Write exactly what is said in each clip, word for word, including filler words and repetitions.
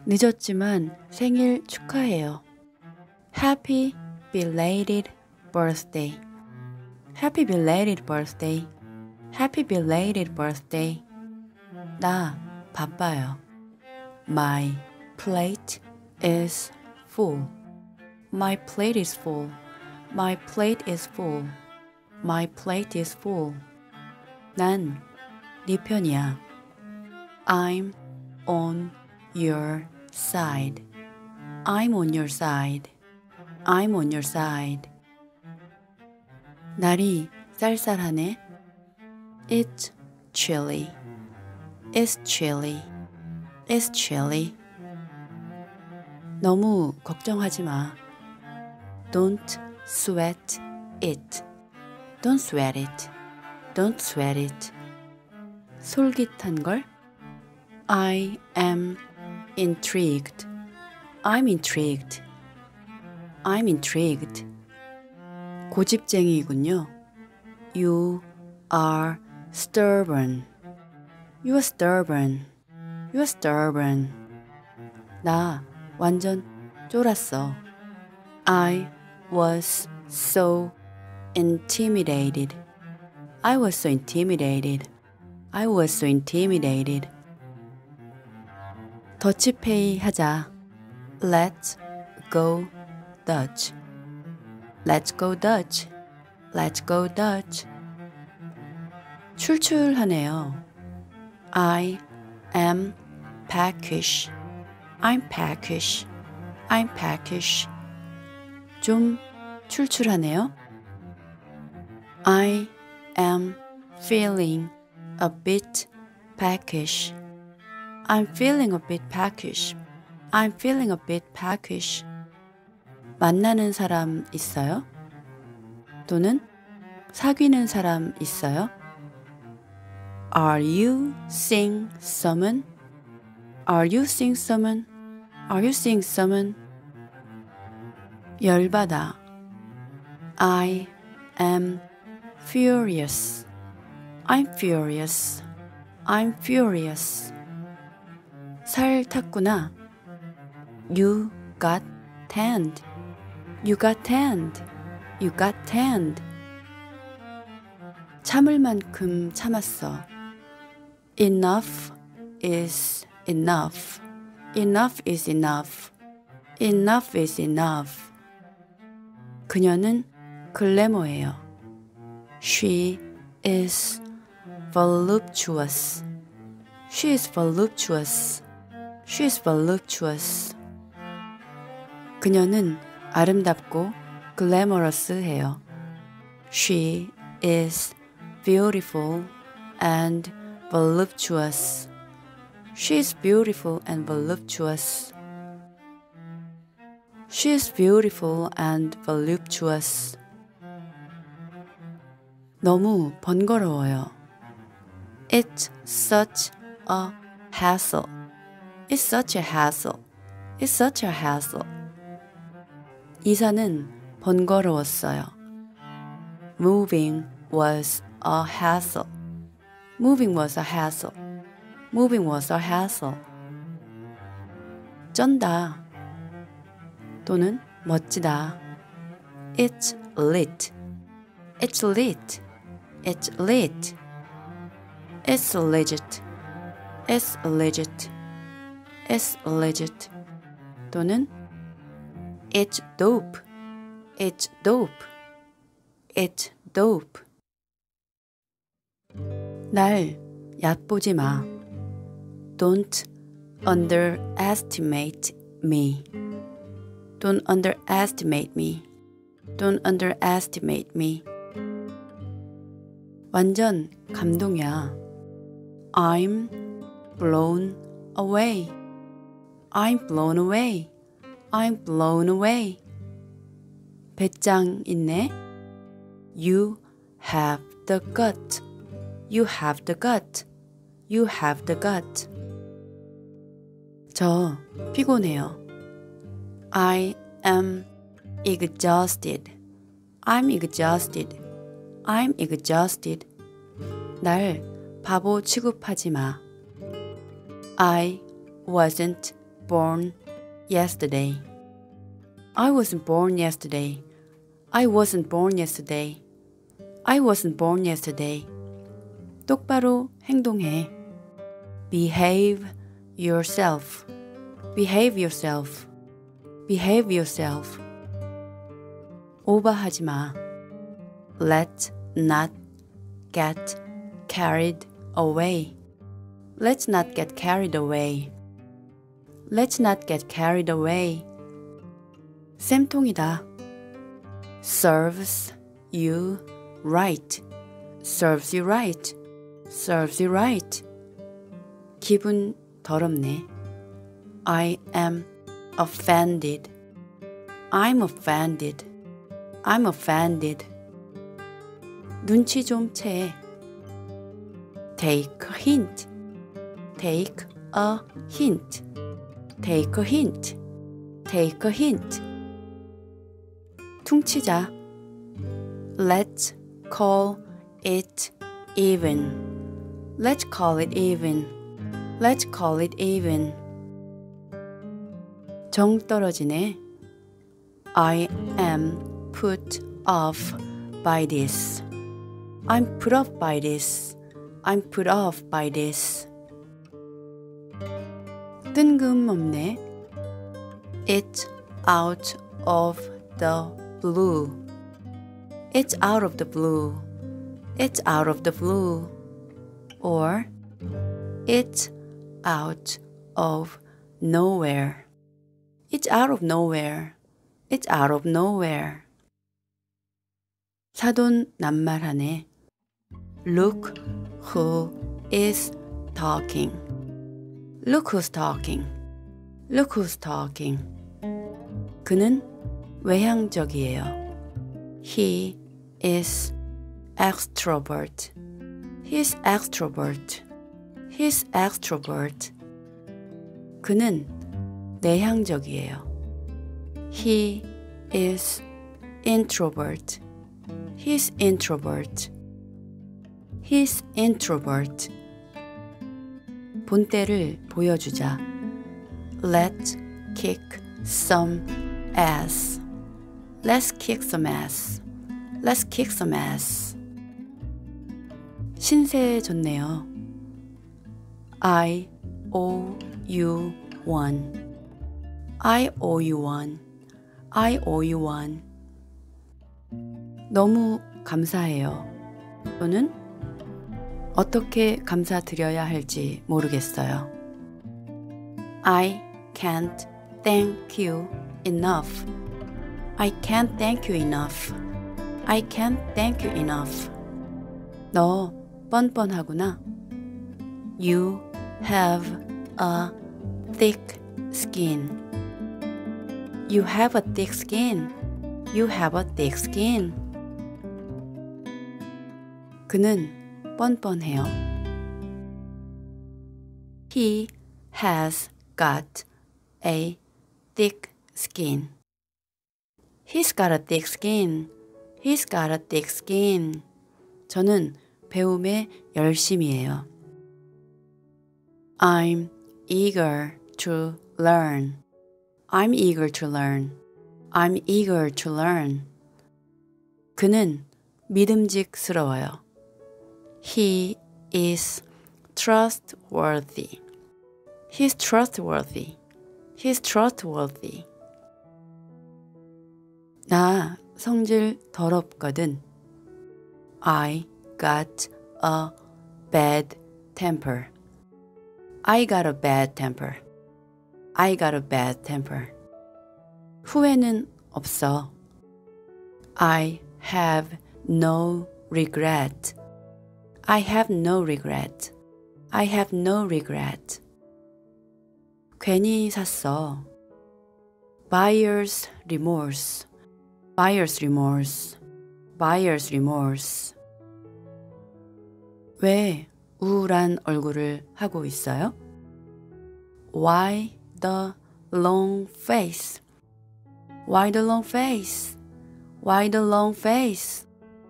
늦었지만 생일 축하해요. Happy belated birthday. Happy belated birthday. Happy belated birthday. 나 바빠요. My plate is full. My plate is full. My plate is full. My plate is full. 난 네 편이야. I'm on your side. I'm on your side. I'm on your side. 날이 쌀쌀하네. It's chilly. It's chilly. It's chilly. 너무 걱정하지 마. Don't sweat it. Don't sweat it. Don't sweat it. 솔깃한 걸? I am intrigued. I'm intrigued. I'm intrigued. 고집쟁이군요. You are stubborn. You are stubborn. You are stubborn. 나 완전 쫄았어. I was so intimidated. I was so intimidated. I was so intimidated. 더치페이 하자. Let's go Dutch. Let's go Dutch. Let's go Dutch. 출출하네요. I am peckish. I'm peckish. I'm peckish. 좀 출출하네요. I am feeling a bit peckish. I'm feeling a bit peckish. I'm feeling a bit peckish. 만나는 사람 있어요? 또는 사귀는 사람 있어요? Are you seeing someone? Are you seeing someone? Are you seeing someone? 열받아. I am furious. I'm furious. I'm furious. 살 탔구나. You got tanned. You got tanned. You got tanned. 참을 만큼 참았어. Enough is enough. Enough is enough. Enough is enough. 그녀는 글래머예요. She is voluptuous. She is voluptuous. She is voluptuous. 그녀는 아름답고 글래머러스해요. She is beautiful and voluptuous. She is beautiful and voluptuous. She is beautiful and voluptuous. 너무 번거로워요. It's such a hassle. It's such a hassle. It's such a hassle. 이사는 번거로웠어요. Moving was a hassle. Moving was a hassle. Moving was a hassle. 쩐다. 또는 멋지다. It's lit. It's lit. It's lit. It's legit. It's legit. It's legit. 또는 It's dope. It's dope. It's dope. 날 얕보지 마. Don't underestimate me. Don't underestimate me. Don't underestimate me. 완전 감동이야. I'm blown away. I'm blown away. I'm blown away. 배짱 있네. You have the gut. You have the gut. You have the gut. 저 피곤해요. I am exhausted. I'm exhausted. I'm exhausted. 날 바보 취급하지 마. I wasn't born yesterday. I wasn't born yesterday. I wasn't born yesterday. I wasn't born yesterday. 똑바로 행동해. Behave yourself. Behave yourself. Behave yourself. 오버하지 마. Let's not get carried away. Let's not get carried away. Let's not get carried away. 쌤통이다. Serves you right. Serves you right. Serves you right. 기분 더럽네. I am offended. I'm offended. I'm offended. 눈치 좀 채. Take a hint. Take a hint. Take a hint. Take a hint. 퉁치자. Let's call it even. Let's call it even. Let's call it even. 정 떨어지네. I am put off by this. I'm put off by this. I'm put off by this. 뜬금없네. It's out of the blue. It's out of the blue. It's out of the blue. Or it's out of nowhere. It's out of nowhere. It's out of nowhere. 사돈 낱말하네. Look who is talking. Look who's talking. Look who's talking. 그는 외향적이에요. He is extrovert. He's extrovert. He's extrovert. 그는 내향적이에요. He is introvert. He's introvert. He's introvert. 본때를 보여주자. Let's kick some ass. Let's kick some ass. Let's kick some ass. 신세 좋네요. I owe you one. I owe you one. I owe you one. 너무 감사해요. 또는 어떻게 감사드려야 할지 모르겠어요. I can't thank you enough. I can't thank you enough. I can't thank you enough. 너 뻔뻔하구나. You have a thick skin. You have a thick skin. You have a thick skin. 그는 뻔뻔해요. He has got a thick skin. He's got a thick skin. He's got a thick skin. 저는 배움에 열심이에요. I'm eager to learn. I'm eager to learn. I'm eager to learn. 그는 믿음직스러워요. He is trustworthy. He's trustworthy. He's trustworthy. 나 성질 더럽거든. I got a bad temper. I got a bad temper. I got a bad temper. 후회는 없어. I have no regret. I have no regret. I have no regret. 괜히 샀어. Buyer's remorse. Buyer's remorse. Buyer's remorse. 왜 우울한 얼굴을 하고 있어요? Why the long face? Why the long face? Why the long face?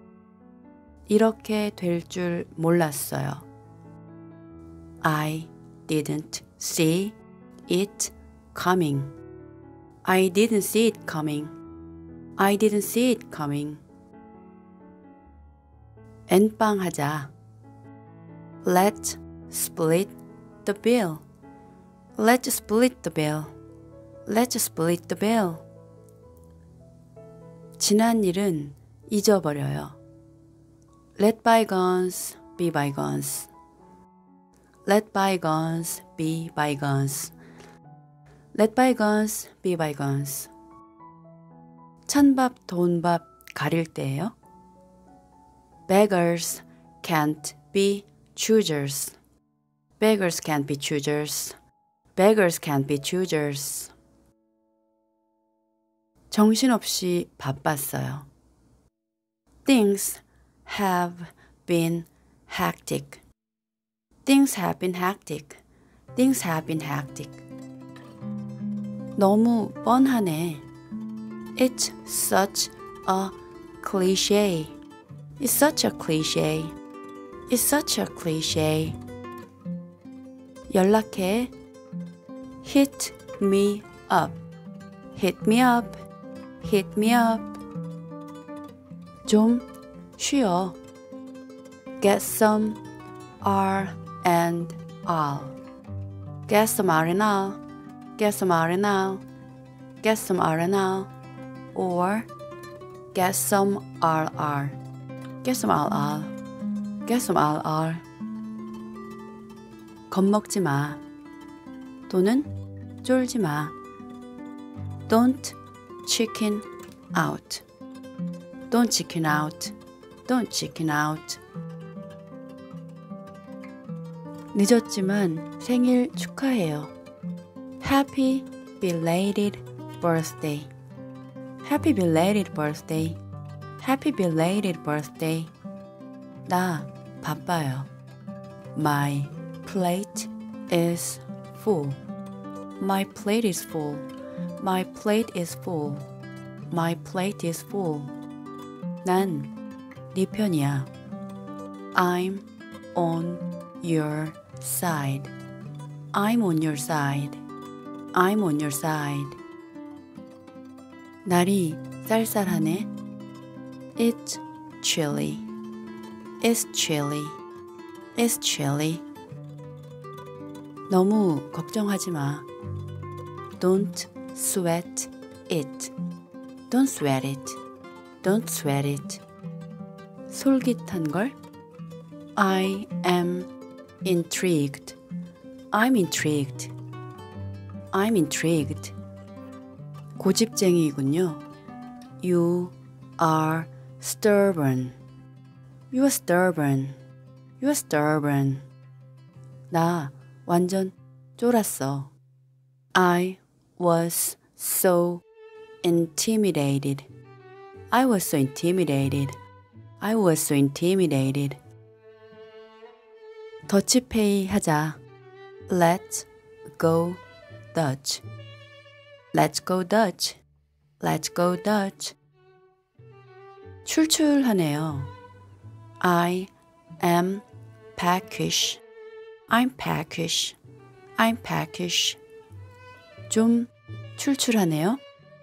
이렇게 될 줄 몰랐어요. I didn't see it coming. I didn't see it coming. I didn't see it coming. 엔빵하자. Let's split the bill. Let's split the bill. Let's split the bill. 지난 일은 잊어버려요. Let bygones be bygones. Let bygones be bygones. Let bygones be bygones. 찬밥 돈밥 가릴 때예요. Beggars can't be choosers. Beggars can't be choosers. Beggars can't be choosers. 정신없이 바빴어요. Things have been hectic. Things have been hectic. Things have been hectic. 너무 뻔하네. It's such a cliche. It's such a cliche. It's such a cliche. 연락해. Hit me up. Hit me up. Hit me up. 좀 쉬어. Get some R and R. Get some R and R. Get some R and R. Get some R and R. Or get some R R. Get some R R. Get some R R. 겁먹지 마. 또는 쫄지 마. Don't chicken out. Don't chicken out. Don't chicken out. 늦었지만 생일 축하해요. Happy belated birthday. Happy belated birthday. Happy belated birthday. 나 바빠요. My plate is full. My plate is full. My plate is full. My plate is full. 난 네 편이야. I'm on your side. I'm on your side. I'm on your side. 날이 쌀쌀하네. It's chilly. It's chilly. It's chilly. 너무 걱정하지 마. Don't sweat it. Don't sweat it. Don't sweat it. 솔깃한 걸? I am intrigued. I'm intrigued. I'm intrigued. 고집쟁이군요. You are stubborn. You are stubborn. You are stubborn. 나 완전 쫄았어. I was so intimidated. I was so intimidated. I was so intimidated. 더치페이 하자. Let's go Dutch. Let's go Dutch. Let's go Dutch. 출출하네요. I am peckish. I'm peckish. I'm peckish. 좀 출출하네요.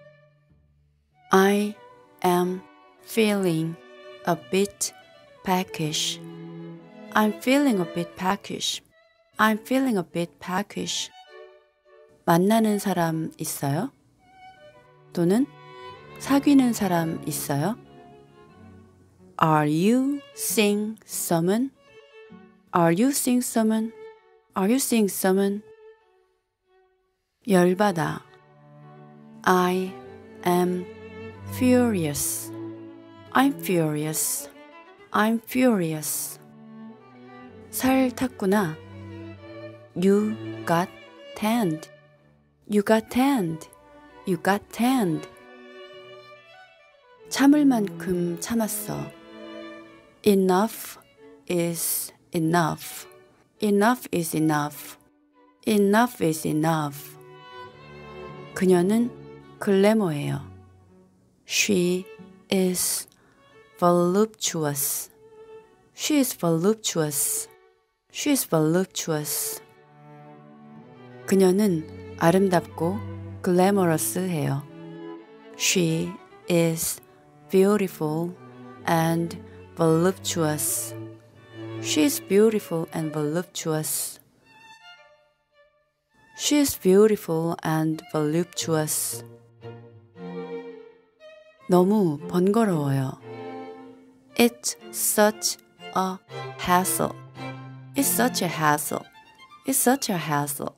I am feeling a bit peckish. I'm feeling a bit peckish. I'm feeling a bit peckish. 만나는 사람 있어요? 또는 사귀는 사람 있어요? Are you seeing someone? Are you seeing someone? Are you seeing someone? 열받아. I am furious. I'm furious. I'm furious. 살 탔구나. You got tanned. You got tanned. You got tanned. 참을 만큼 참았어. Enough is enough. Enough is enough. Enough is enough. 그녀는 글래머예요. She is voluptuous. She is voluptuous. She is voluptuous. 그녀는 아름답고 글래머러스해요. She is beautiful and voluptuous. She is beautiful and voluptuous. She is beautiful and voluptuous. 너무 번거로워요. It's such a hassle. It's such a hassle. It's such a hassle.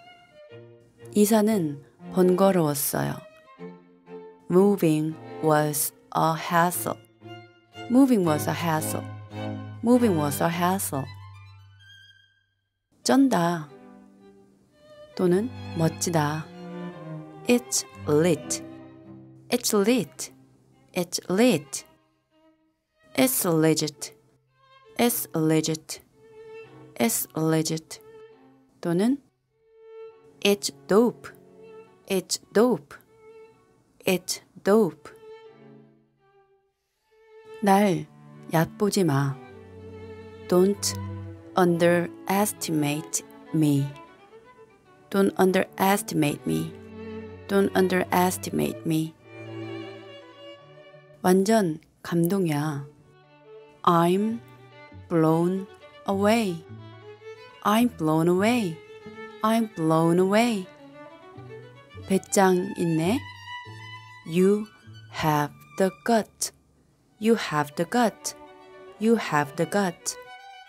이사는 번거로웠어요. Moving was a hassle. Moving was a hassle. Moving was a hassle. 쩐다 또는 멋지다. It's lit. It's lit. It's lit. It's legit. It's legit. It's legit. 또는 It's dope. It's dope. It's dope. 날 얕보지 마. Don't underestimate me. Don't underestimate me. Don't underestimate me. 완전 감동이야. I'm blown away. I'm blown away. I'm blown away. 배짱 있네. You have the gut. You have the gut. You have the gut.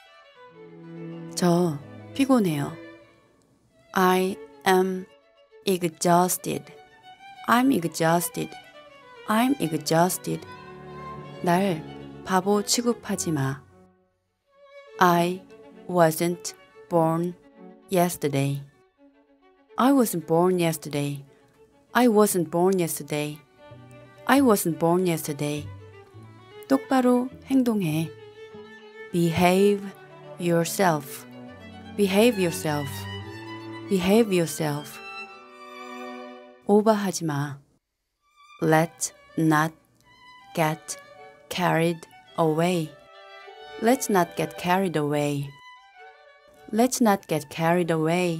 저 피곤해요. I am exhausted. I'm exhausted. I'm exhausted. 날 바보 취급하지 마. I wasn't born yesterday. I wasn't born yesterday. I wasn't born yesterday. I wasn't born yesterday. 똑바로 행동해. Behave yourself. Behave yourself. Behave yourself. 오버하지 마. Let's not get carried away. Let's not get carried away. Let's not get carried away.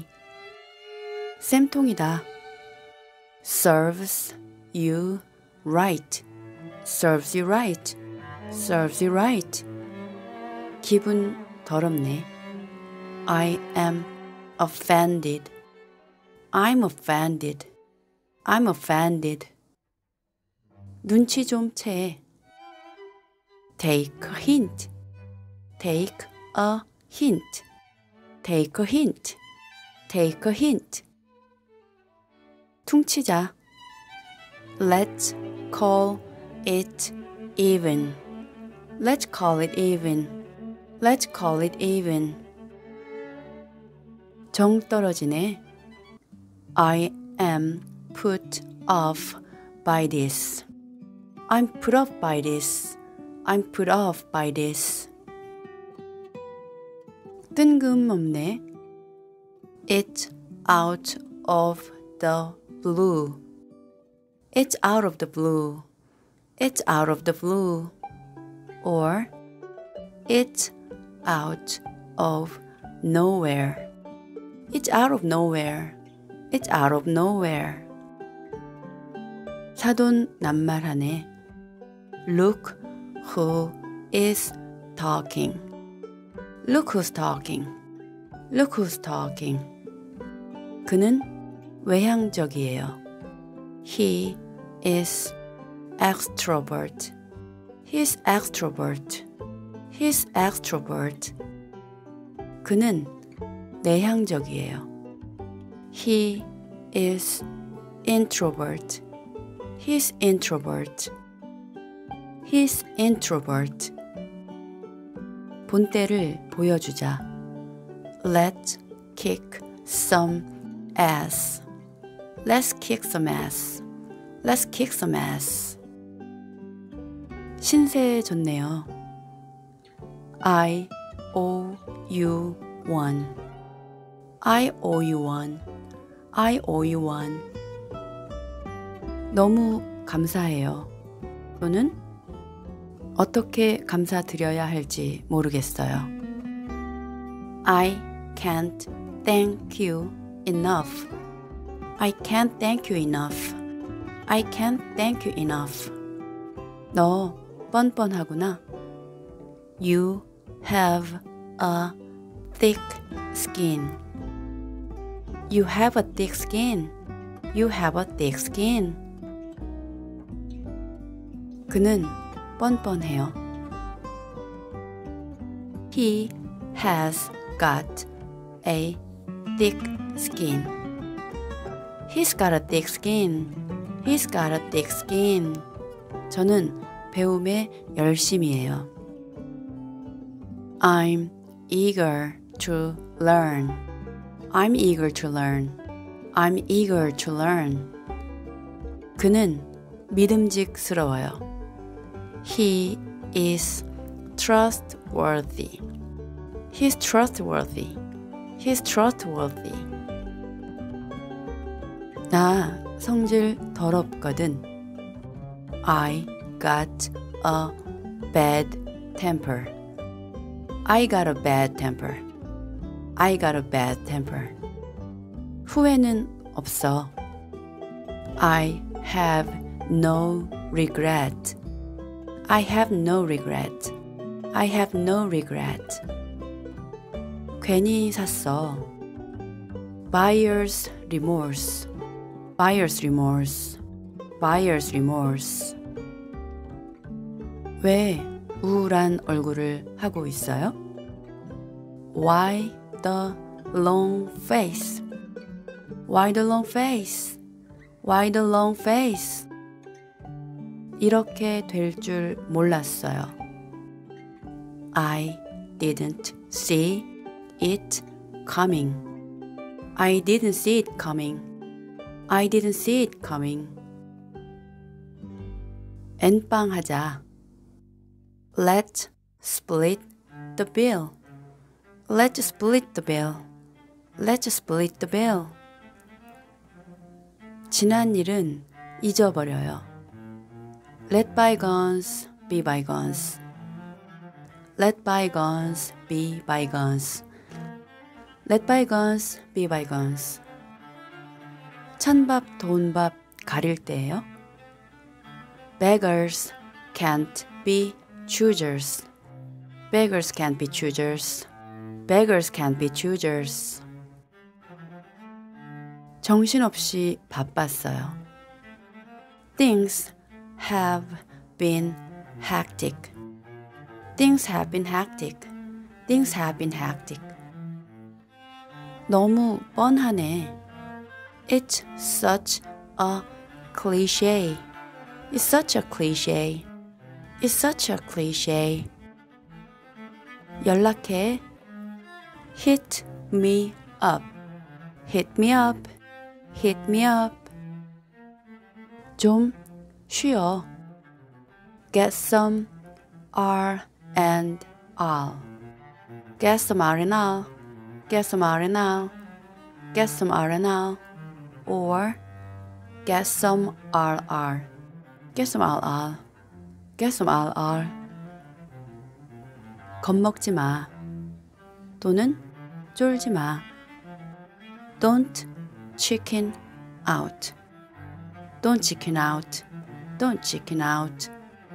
쌤통이다. Serves you right. Serves you right. Serves you right. 기분 더럽네. I am offended. I'm offended. I'm offended. 눈치 좀 채. Take a hint. Take a hint. Take a hint. Take a hint. 퉁치자. Let's call it even. Let's call it even. Let's call it even. 정 떨어지네. I am put off by this. I'm put off by this. I'm put off by this. 뜬금없네. It's out of the blue. It's out of the blue. It's out of the blue. Or it's out of nowhere. It's out of nowhere. It's out of nowhere. 사돈 낱말하네. Look who is talking. Look who's talking. Look who's talking. 그는 외향적이에요. He is extrovert. He's extrovert. He's extrovert. 그는 내향적이에요. He is introvert. He's introvert. He's introvert. 본때를 보여주자. Let's kick some ass. Let's kick some ass. Let's kick some ass. 신세 좋네요. I owe you one. I owe you one. I owe you one. 너무 감사해요. 또는 어떻게 감사드려야 할지 모르겠어요. I can't thank you enough. I can't thank you enough. I can't thank you enough. 너 뻔뻔하구나. You have a thick skin. You have a thick skin. You have a thick skin. 그는 뻔뻔해요. He has got a thick skin. He's got a thick skin. He's got a thick skin. 저는 배움에 열심이에요. I'm eager to learn. I'm eager to learn. I'm eager to learn. 그는 믿음직스러워요. He is trustworthy. He's trustworthy. He's trustworthy. 나 성질 더럽거든. I got a bad temper. I got a bad temper. I got a bad temper. 후회는 없어. I have no regret. I have no regret. I have no regret. 괜히 샀어. Buyer's remorse. Buyer's remorse. Buyer's remorse. 왜 우울한 얼굴을 하고 있어요? Why the long face? Why the long face? Why the long face? 이렇게 될 줄 몰랐어요. I didn't see it coming. I didn't see it coming. I didn't see it coming. 엔빵 하자. Let's split the bill. Let's split the bill. Let's split the bill. 지난 일은 잊어버려요. Let bygones be bygones. Let bygones be bygones. Let bygones be bygones. 찬밥 돈밥 가릴 때예요. Beggars can't be choosers. Beggars can't be choosers. Beggars can't be choosers. 정신없이 바빴어요. Things have been hectic. Things have been hectic. Things have been hectic. 너무 뻔하네. It's such a cliche. It's such a cliche. It's such a cliche. 연락해. Hit me up. Hit me up. Hit me up. 좀 쉬어. Get some R and R. Get some R and R. Get some R and R. Get some R and R. Or get some R R. Get some R R. Get some R R. 겁먹지 마. 또는 쫄지 마. Don't chicken out. Don't chicken out. Don't chicken out.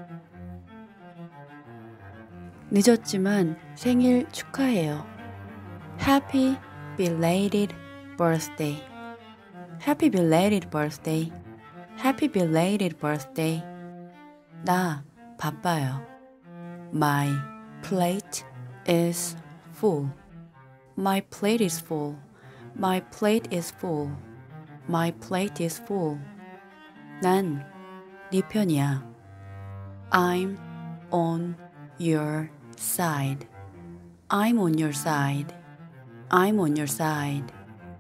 늦었지만 생일 축하해요. Happy belated birthday. Happy belated birthday. Happy belated birthday. 나 바빠요. My plate is full. My plate is full. My plate is full. My plate is full. 난 네 편이야. I'm on your side. I'm on your side. I'm on your side.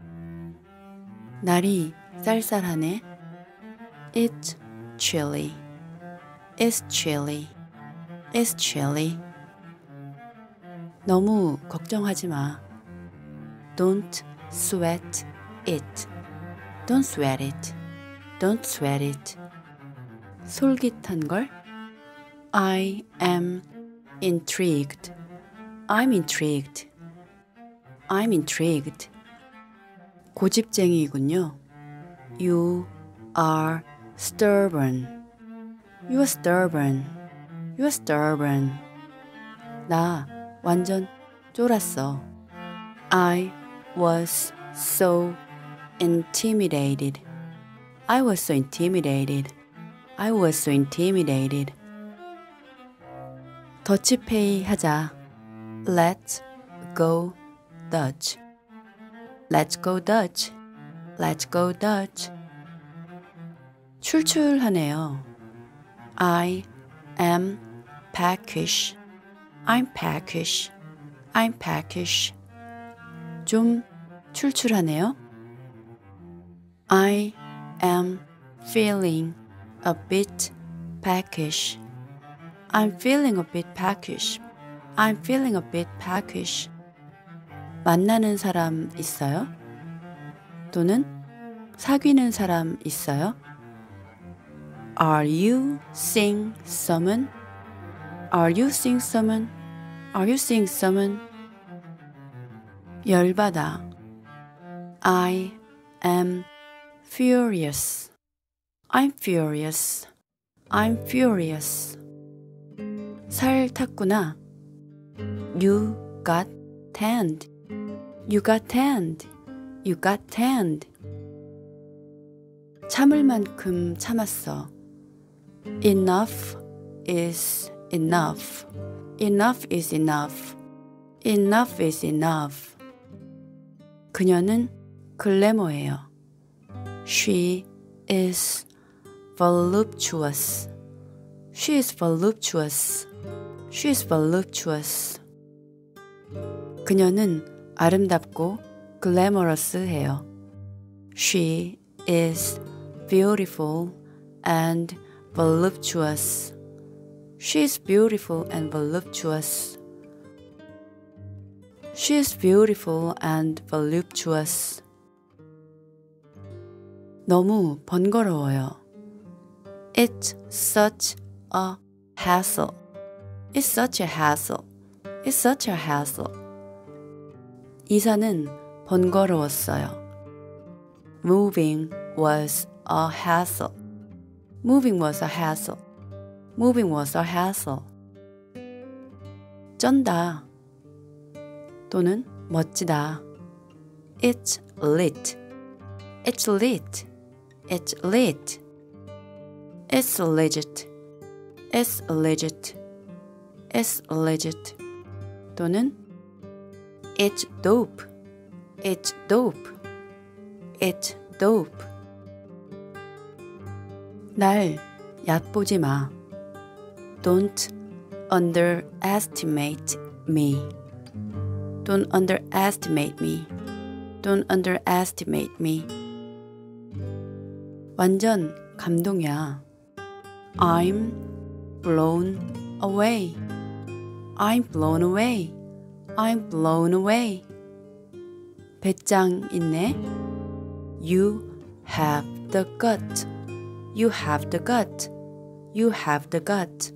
날이 쌀쌀하네. It's chilly. It's chilly. It's chilly. 너무 걱정하지 마. Don't sweat it. Don't sweat it. Don't sweat it. 솔깃한 걸? I am intrigued. I'm intrigued. I'm intrigued. 고집쟁이군요. You are stubborn. You are stubborn. You are stubborn. 나 완전 쫄았어. I was so intimidated. I was so intimidated. I was so intimidated. 더치페이 하자. Let's go Dutch. Let's go Dutch. Let's go Dutch. 출출하네요. I am peckish. I'm peckish. I'm peckish. 좀 출출하네요. I am feeling a bit peckish. I'm feeling a bit peckish. I'm feeling a bit peckish. 만나는 사람 있어요? 또는 사귀는 사람 있어요? Are you seeing someone? Are you seeing someone? Are you seeing someone? 열받아. I am furious. I'm furious. I'm furious. 살 탔구나. You got tanned. You got tanned. You got tanned. 참을 만큼 참았어. Enough is enough. Enough is enough. Enough is enough. 그녀는 글래머예요. She is voluptuous. She is voluptuous. She is voluptuous. 그녀는 아름답고 글래머러스해요. She is beautiful and voluptuous. She is beautiful and voluptuous. She is beautiful and voluptuous. 너무 번거로워요. It's such a hassle. It's such a hassle. It's such a hassle. 이사는 번거로웠어요. Moving was a hassle. Moving was a hassle. Moving was a hassle. 쩐다. 또는 멋지다. It's lit. It's lit. It's lit. It's legit. It's legit. It's legit. 또는 It's dope. It's dope. It's dope. 날 얕보지 마. Don't underestimate me. Don't underestimate me. Don't underestimate me. 완전 감동이야. I'm blown away. I'm blown away. I'm blown away. 배짱 있네. You have the gut. You have the gut. You have the gut.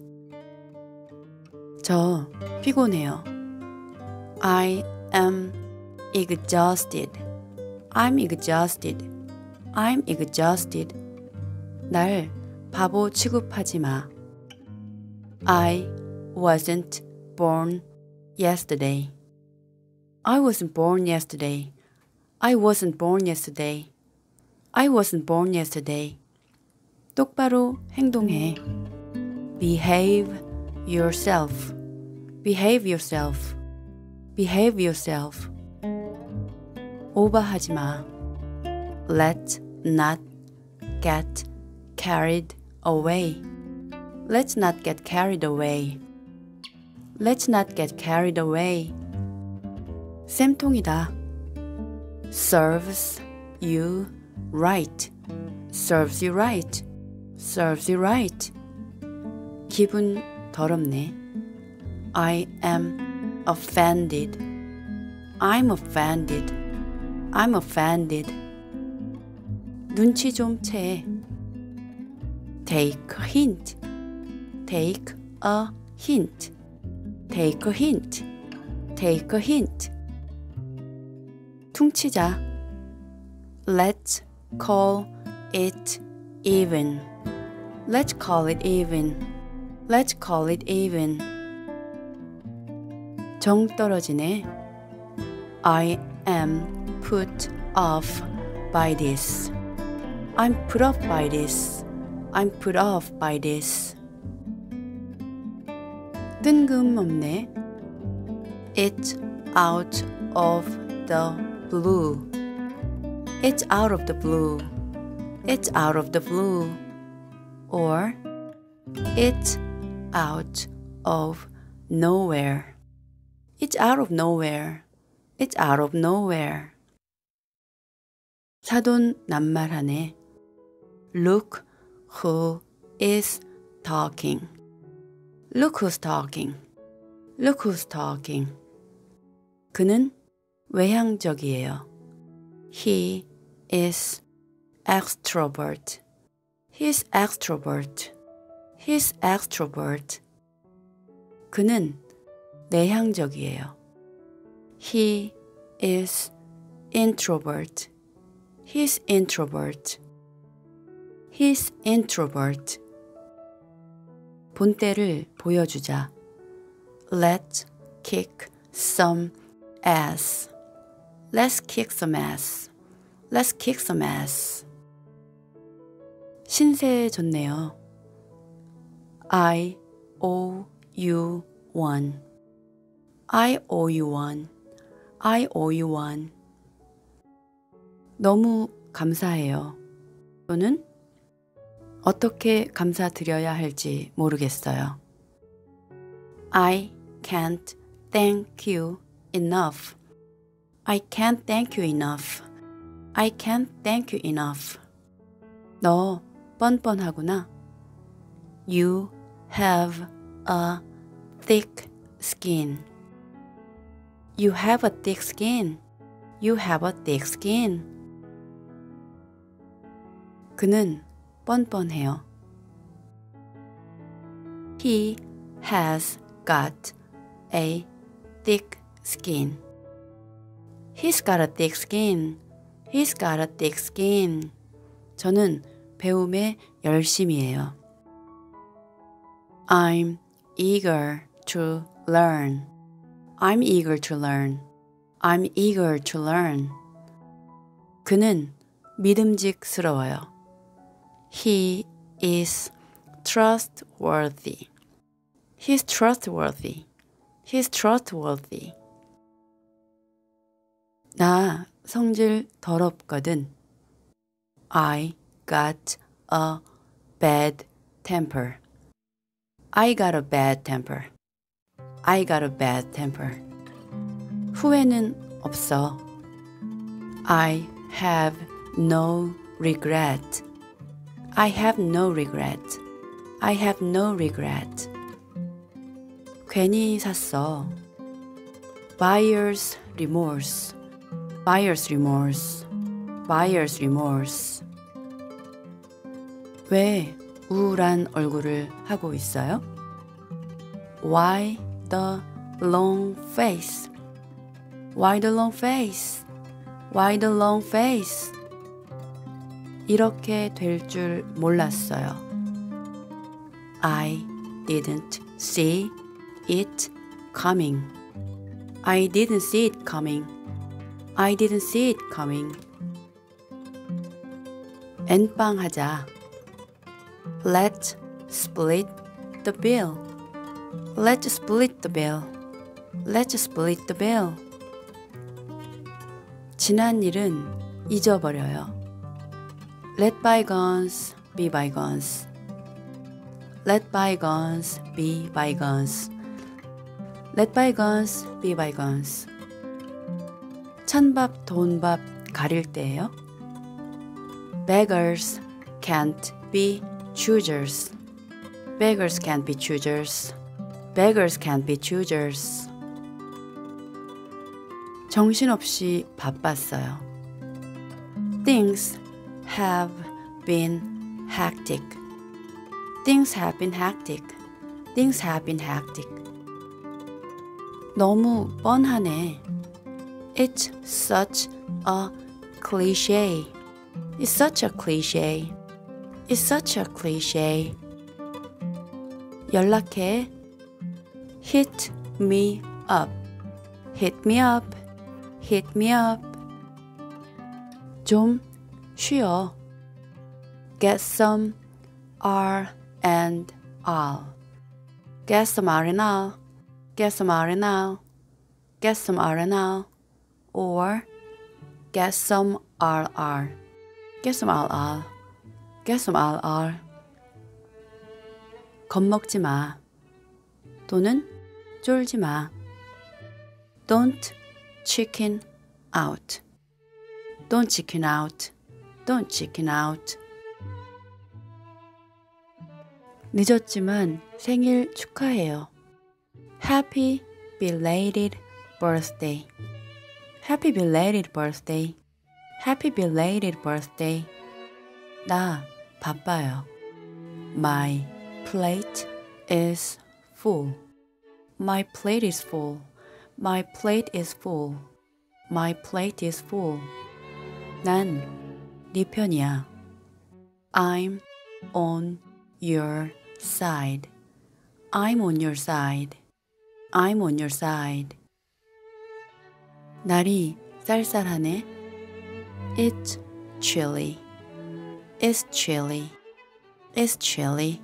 저 피곤해요. I am exhausted. I'm exhausted. I'm exhausted. 날 바보 취급하지 마. I wasn't born yesterday. I wasn't born yesterday. I wasn't born yesterday. I wasn't born yesterday. 똑바로 행동해. Behave yourself. Behave yourself. Behave yourself. 오버하지 마. Let's not get carried away. Let's not get carried away. Let's not get carried away. 쌤통이다. Serves you right. Serves you right. Serves you right. 기분 더럽네. I am offended. I'm offended. I'm offended. 눈치 좀 채. Take a hint. Take a hint. Take a hint. Take a hint. 퉁치자. Let's call it even. Let's call it even. Let's call it even. 정 떨어지네. I am put off by this. I'm put off by this. I'm put off by this. 뜬금없네. It's out of the blue. It's out of the blue. It's out of the blue. Or it's out of nowhere. It's out of nowhere. It's out of nowhere. 사돈낱말하네. Look who is talking. Look who's talking. Look who's talking. 그는 외향적이에요. He is extrovert. He's extrovert. He's extrovert. 그는 내향적이에요. He is introvert. He's introvert. He's introvert. 본때를 보여주자. Let's kick some ass. Let's kick some ass. Let's kick some ass. 신세 좋네요. I owe you one. I owe you one. I owe you one. 너무 감사해요. 또는 어떻게 감사드려야 할지 모르겠어요. I can't thank you enough. I can't thank you enough. I can't thank you enough. 너 뻔뻔하구나. You have a thick skin. You have a thick skin. You have a thick skin. 그는 뻔뻔해요. He has got a thick skin. He's got a thick skin. He's got a thick skin. 저는 배움에 열심이에요. I'm eager to learn. I'm eager to learn. I'm eager to learn. 그는 믿음직스러워요. He is trustworthy. He's trustworthy. He's trustworthy. 나 성질 더럽거든. I got a bad temper. I got a bad temper. I got a bad temper. 후회는 없어. I have no regret. I have no regret. I have no regret. 괜히 샀어. Buyer's remorse. Buyer's remorse. Buyer's remorse. 왜 우울한 얼굴을 하고 있어요? Why the long face? Why the long face? Why the long face? 이렇게 될 줄 몰랐어요. I didn't see it coming. I didn't see it coming. I didn't see it coming. 엔빵 하자. Let's split the bill. Let's split the bill. Let's split the bill. 지난 일은 잊어버려요. Let bygones be bygones. Let bygones be bygones. Let bygones be bygones. 찬밥 돈밥 가릴 때예요. Beggars can't be choosers. Beggars can't be choosers. Beggars can't be choosers. 정신없이 바빴어요. Things have been hectic. Things have been hectic. Things have been hectic. 너무 뻔하네. It's such a cliche. It's such a cliche. It's such a cliche. 연락해. Hit me up. Hit me up. Hit me up. 좀 쉬어. Get some R and R. Get some R and R. Get some R and R. Get some R and R. Or get some R R. Get some R R. Get some R R. 겁먹지 마. 또는 쫄지 마. Don't chicken out. Don't chicken out. Don't chicken out. 늦었지만 생일 축하해요. Happy belated birthday. Happy belated birthday. Happy belated birthday. 나 바빠요. My plate is full. My plate is full. My plate is full. My plate is full. 난 네 편이야. I'm on your side. I'm on your side. I'm on your side. 날이 쌀쌀하네. It's chilly. It's chilly. It's chilly.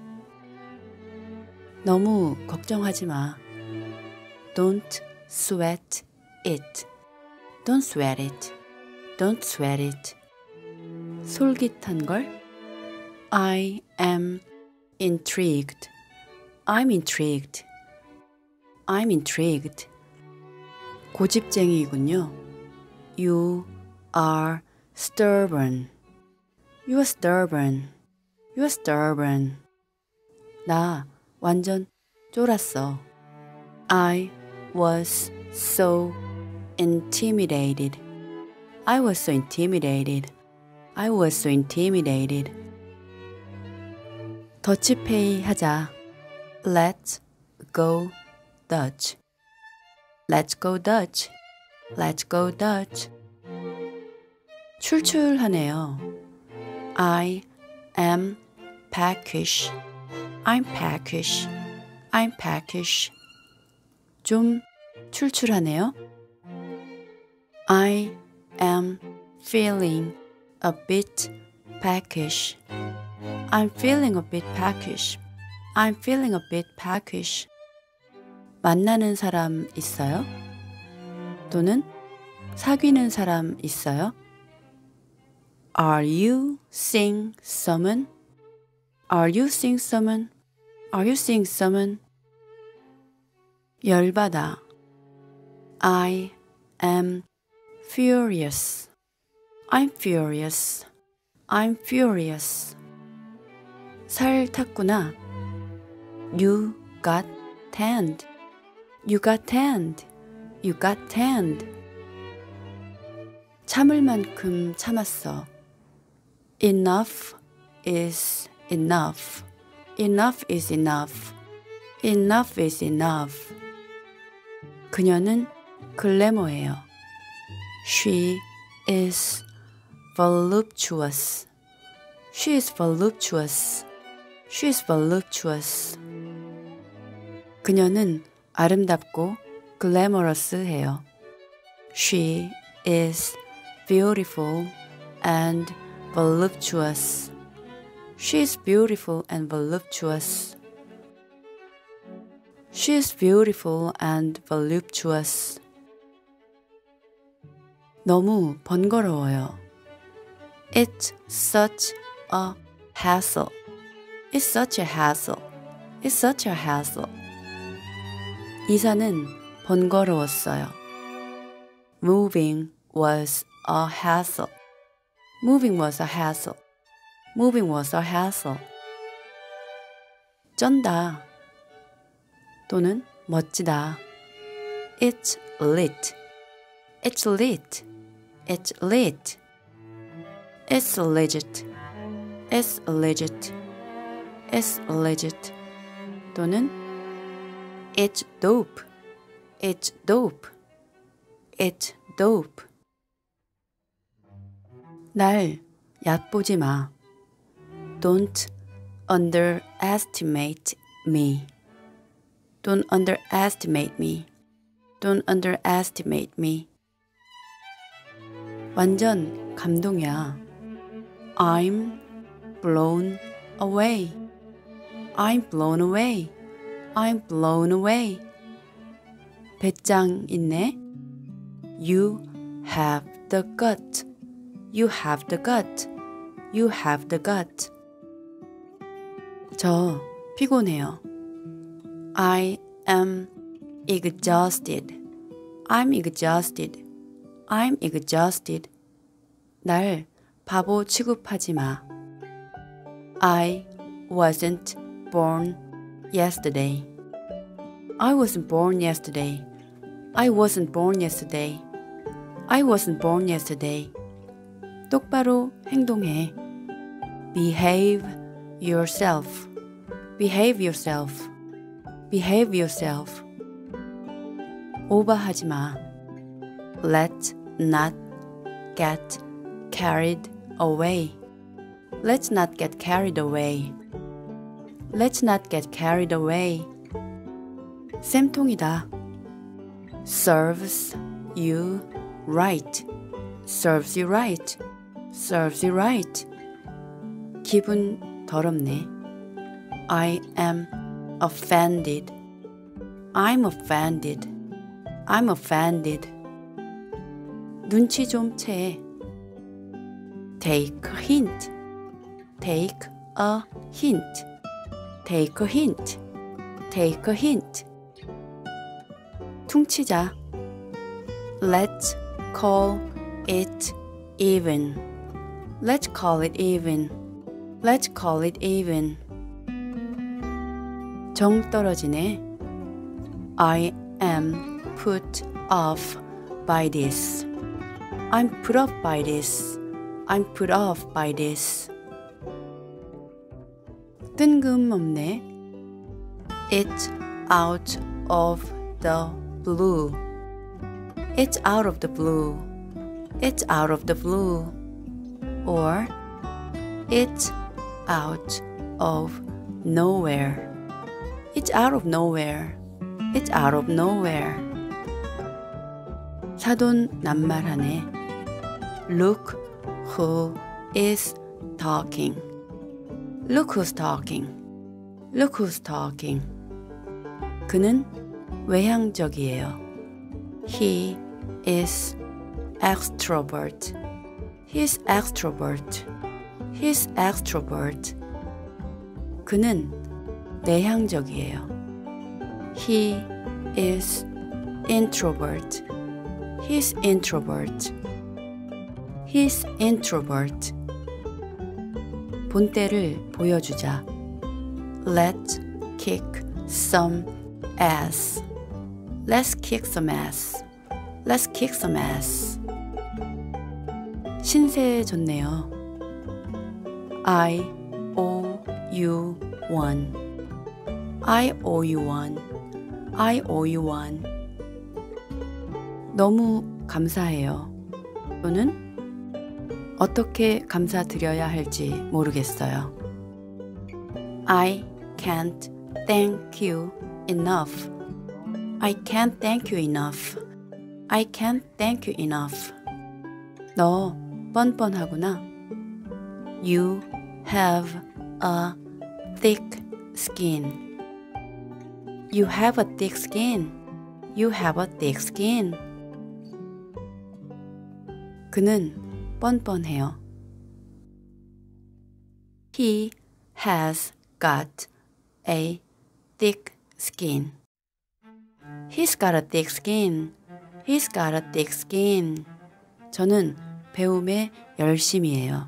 너무 걱정하지 마. Don't sweat it. Don't sweat it. Don't sweat it. 솔깃한 걸? I am intrigued. I'm intrigued. I'm intrigued. 고집쟁이군요. You are stubborn. You are stubborn. You are stubborn. 나 완전 쫄았어. I was so intimidated. I was so intimidated. I was so intimidated. 더치페이 하자. Let's go Dutch. Let's go Dutch. Let's go Dutch. 출출하네요. I am peckish. I'm peckish. I'm peckish. 좀 출출하네요. I am feeling a bit peckish. I'm feeling a bit peckish. I'm feeling a bit peckish. 만나는 사람 있어요? 또는 사귀는 사람 있어요? Are you seeing someone? Are you seeing someone? Are you seeing someone? 열받아. I am furious. I'm furious. I'm furious. 살 탔구나. You got tanned. You got tanned. You got tanned. 참을 만큼 참았어. Enough is enough. Enough is enough. Enough is enough. 그녀는 글래머예요. She is voluptuous. She is voluptuous. She is voluptuous. 그녀는 아름답고 글래머러스해요. She is beautiful and voluptuous. She is beautiful and voluptuous. She is beautiful and voluptuous. 너무 번거로워요. It's such a hassle. It's such a hassle. It's such a hassle. 이사는 번거로웠어요. Moving was a hassle. Moving was a hassle. Moving was a hassle. 쩐다. 또는 멋지다. It's lit. It's lit. It's lit. It's legit. It's legit. It's legit. 또는 It's dope. It's dope. It's dope. 날 얕보지 마. Don't underestimate me. Don't underestimate me. Don't underestimate me. 완전 감동이야. I'm blown away. I'm blown away. I'm blown away. 배짱 있네. You have the gut. You have the gut. You have the gut. 저 피곤해요. I am exhausted. I'm exhausted. I'm exhausted. 날 바보 취급하지 마. I wasn't born yesterday. I wasn't born yesterday. I wasn't born yesterday. I wasn't born yesterday. 똑바로 행동해. Behave yourself. Behave yourself. Behave yourself. 오버하지 마. Let's not get carried away. Let's not get carried away. Let's not get carried away. 쌤통이다. Serves you right. Serves you right. Serves you right. 기분 더럽네. I am offended. I'm offended. I'm offended. 눈치 좀 채. Take a hint. Take a hint. Take a hint. Take a hint. 퉁치자. Let's call it even. Let's call it even. Let's call it even. 정 떨어지네. I am put off by this. I'm put off by this. I'm put off by this. 뜬금없네. It's out of the blue. It's out of the blue. It's out of the blue. Or it's out of nowhere. It's out of nowhere. It's out of nowhere. 사돈 낱말하네. Look who is talking. Look who's talking. Look who's talking. 그는 외향적이에요. He is extrovert. He's extrovert. He's extrovert. 그는 내향적이에요. He is introvert. He's introvert. He's introvert. 본때를 보여주자. Let's kick some ass. Let's kick some ass. Let's kick some ass. 신세 좋네요. I owe you one. I owe you one. I owe you one. 너무 감사해요. 또는 어떻게 감사드려야 할지 모르겠어요. I can't thank you enough. I can't thank you enough. I can't thank you enough. 너 뻔뻔하구나. You have a thick skin. You have a thick skin. You have a thick skin. 그는 뻔뻔해요. He has got a thick skin. He's got a thick skin. He's got a thick skin. 저는 배움에 열심이에요.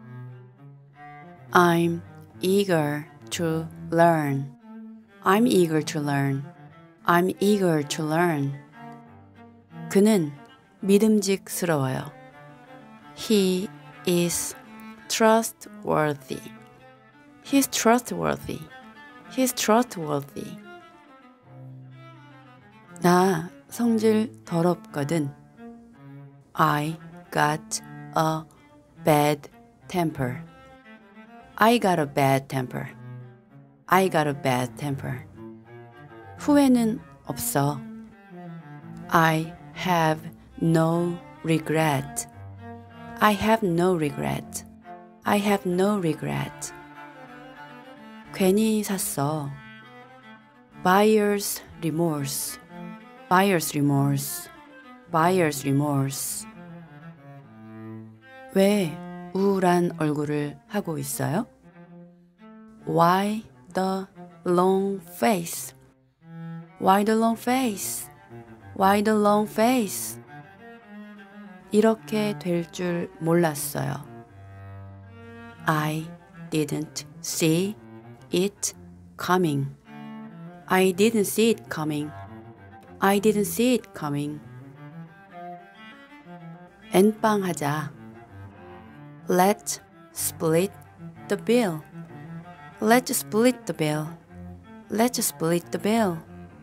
I'm eager to learn. I'm eager to learn. I'm eager to learn. 그는 믿음직스러워요. He is trustworthy. He's trustworthy. He's trustworthy. 나 성질 더럽거든. I got a bad temper. I got a bad temper. I got a bad temper. 후회는 없어. I have no regret. I have no regret. I have no regret. 괜히 샀어. Buyer's remorse. Buyer's remorse. Buyer's remorse. 왜 우울한 얼굴을 하고 있어요? Why the long face? Why the long face? Why the long face? 이렇게 될 줄 몰랐어요. I didn't see it coming. I didn't see it coming. I didn't see it coming. 엔빵 하자. Let's split the bill. Let's split the bill. Let's split the bill.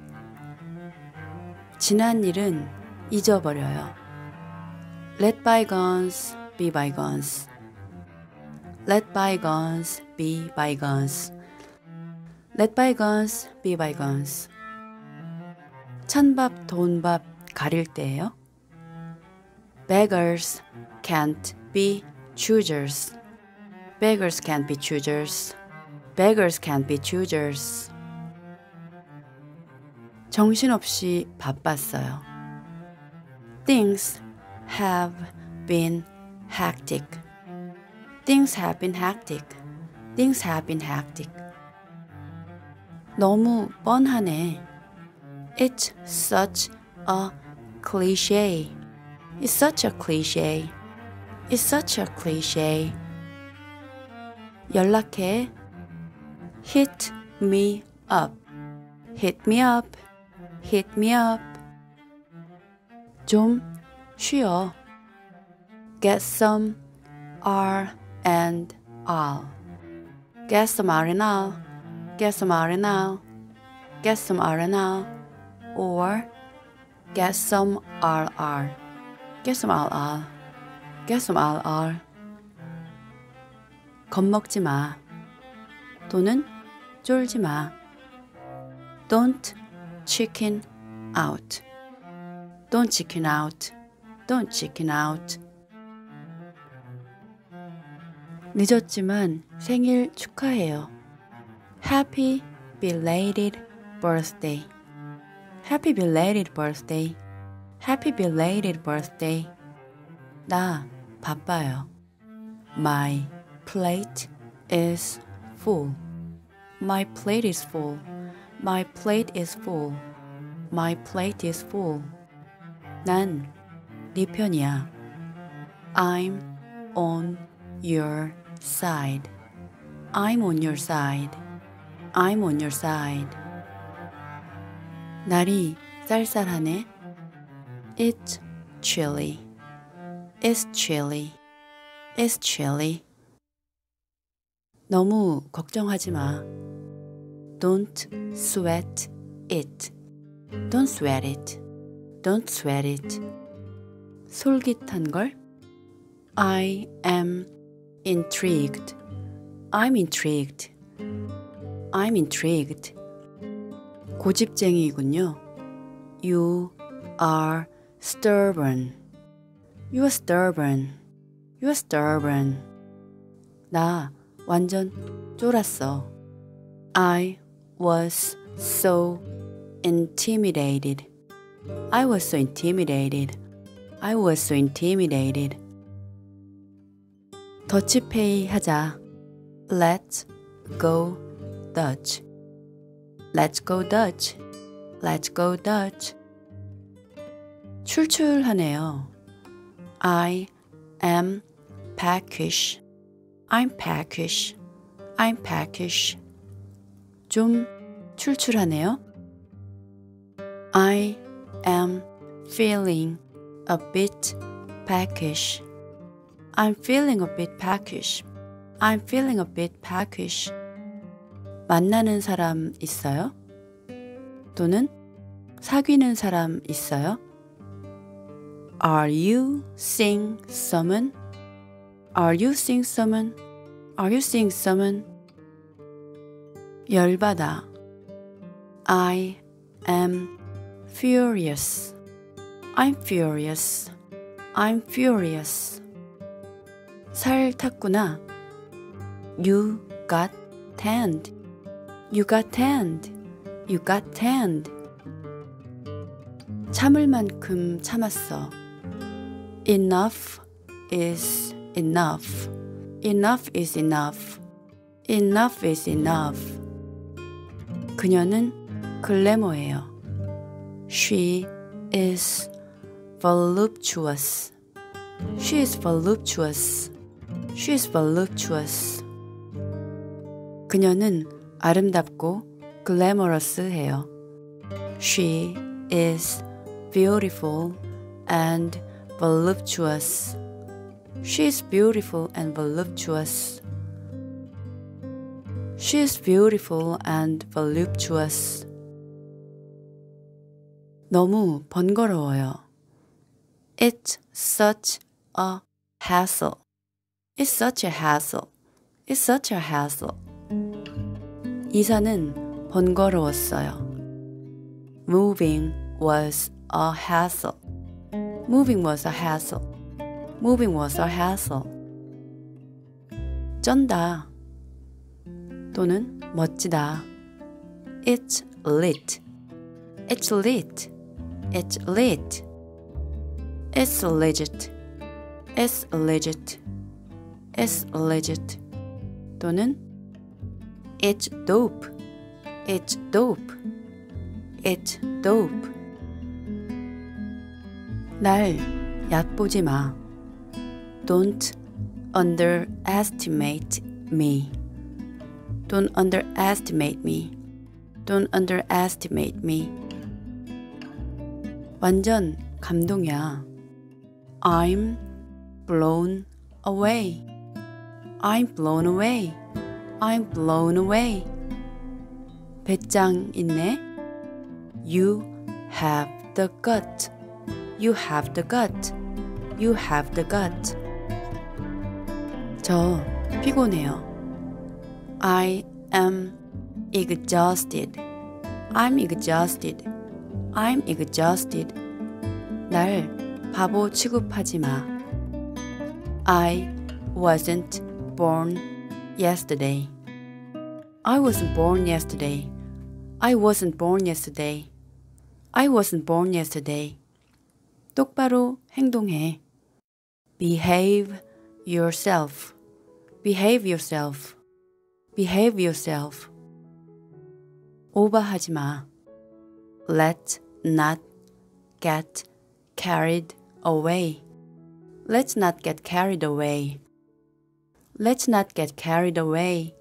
지난 일은 잊어버려요. Let bygones be bygones. Let bygones be bygones. Let bygones be bygones. 찬밥 돈밥 가릴 때예요. Beggars can't be choosers. Beggars can't be choosers. Beggars can't be choosers. 정신없이 바빴어요. Things have been hectic. Things have been hectic. Things have been hectic. 너무 뻔하네. It's such a cliche. It's such a cliche. It's such a cliche. 연락해. Hit me up. Hit me up. Hit me up. 좀 쉬어. Get some R and R. Get some R and R. Get some R and R. Get some R and R. Or get some R R. Get some R R. Get some R R. 겁먹지 마. 또는 쫄지 마. Don't chicken out. Don't chicken out. Don't chicken out. 늦었지만 생일 축하해요. Happy belated birthday. Happy belated birthday. Happy belated birthday. 나 바빠요. My plate is full. My plate is full. My plate is full. My plate is full. 난 네 편이야. I'm on your side. I'm on your side. I'm on your side. 날이 쌀쌀하네. It's chilly. It's chilly. It's chilly. 너무 걱정하지 마. Don't sweat it. Don't sweat it. Don't sweat it. 솔깃한 걸? I am intrigued. I'm intrigued. I'm intrigued. 고집쟁이군요. You are stubborn. You are stubborn. You are stubborn. 나 완전 쫄았어. I was so intimidated. I was so intimidated. I was so intimidated. 더치페이 하자. Let's go Dutch. Let's go Dutch. Let's go Dutch. 출출하네요. I am peckish. I'm peckish. I'm peckish. 좀 출출하네요. I am feeling a bit peckish. I'm feeling a bit peckish. I'm feeling a bit peckish. 만나는 사람 있어요? 또는 사귀는 사람 있어요? Are you seeing someone? Are you seeing someone? Are you seeing someone? 열받아. I am furious. I'm furious. I'm furious. 살 탔구나. You got tanned. You got tanned. You got tanned. 참을 만큼 참았어. Enough is enough. Enough is enough. Enough is enough. 그녀는 글래머예요. She is voluptuous. She is voluptuous. She is voluptuous. 그녀는 아름답고 글래머러스해요. She is beautiful and voluptuous. She is beautiful and voluptuous. She is beautiful and voluptuous. 너무 번거로워요. It's such a hassle. It's such a hassle. It's such a hassle. 이사는 번거로웠어요. Moving was a hassle. Moving was a hassle. Moving was a hassle. 쩐다. 또는 멋지다. It's lit. It's lit. It's lit. It's legit. It's legit. It's legit. 또는 It's dope. It's dope. It's dope. 날 얕보지 마. Don't underestimate me. Don't underestimate me. Don't underestimate me. 완전 감동이야. I'm blown away. I'm blown away. I'm blown away. 배짱 있네. You have the gut. You have the gut. You have the gut. 저 피곤해요. I am exhausted. I'm exhausted. I'm exhausted. 날 바보 취급하지 마. I wasn't born yesterday. I wasn't born yesterday. I wasn't born yesterday. I wasn't born yesterday. 똑바로 행동해. Behave yourself. Behave yourself. Behave yourself. 오버하지 마. Let's not get carried away. Let's not get carried away. Let's not get carried away.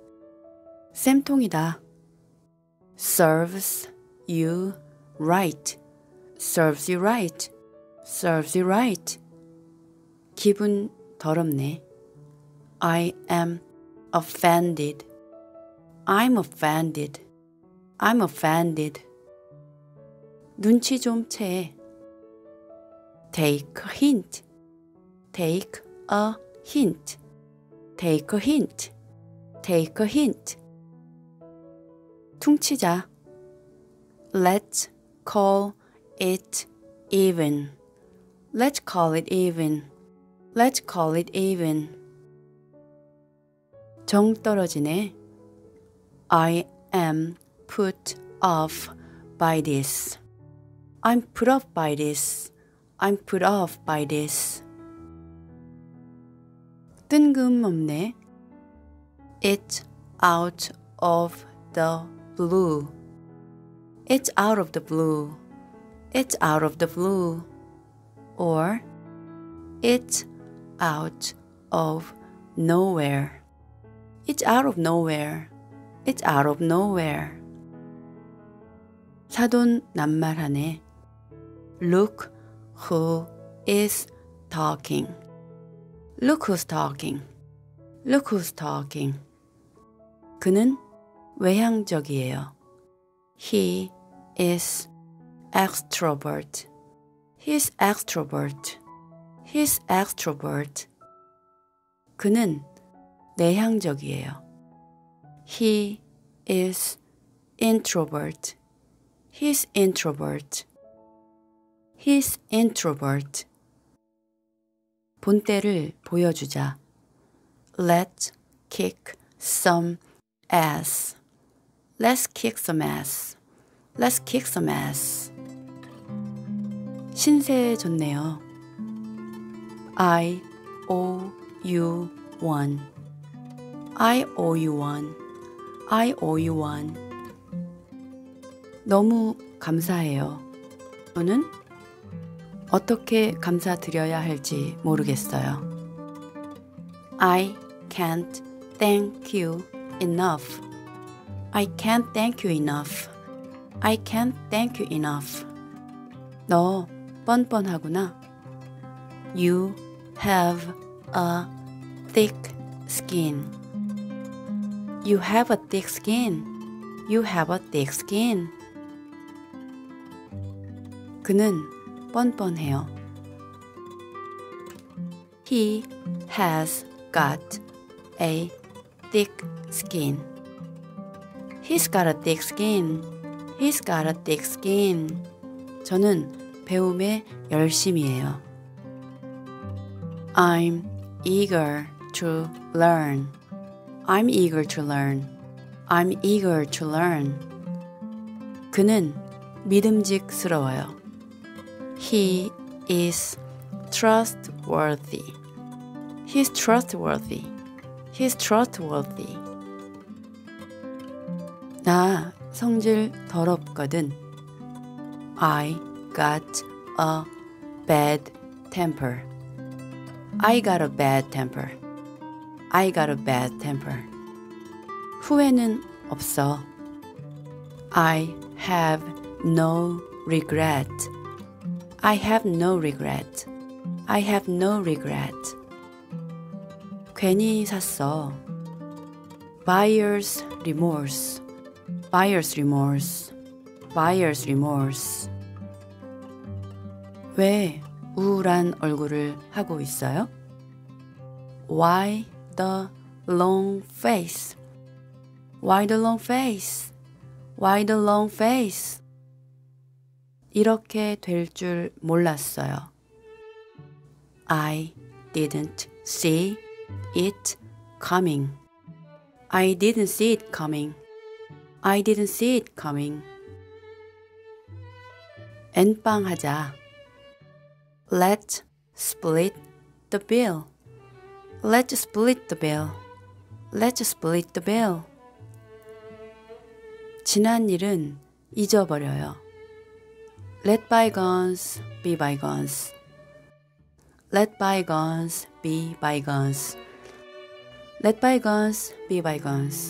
쌤통이다. Serves you right. Serves you right. Serves you right. 기분 더럽네. I am offended. I'm offended. I'm offended. 눈치 좀 채. Take a hint. Take a hint. Take a hint. Take a hint. 퉁치자. Let's call it even. Let's call it even. Let's call it even. 정 떨어지네. I am put off by this. I'm put off by this. I'm put off by this. 뜬금없네. It's out of the blue. It's out of the blue. It's out of the blue. Or it's out of nowhere. It's out of nowhere. It's out of nowhere. 사돈 낱말하네. Look who is talking. Look who's talking. Look who's talking. 그는 외향적이에요. He is extrovert. He's extrovert. He's extrovert. 그는 내향적이에요. He is introvert. He's introvert. He's introvert. 본때를 보여주자. Let's kick some ass. Let's kick some ass. Let's kick some ass. 신세 좋네요. I owe you one. I owe you one. I owe you one. 너무 감사해요. 저는 어떻게 감사드려야 할지 모르겠어요. I can't thank you enough. I can't thank you enough. I can't thank you enough. 너 뻔뻔하구나. You have a thick skin. You have a thick skin. You have a thick skin. 그는 뻔뻔해요. He has got a thick skin. He's got a thick skin. He's got a thick skin. 저는 배움에 열심이에요. I'm eager to learn. I'm eager to learn. I'm eager to learn. 그는 믿음직스러워요. He is trustworthy. He's trustworthy. He's trustworthy. 나 성질 더럽거든. I got a bad temper. I got a bad temper. I got a bad temper. 후회는 없어. I have no regret. I have no regret. I have no regret. 괜히 샀어. Buyer's remorse. Buyer's remorse. Buyer's remorse. 왜 우울한 얼굴을 하고 있어요? Why the long face? Why the long face? Why the long face? 이렇게 될 줄 몰랐어요. I didn't see it coming. I didn't see it coming. I didn't see it coming. 엔빵 하자. Let's split the bill. Let's split the bill. Let's split the bill. 지난 일은 잊어버려요. Let bygones be bygones. Let bygones be bygones. Let bygones be bygones.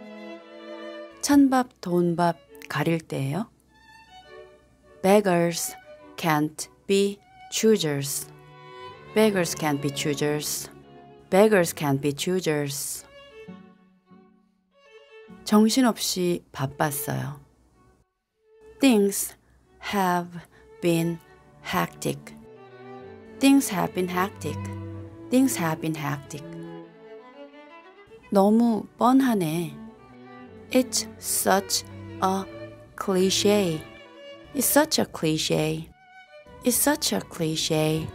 찬밥 돈밥 가릴 때예요. Beggars can't be choosers. Beggars can't be choosers. Beggars can't be choosers. 정신없이 바빴어요. Things have been hectic. Things have been hectic. Things have been hectic. 너무 뻔하네. It's such a cliche. It's such a cliche. It's such a cliche.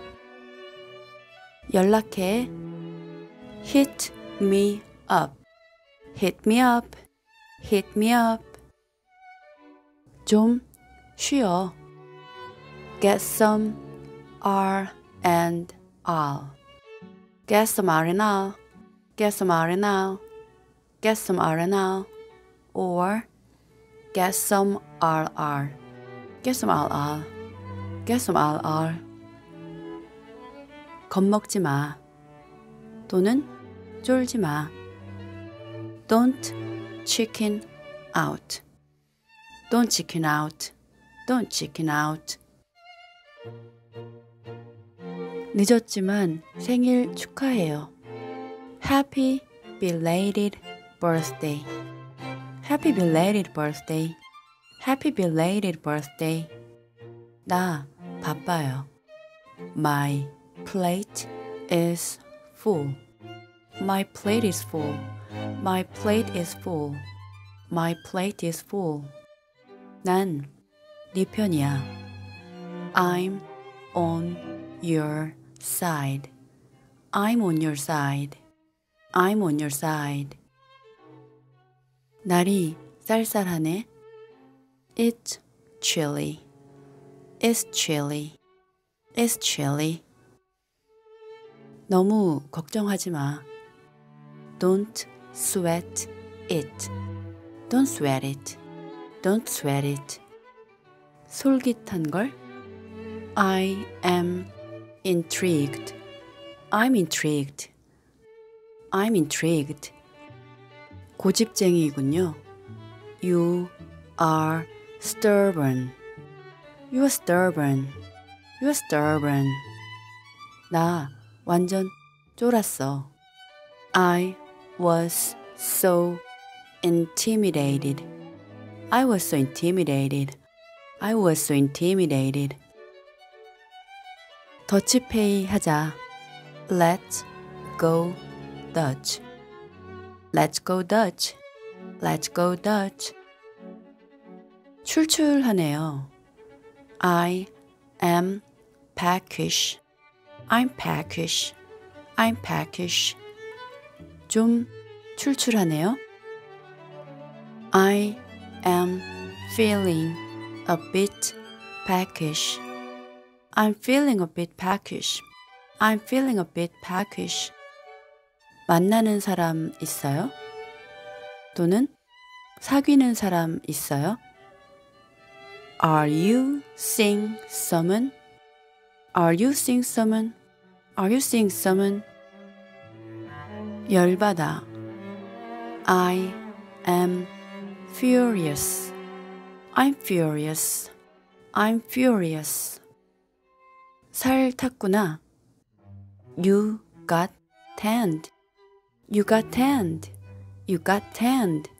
연락해. Hit me up. Hit me up. Hit me up. 좀 쉬어. Get some R and R. Get some R and R. Get some R and R. Get some R and R. Or get some R R. Get some R R. Get some R R. 겁먹지 마. 또는 쫄지 마. Don't chicken out. Don't chicken out. Don't chicken out. 늦었지만 생일 축하해요. Happy belated birthday. Happy belated birthday. Happy belated birthday. 나 바빠요. My plate is full. My plate is full. My plate is full. My plate is full. 난 네 편이야. I'm on your side. I'm on your side. I'm on your side. 날이 쌀쌀하네. It's chilly. It's chilly. It's chilly. 너무 걱정하지 마. Don't sweat it. Don't sweat it. Don't sweat it. 솔깃한걸? I am intrigued. I'm intrigued. I'm intrigued. 고집쟁이군요. You are stubborn. You are stubborn. You are stubborn. 나 완전 쫄았어. I was so intimidated. I was so intimidated. I was so intimidated. 더치페이 하자. Let's go Dutch. Let's go Dutch. Let's go Dutch. 출출하네요. I am peckish. I'm peckish. I'm peckish. 좀 출출하네요. I am feeling a bit peckish. I'm feeling a bit peckish. I'm feeling a bit peckish. 만나는 사람 있어요? 또는 사귀는 사람 있어요? Are you seeing someone? Are you seeing someone? Are you seeing someone? 열받아. I am furious. I'm furious. I'm furious. 살 탔구나. You got tanned. You got tanned. You got tanned.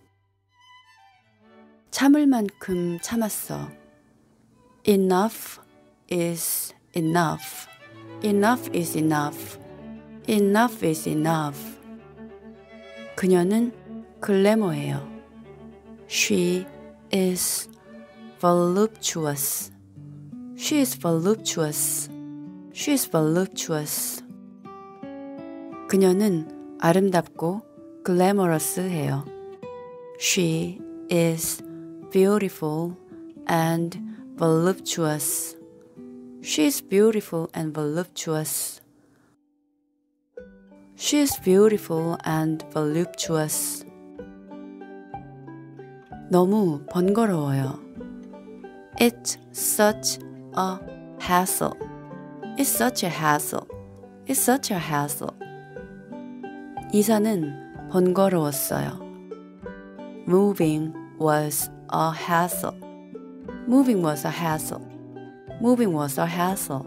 참을 만큼 참았어. Enough is enough. Enough is enough. Enough is enough. 그녀는 글래머예요. She is voluptuous. She is voluptuous. She is voluptuous. 그녀는 아름답고 글래머러스해요. She is beautiful and voluptuous. She is beautiful and voluptuous. She is beautiful and voluptuous. 너무 번거로워요. It's such a hassle. It's such a hassle. It's such a hassle. 이사는 번거로웠어요. Moving was a hassle. Moving was a hassle. Moving was a hassle.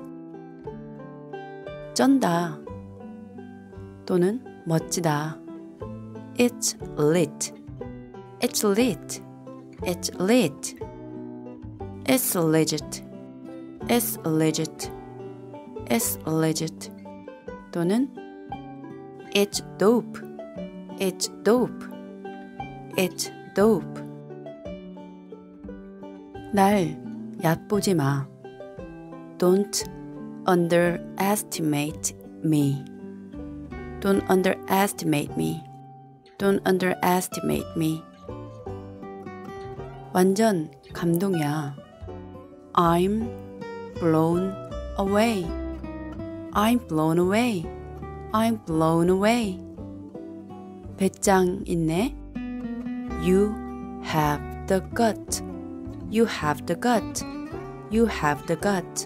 쩐다. 또는 멋지다. It's lit. It's lit. It's lit. It's legit. It's legit. It's legit. 또는 It's dope. It's dope. It's dope. 날 얕보지 마. Don't underestimate me. Don't underestimate me. Don't underestimate me. 완전 감동이야. I'm blown away. I'm blown away. I'm blown away. 배짱 있네. You have the gut. You have the gut. You have the gut.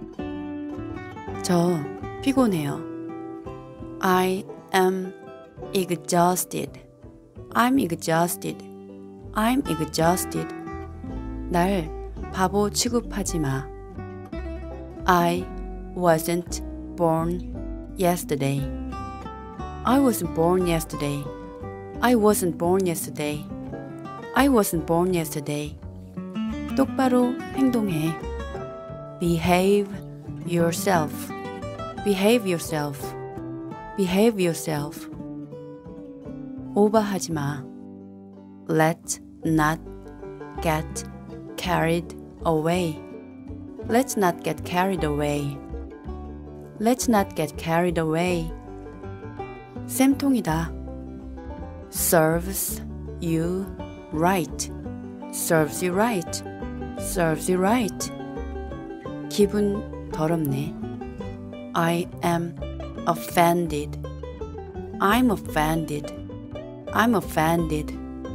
저 피곤해요. I am exhausted. I'm exhausted. I'm exhausted. 날 바보 취급하지 마. I wasn't born yesterday. I wasn't born yesterday. I wasn't born yesterday. I wasn't born yesterday. 똑바로 행동해. Behave yourself. Behave yourself. Behave yourself. 오버하지 마. Let's not get carried away. Let's not get carried away. Let's not get carried away. 쌤통이다. Serves you right. Serves you right. Serves you right. 기분 더럽네. I am offended. I'm offended. I'm offended.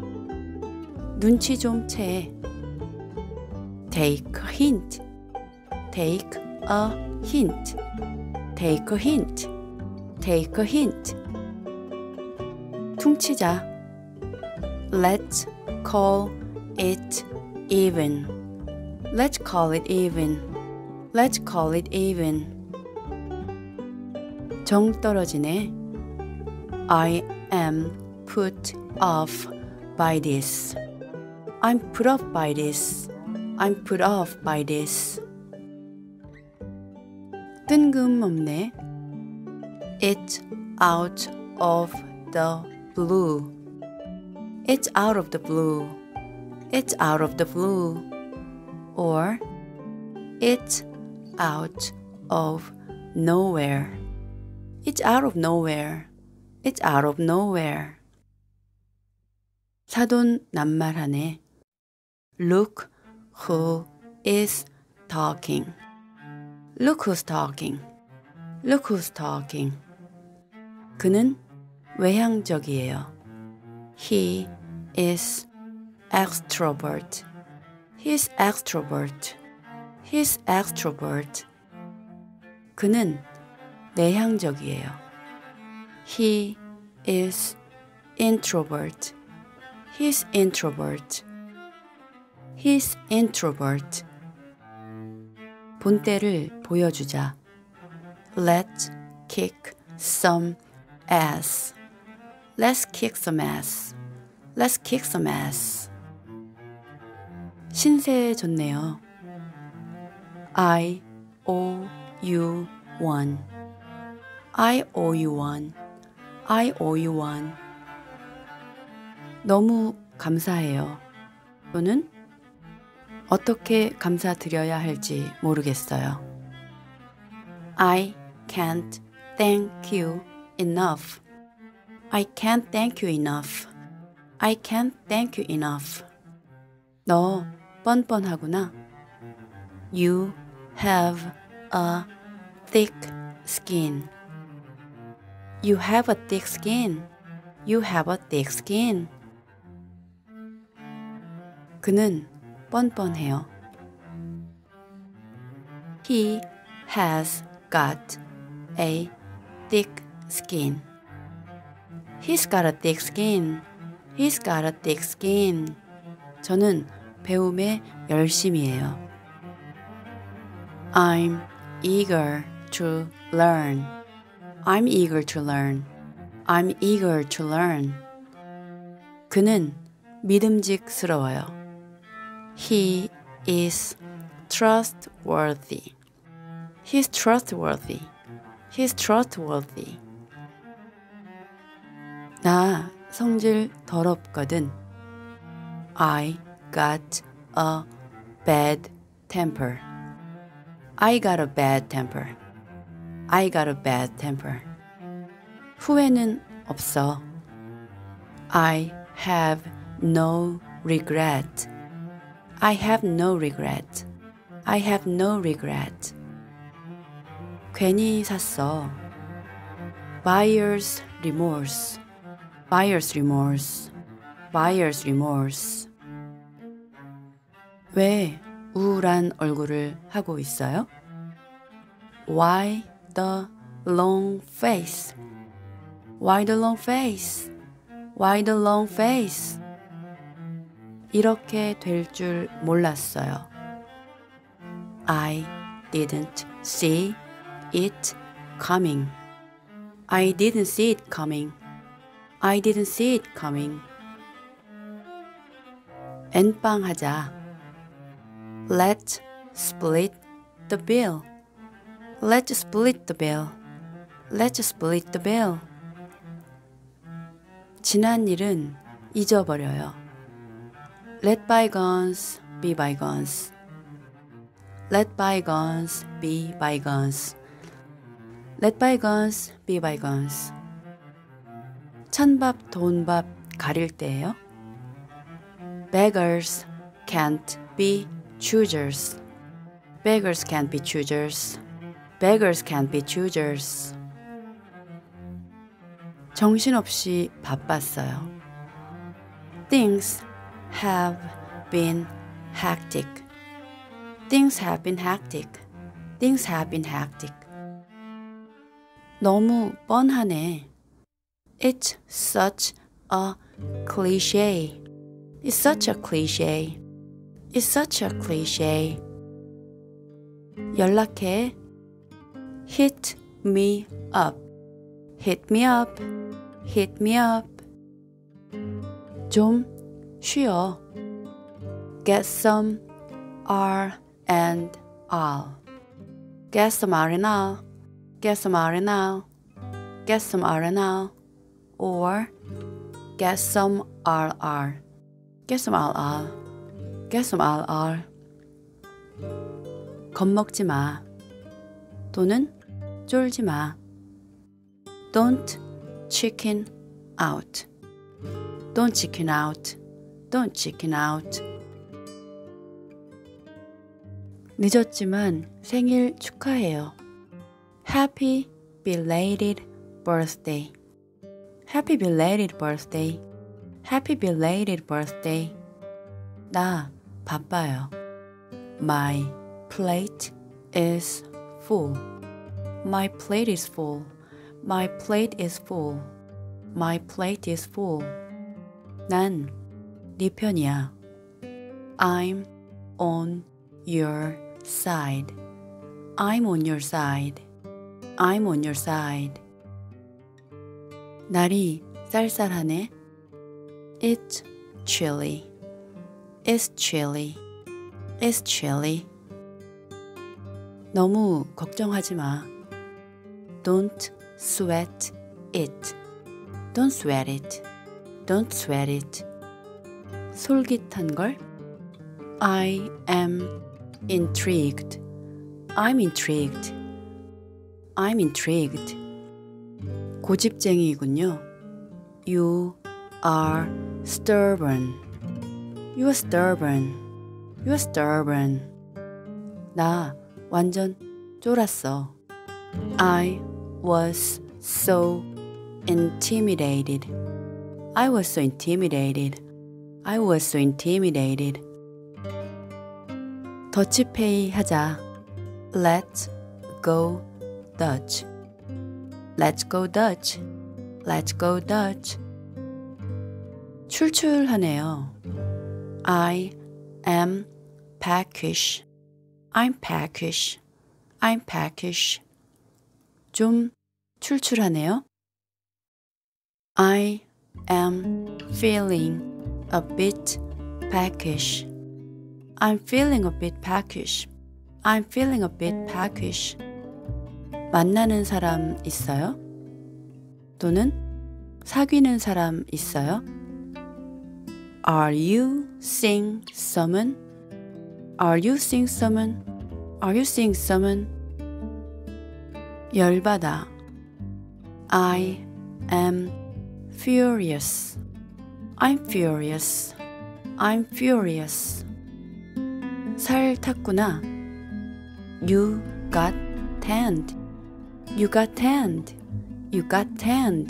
눈치 좀 채. Take a hint. Take a hint. Take a hint. Take a hint. 퉁치자. Let's call it even. Let's call it even. Let's call it even. 정 떨어지네. I am put off by this. I'm put off by this. I'm put off by this. 뜬금없네. It's out of the blue. It's out of the blue. It's out of the blue. Or it's out of nowhere. It's out of nowhere. It's out of nowhere. 사돈 낱말하네. Look who is talking. Look who's talking. Look who's talking. 그는 외향적이에요. He is extrovert. He's extrovert. He's extrovert. 그는 내향적이에요. He is introvert. He's introvert. He's introvert. 본때를 보여주자. Let's kick some ass. Let's kick some ass. Let's kick some ass. 신세 좋네요. I owe you one. I owe you one. I owe you one. 너무 감사해요. 또는 어떻게 감사드려야 할지 모르겠어요. I can't thank you enough. I can't thank you enough. I can't thank you enough. 너 뻔뻔하구나. You have a thick skin. You have a thick skin. You have a thick skin. 그는 뻔뻔해요. He has got a thick skin. He's got a thick skin. He's got a thick skin. 저는 배움에 열심이에요. I'm eager to learn. I'm eager to learn. I'm eager to learn. 그는 믿음직스러워요. He is trustworthy. He's trustworthy. He's trustworthy. 나 성질 더럽거든. I got a bad temper. I got a bad temper. I got a bad temper. 후회는 없어. I have no regret. I have no regret. I have no regret. 괜히 샀어. Buyer's remorse. Buyer's remorse. Buyer's remorse. 왜 우울한 얼굴을 하고 있어요? Why the long face? Why the long face? Why the long face? 이렇게 될 줄 몰랐어요. I didn't see it coming. I didn't see it coming. I didn't see it coming. 엔빵 하자. Let's split the bill. Let's split the bill. Let's split the bill. 지난 일은 잊어버려요. Let bygones be bygones. Let bygones be bygones. Let bygones be bygones. 찬밥, 돈밥 가릴 때예요. Beggars can't be choosers. Beggars can't be choosers. Beggars can't be choosers. 정신없이 바빴어요. Things have been hectic. Things have been hectic. Things have been hectic. 너무 뻔하네. It's such a cliche. It's such a cliche. It's such a cliche. 연락해. Hit me up. Hit me up. Hit me up. 좀 쉬어. Get some R and R. Get some R and R. Get some R and R. Get some R and R. Or get some R R. Get some R R. Get some R R. 겁먹지 마. 또는 쫄지 마. Don't chicken out. Don't chicken out. Don't chicken out. 늦었지만 생일 축하해요. Happy belated birthday. Happy belated birthday. Happy belated birthday. 나 바빠요. My plate is full. My plate is full. My plate is full. My plate is full. 난 네 편이야. I'm on your side. I'm on your side. I'm on your side. 날이 쌀쌀하네. It's chilly. It's chilly. It's chilly. 너무 걱정하지 마. Don't sweat it. Don't sweat it. Don't sweat it. 솔깃한 걸? I am intrigued. I'm intrigued. I'm intrigued. 고집쟁이군요. You are stubborn. You are stubborn. You are stubborn. 나 완전 쫄았어. I was so intimidated. I was so intimidated. I was so intimidated. 더치페이 하자. Let's go Dutch. Let's go Dutch. Let's go Dutch. 출출하네요. I am peckish. I'm peckish. I'm peckish. 좀 출출하네요. I am feeling a bit peckish. I'm feeling a bit peckish. I'm feeling a bit peckish. 만나는 사람 있어요? 또는 사귀는 사람 있어요? Are you seeing someone? Are you seeing someone? Are you seeing someone? 열받아. I am furious. I'm furious. I'm furious. 살 탔구나. You got tanned. You got tanned. You got tanned.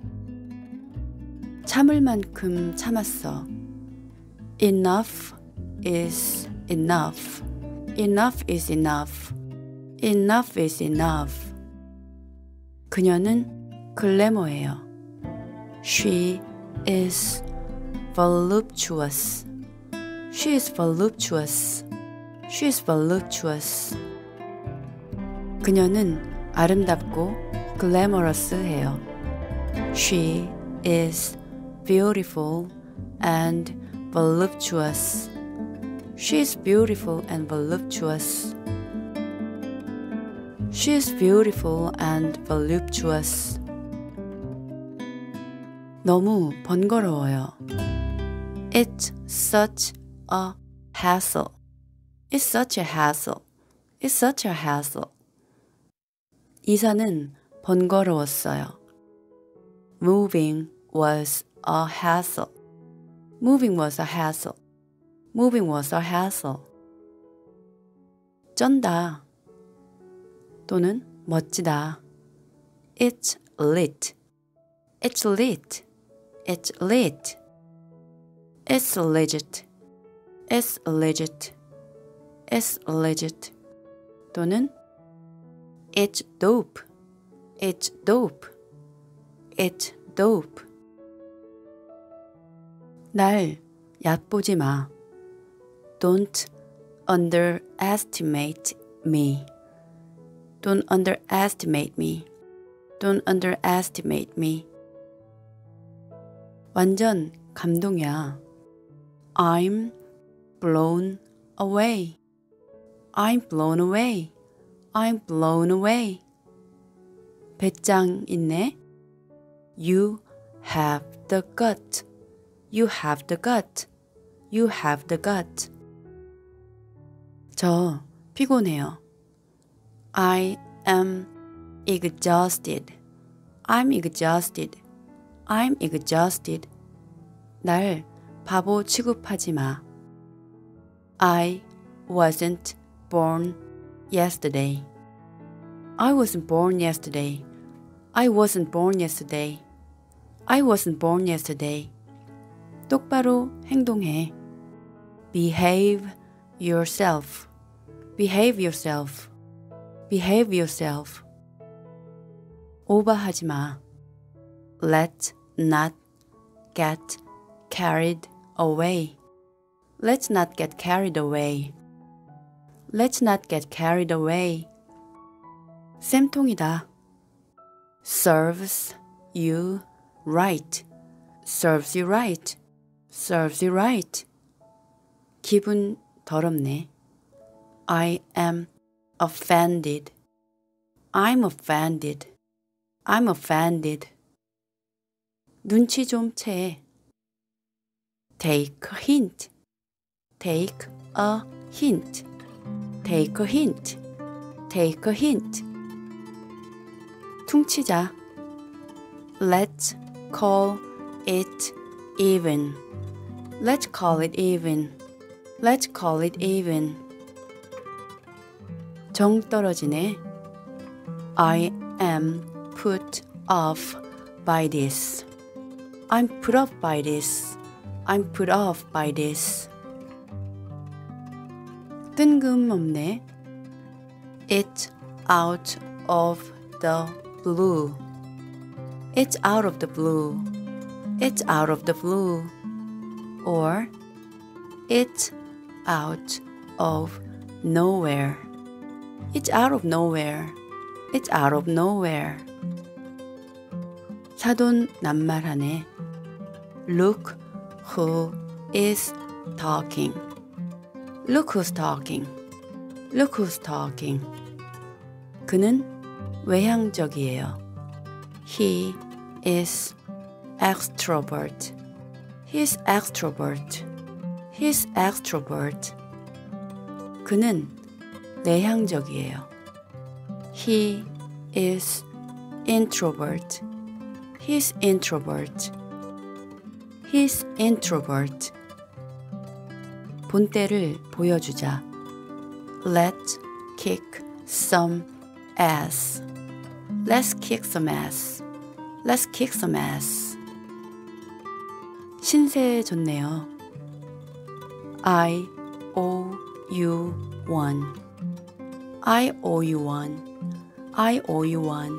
참을 만큼 참았어. Enough is enough. Enough is enough. Enough is enough. 그녀는 글래머예요. She is voluptuous. She is voluptuous. She is voluptuous. 그녀는 아름답고 글래머러스해요. She is beautiful and voluptuous. She is beautiful and voluptuous. She is beautiful and voluptuous. 너무 번거로워요. It's such a hassle. It's such a hassle. It's such a hassle. 이사는 번거로웠어요. Moving was a hassle. Moving was a hassle. Moving was a hassle. 쩐다 또는 멋지다. It's lit. It's lit. It's lit. It's legit. It's legit. It's legit. 또는 It's dope. It's dope. It's dope. 날 얕보지 마. Don't underestimate me. Don't underestimate me. Don't underestimate me. 완전 감동이야. I'm blown away. I'm blown away. I'm blown away. 배짱 있네. You have the gut. You have the gut. You have the gut. 저 피곤해요. I am exhausted. I'm exhausted. I'm exhausted. 날 바보 취급하지 마. I wasn't born yesterday. I wasn't born yesterday. I wasn't born yesterday. I wasn't born yesterday. 똑바로 행동해. Behave yourself. Behave yourself. Behave yourself. 오버하지 마. Let's not get carried away. Let's not get carried away. Let's not get carried away. 쌤통이다. Serves you right. Serves you right. Serves you right. 기분 더럽네. I am offended. I'm offended. I'm offended. 눈치 좀 채. Take a hint. Take a hint. Take a hint. Take a hint. 퉁치자. Let's call it even. Let's call it even. Let's call it even. 정 떨어지네. I am put off by this. I'm put off by this. I'm put off by this. 뜬금없네. It's out of the blue. It's out of the blue. It's out of the blue. Or it's out of nowhere. It's out of nowhere. It's out of nowhere. 사돈 낱말하네. Look who is talking. Look who's talking. Look who's talking. 그는 외향적이에요. He is extrovert. He's extrovert. He's extrovert. 그는 내향적이에요. He is introvert. He's introvert. He's introvert. 본때를 보여주자. Let's kick some ass. Let's kick some ass. Let's kick some ass. 신세 좋네요. I owe you one. I owe you one. I owe you one.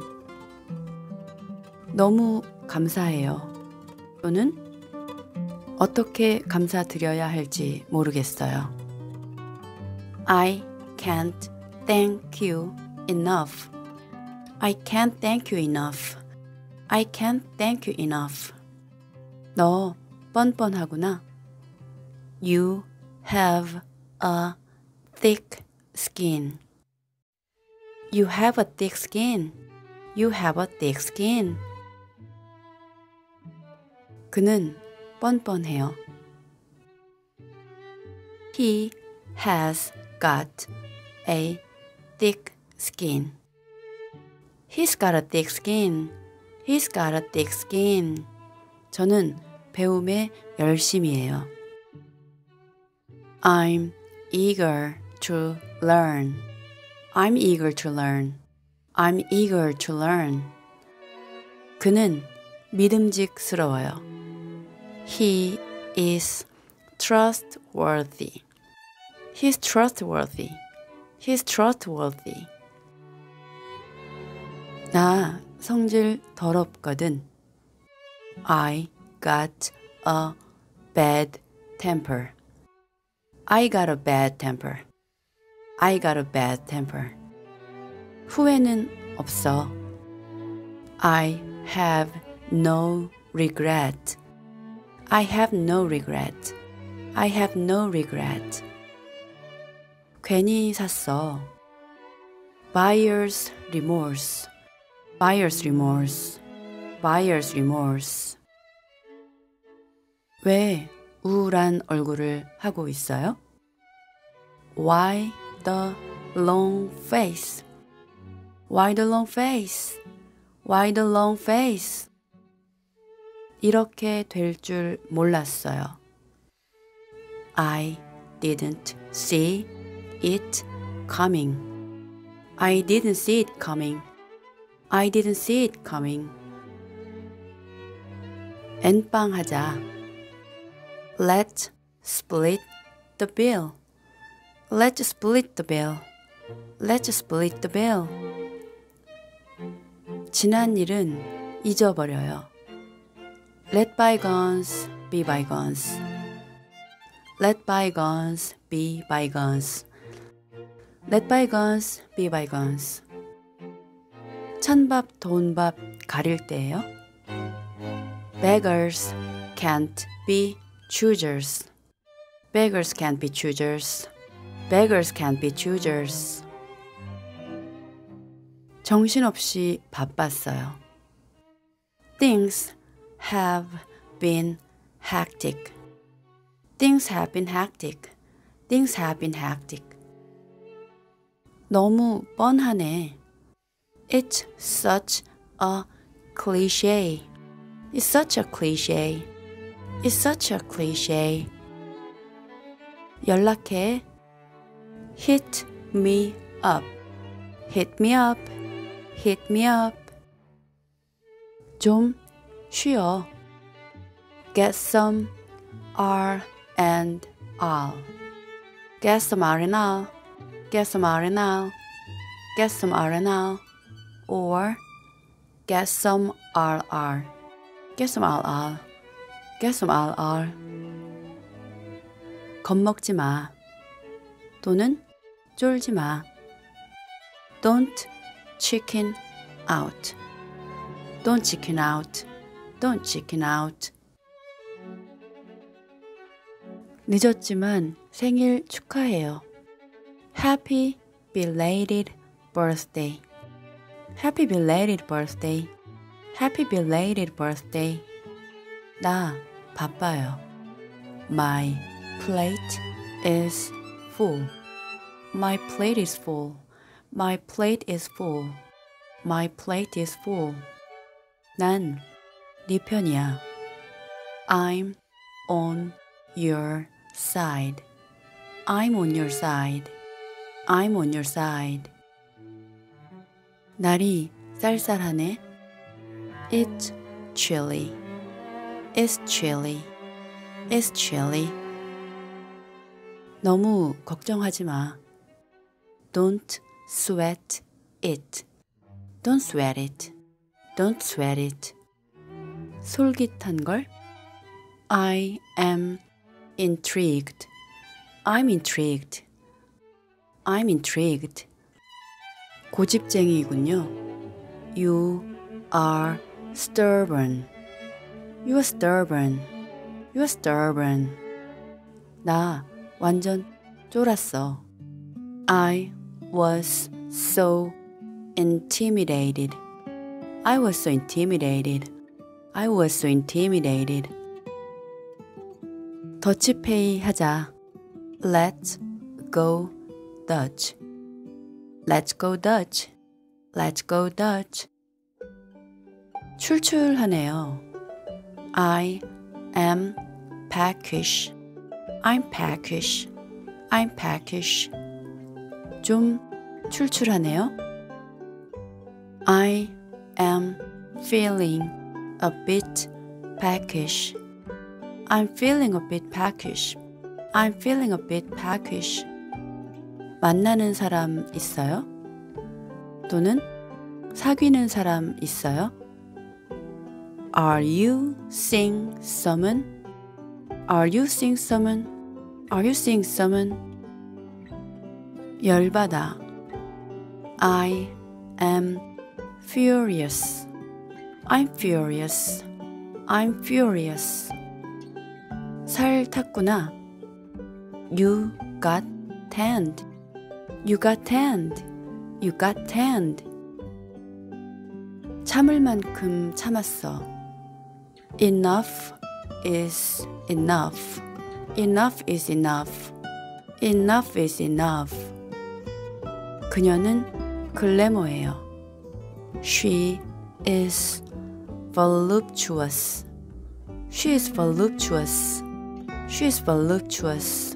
너무 감사해요. 또는 어떻게 감사드려야 할지 모르겠어요. I can't thank you enough. I can't thank you enough. I can't thank you enough. 너 뻔뻔하구나. You have a thick skin. You have a thick skin. You have a thick skin. 그는 뻔뻔해요. He has got a thick skin. He's got a thick skin. He's got a thick skin. 저는 배움에 열심히 해요. I'm eager to learn. I'm eager to learn. I'm eager to learn. 그는 믿음직스러워요. He is trustworthy. He's trustworthy. He's trustworthy. 나 성질 더럽거든. I got a bad temper. I got a bad temper. I got a bad temper. 후회는 없어. I have no regret. I have no regret. I have no regret. 괜히 샀어. Buyer's remorse. Buyer's remorse. Buyer's remorse. 왜 우울한 얼굴을 하고 있어요? Why the long face? Why the long face? Why the long face? 이렇게 될 줄 몰랐어요. I didn't see it coming. I didn't see it coming. I didn't see it coming. 엔빵 하자. Let's split the bill. Let's split the bill. Let's split the bill. 지난 일은 잊어버려요. Let bygones be bygones. Let bygones be bygones. Let bygones be bygones. 찬밥 돈밥 가릴 때예요. Beggars can't be choosers. Beggars can't be choosers. Beggars can't be choosers. 정신없이 바빴어요. Things have been hectic. Things have been hectic. Things have been hectic. 너무 뻔하네. It's such a cliche. It's such a cliche. It's such a cliche. 연락해. Hit me up. Hit me up. Hit me up. 좀 쉬어. Get some R and R. Get some R and R. Get some R and R. Get some R and R. Or get some R R. Get some R R. Get some R R. 겁먹지 마. 또는 쫄지 마. Don't chicken out. Don't chicken out. Don't chicken out. 늦었지만 생일 축하해요. Happy belated birthday. Happy belated birthday. Happy belated birthday. 나 바빠요. My plate is full. My plate is full. My plate is full. My plate is full. 난 네 편이야. I'm on your side. I'm on your side. I'm on your side. 날이 쌀쌀하네. It's chilly. It's chilly. It's chilly. 너무 걱정하지 마. Don't sweat it. Don't sweat it. Don't sweat it. 솔깃한 걸? I am intrigued. I'm intrigued. I'm intrigued. 고집쟁이군요. You are stubborn. You are stubborn. You are stubborn. 나 완전 쫄았어. I was so intimidated. I was so intimidated. I was so intimidated. 더치페이 하자. Let's go Dutch. Let's go Dutch. Let's go Dutch. 출출하네요. I am peckish. I'm peckish. I'm peckish. 좀 출출하네요. I am feeling a bit peckish. I'm feeling a bit peckish. I'm feeling a bit peckish. 만나는 사람 있어요? 또는 사귀는 사람 있어요? Are you seeing someone? Are you seeing someone? Are you seeing someone? 열받아. I am furious. I'm furious. I'm furious. 살 탔구나. You got tanned. You got tanned. You got tanned. 참을 만큼 참았어. Enough is enough. Enough is enough. Enough is enough. 그녀는 글래머예요. She is voluptuous. She is voluptuous. She is voluptuous.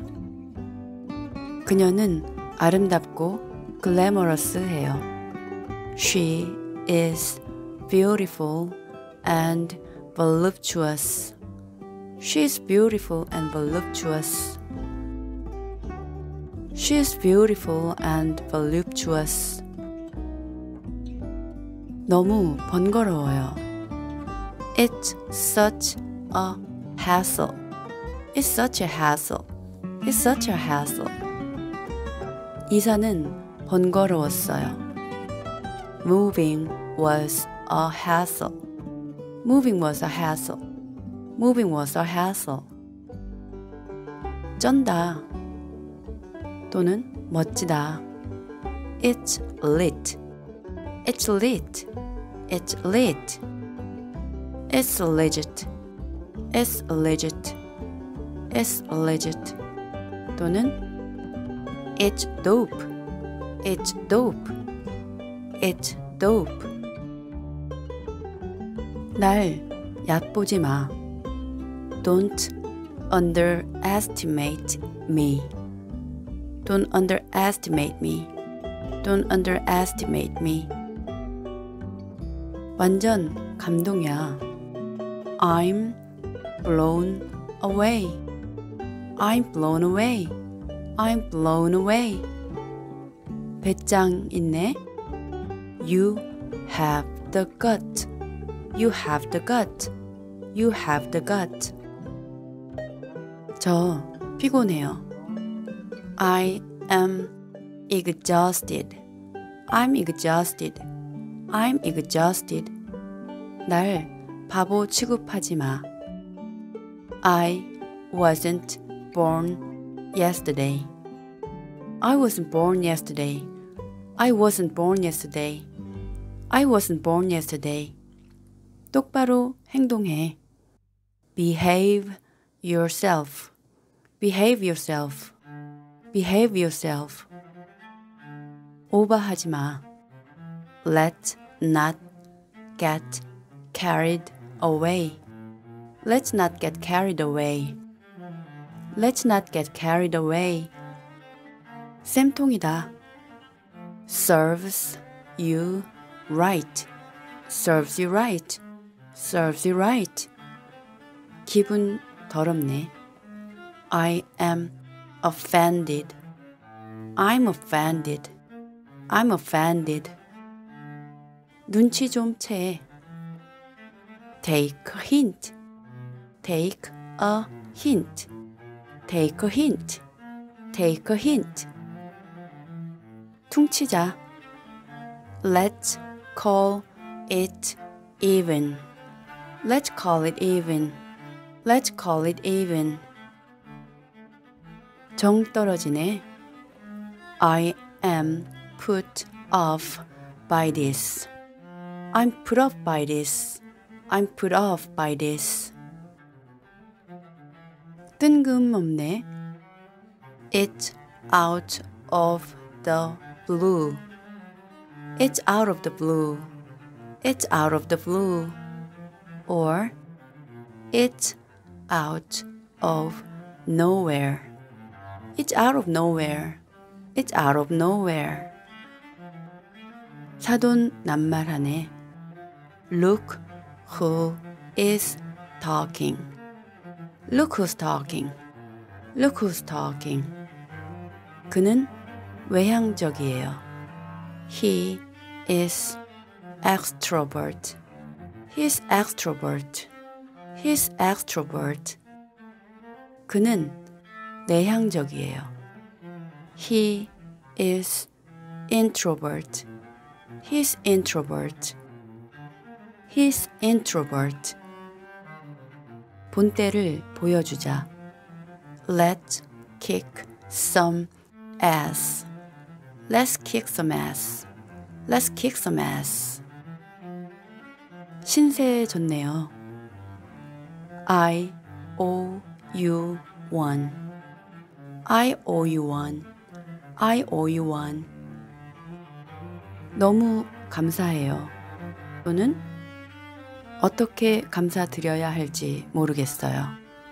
그녀는 아름답고 글래머러스해요. She is beautiful and voluptuous. She is beautiful and voluptuous. She is beautiful and voluptuous. 너무 번거로워요. It's such a hassle. It's such a hassle. It's such a hassle. 이사는 번거로웠어요. Moving was a hassle. Moving was a hassle. Moving was a hassle. 쩐다. 또는 멋지다. It's lit. It's lit. It's lit. It's legit. It's legit. It's legit. 또는 It's dope. It's dope. It's dope. 날 얕보지 마. Don't underestimate me. Don't underestimate me. Don't underestimate me. 완전 감동이야. I'm blown away. I'm blown away. I'm blown away. 배짱 있네. You have the gut. You have the gut. You have the gut. 저 피곤해요. I am exhausted. I'm exhausted. I'm exhausted. 날 바보 취급하지 마. I wasn't born yesterday. I wasn't born yesterday. I wasn't born yesterday. I wasn't born yesterday. 똑바로 행동해. Behave yourself. Behave yourself. Behave yourself. 오버하지 마. Let's not get carried away. Let's not get carried away. Let's not get carried away. 쌤통이다. Serves you right. Serves you right. Serves you right. 기분 더럽네. I am offended. I'm offended. I'm offended. 눈치 좀 채. Take a hint. Take a hint. Take a hint. Take a hint. 퉁치자. Let's call it even. Let's call it even. Let's call it even. 정 떨어지네. I am put off by this. I'm put off by this. I'm put off by this. 뜬금없네. It's out of the blue. It's out of the blue. It's out of the blue. Or it's out of nowhere. It's out of nowhere. It's out of nowhere. 사돈 낱말하네. Look who is talking. Look who's talking. Look who's talking. 그는 외향적이에요. He is extrovert. He's extrovert. He's extrovert. 그는 내향적이에요. He is introvert. He's introvert. He's introvert. 본때를 보여주자. Let's kick some ass. Let's kick some ass. Let's kick some ass. 신세 좋네요. I owe you one. I owe you one. I owe you one. 너무 감사해요. 또는 어떻게 감사드려야 할지 모르겠어요.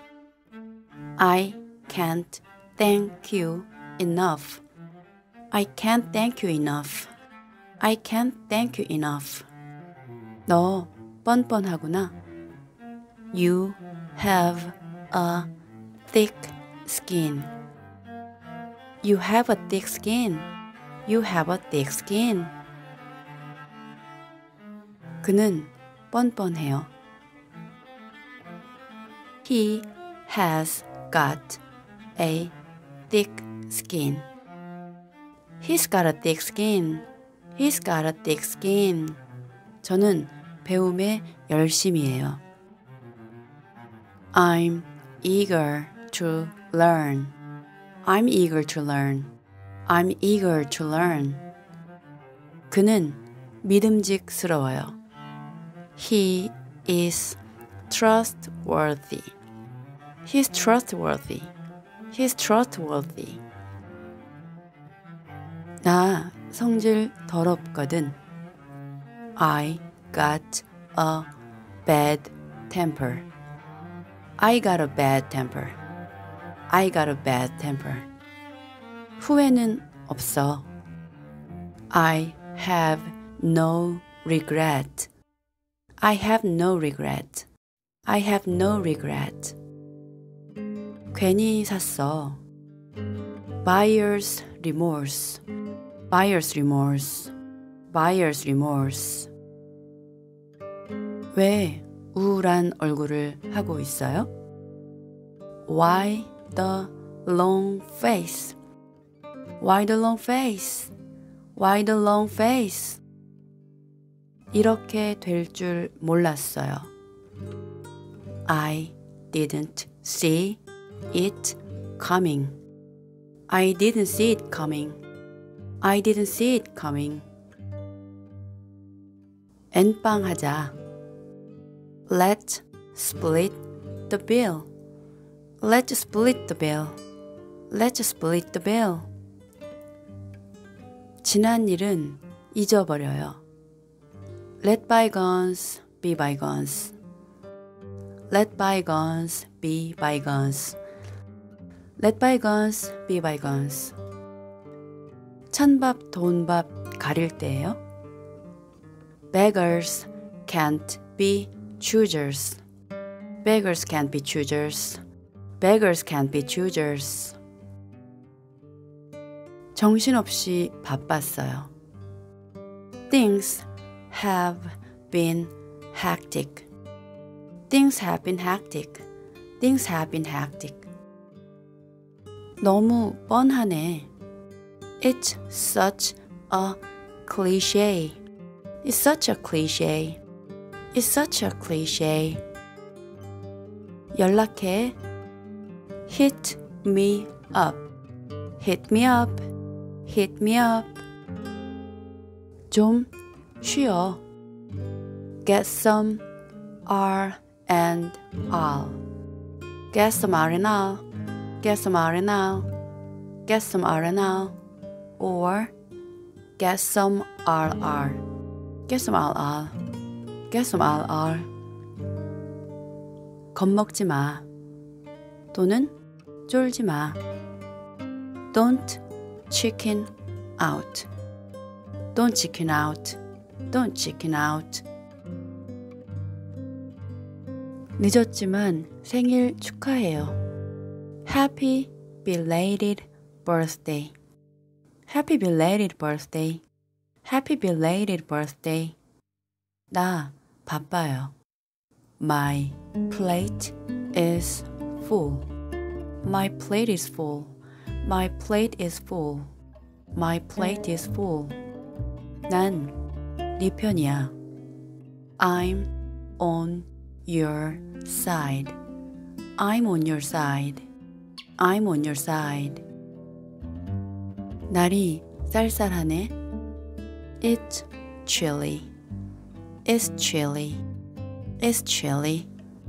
I can't thank you enough. I can't thank you enough. I can't thank you enough. 너 뻔뻔하구나. You have a thick skin. You have a thick skin. You have a thick skin. 그는 뻔뻔해요. He has got a thick skin. He's got a thick skin. He's got a thick skin. 저는 배움에 열심이에요. I'm eager to learn. I'm eager to learn. I'm eager to learn. 그는 믿음직스러워요. He is trustworthy. He's trustworthy. He's trustworthy. 나 성질 더럽거든. I got a bad temper. I got a bad temper. I got a bad temper. 후회는 없어. I have no regret. I have no regret. I have no regret. 괜히 샀어. Buyer's remorse. Buyer's remorse. Buyer's remorse. 왜 우울한 얼굴을 하고 있어요? Why the long face? Why the long face? Why the long face? 이렇게 될 줄 몰랐어요. I didn't see it coming. I didn't see it coming. I didn't see it coming. 엔빵 하자. Let's split the bill. Let's split the bill. Let's split the bill. 지난 일은 잊어버려요. Let bygones be bygones. Let bygones be bygones. Let bygones be bygones. 찬밥 돈밥 가릴 때예요. Beggars can't be choosers. Beggars can't be choosers. Beggars can't be choosers. 정신없이 바빴어요. Things have been hectic. Things have been hectic. Things have been hectic. 너무 뻔하네. It's such a cliche. It's such a cliche. It's such a cliche. 연락해. Hit me up. Hit me up. Hit me up. 좀 쉬어. Get some R and R. Get some Arenal. Get some Arenal. Get some Arenal. Or get some R R. Get some R R. Get some R R. 겁먹지 마. 또는 쫄지 마. Don't chicken out. Don't chicken out. Don't chicken out. 늦었지만 생일 축하해요. Happy belated birthday. Happy belated birthday. Happy belated birthday. 나 바빠요. My plate is full. My plate is full. My plate is full. My plate is full. 난 네 편이야. I'm on your side. I'm on your side. I'm on your side. 날이 쌀쌀하네. It's chilly. It's chilly. It's chilly.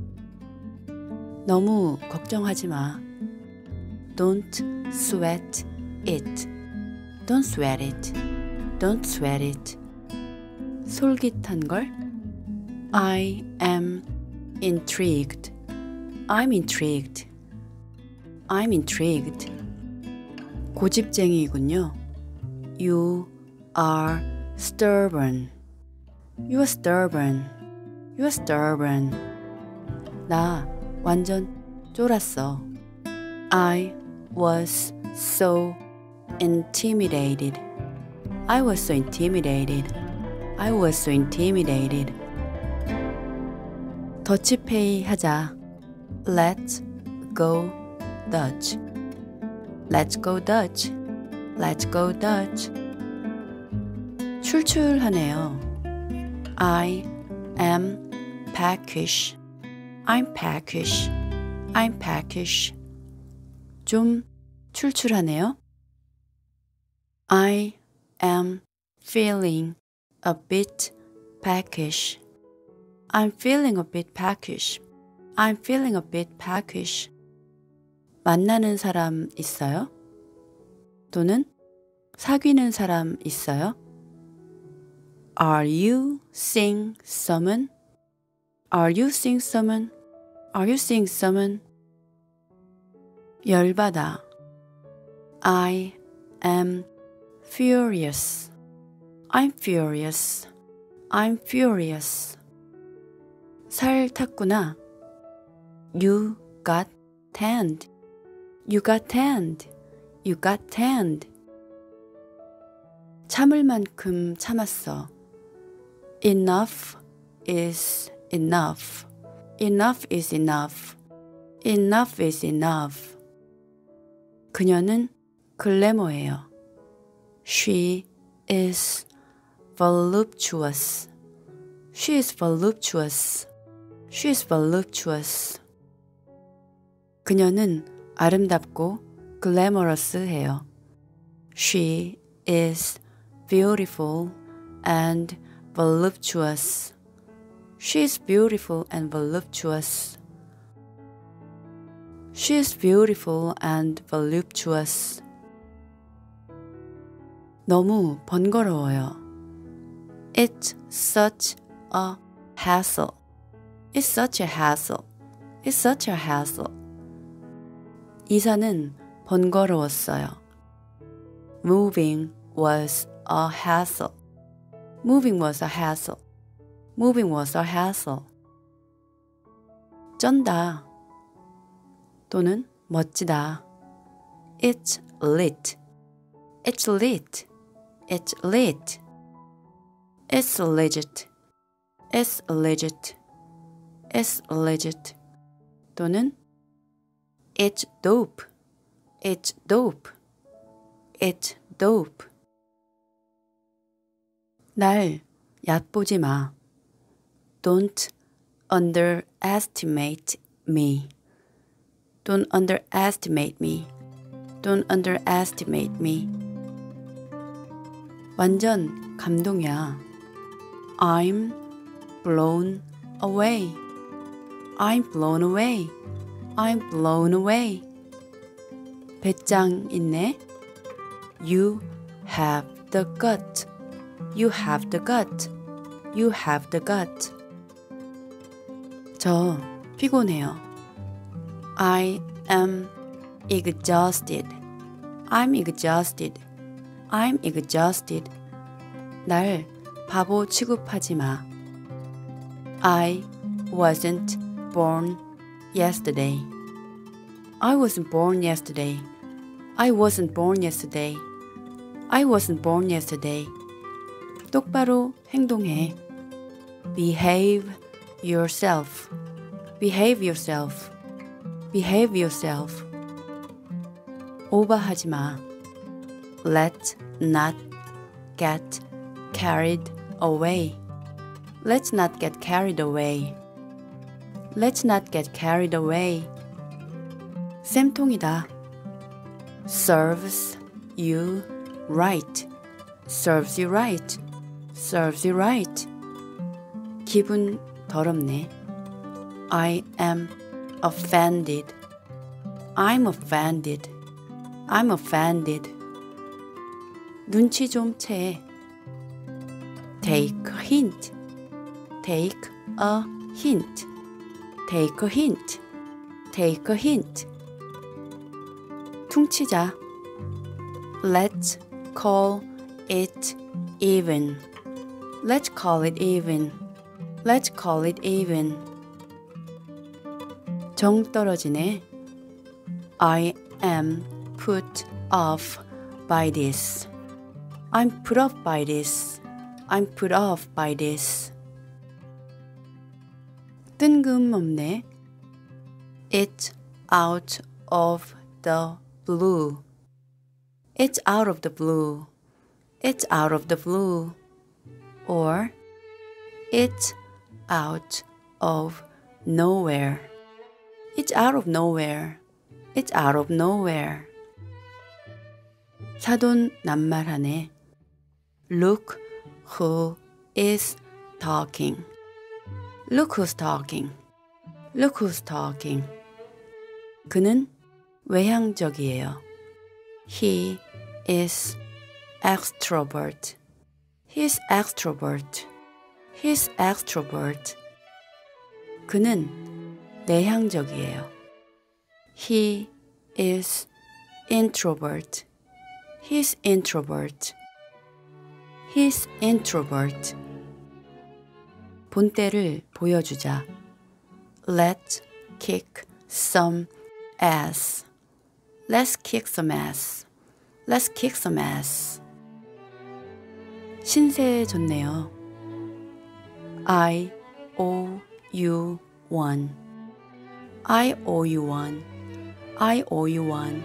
너무 걱정하지 마. Don't sweat it. Don't sweat it. Don't sweat it. 솔깃한 걸? I am intrigued. I'm intrigued. I'm intrigued. 고집쟁이군요. You are stubborn. You are stubborn. You are stubborn. 나 완전 쫄았어. I was so intimidated. I was so intimidated. I was so intimidated. 더치페이 하자. Let's go Dutch. Let's go Dutch. Let's go Dutch. 출출하네요. I am peckish. I'm peckish. I'm peckish. 좀 출출하네요. I am feeling a bit peckish. I'm feeling a bit peckish. I'm feeling a bit peckish. 만나는 사람 있어요? 또는 사귀는 사람 있어요? Are you seeing someone? Are you seeing someone? Are you seeing someone? 열받아. I am furious. I'm furious. I'm furious. 살 탔구나. You got tanned. You got tanned. You got tanned. 참을 만큼 참았어. Enough is enough. Enough is enough. Enough is enough. 그녀는 글래머예요. She is voluptuous. She is voluptuous. She is voluptuous. 그녀는 아름답고 글래머러스해요. She is beautiful and voluptuous. She is beautiful and voluptuous. She is beautiful and voluptuous. 너무 번거로워요. It's such a hassle. It's such a hassle. It's such a hassle. 이사는 번거로웠어요. Moving was a hassle. Moving was a hassle. Moving was a hassle. 쩐다. 또는 멋지다. It's lit. It's lit. It's lit. It's legit. It's legit. It's legit. 또는 It's dope. It's dope. It's dope. 날 얕보지 마. Don't underestimate me. Don't underestimate me. Don't underestimate me. 완전 감동이야. I'm blown away. I'm blown away. I'm blown away. 배짱 있네. You have the gut. You have the gut. You have the gut. 저 피곤해요. I am exhausted. I'm exhausted. I'm exhausted. 날 바보 취급하지 마. I wasn't born yesterday. I wasn't born yesterday. I wasn't born yesterday. I wasn't born yesterday. 똑바로 행동해. Behave yourself. Behave yourself. Behave yourself. 오버하지 마. Let's not get carried away. Let's not get carried away. Let's not get carried away. 쌤통이다. Serves you right. Serves you right. Serves you right. 기분 더럽네. I am offended. I'm offended. I'm offended. 눈치 좀 채. Take a hint. Take a hint. Take a hint. Take a hint. 퉁치자. Let's call it even. Let's call it even. Let's call it even. 정 떨어지네. I am put off by this. I'm put off by this. I'm put off by this. 뜬금없네. It's out of the blue. It's out of the blue. It's out of the blue. Or it's out of nowhere. It's out of nowhere. It's out of nowhere. 사돈 낱말하네. Look who is talking. Look who's talking. Look who's talking. 그는 외향적이에요. He is extrovert. He's extrovert. He's extrovert. 그는 내향적이에요. He is introvert. He's introvert. He's introvert. 본때를 보여주자. Let's kick some ass. Let's kick some ass. Let's kick some ass. 신세 좋네요. I owe you one. I owe you one. I owe you one.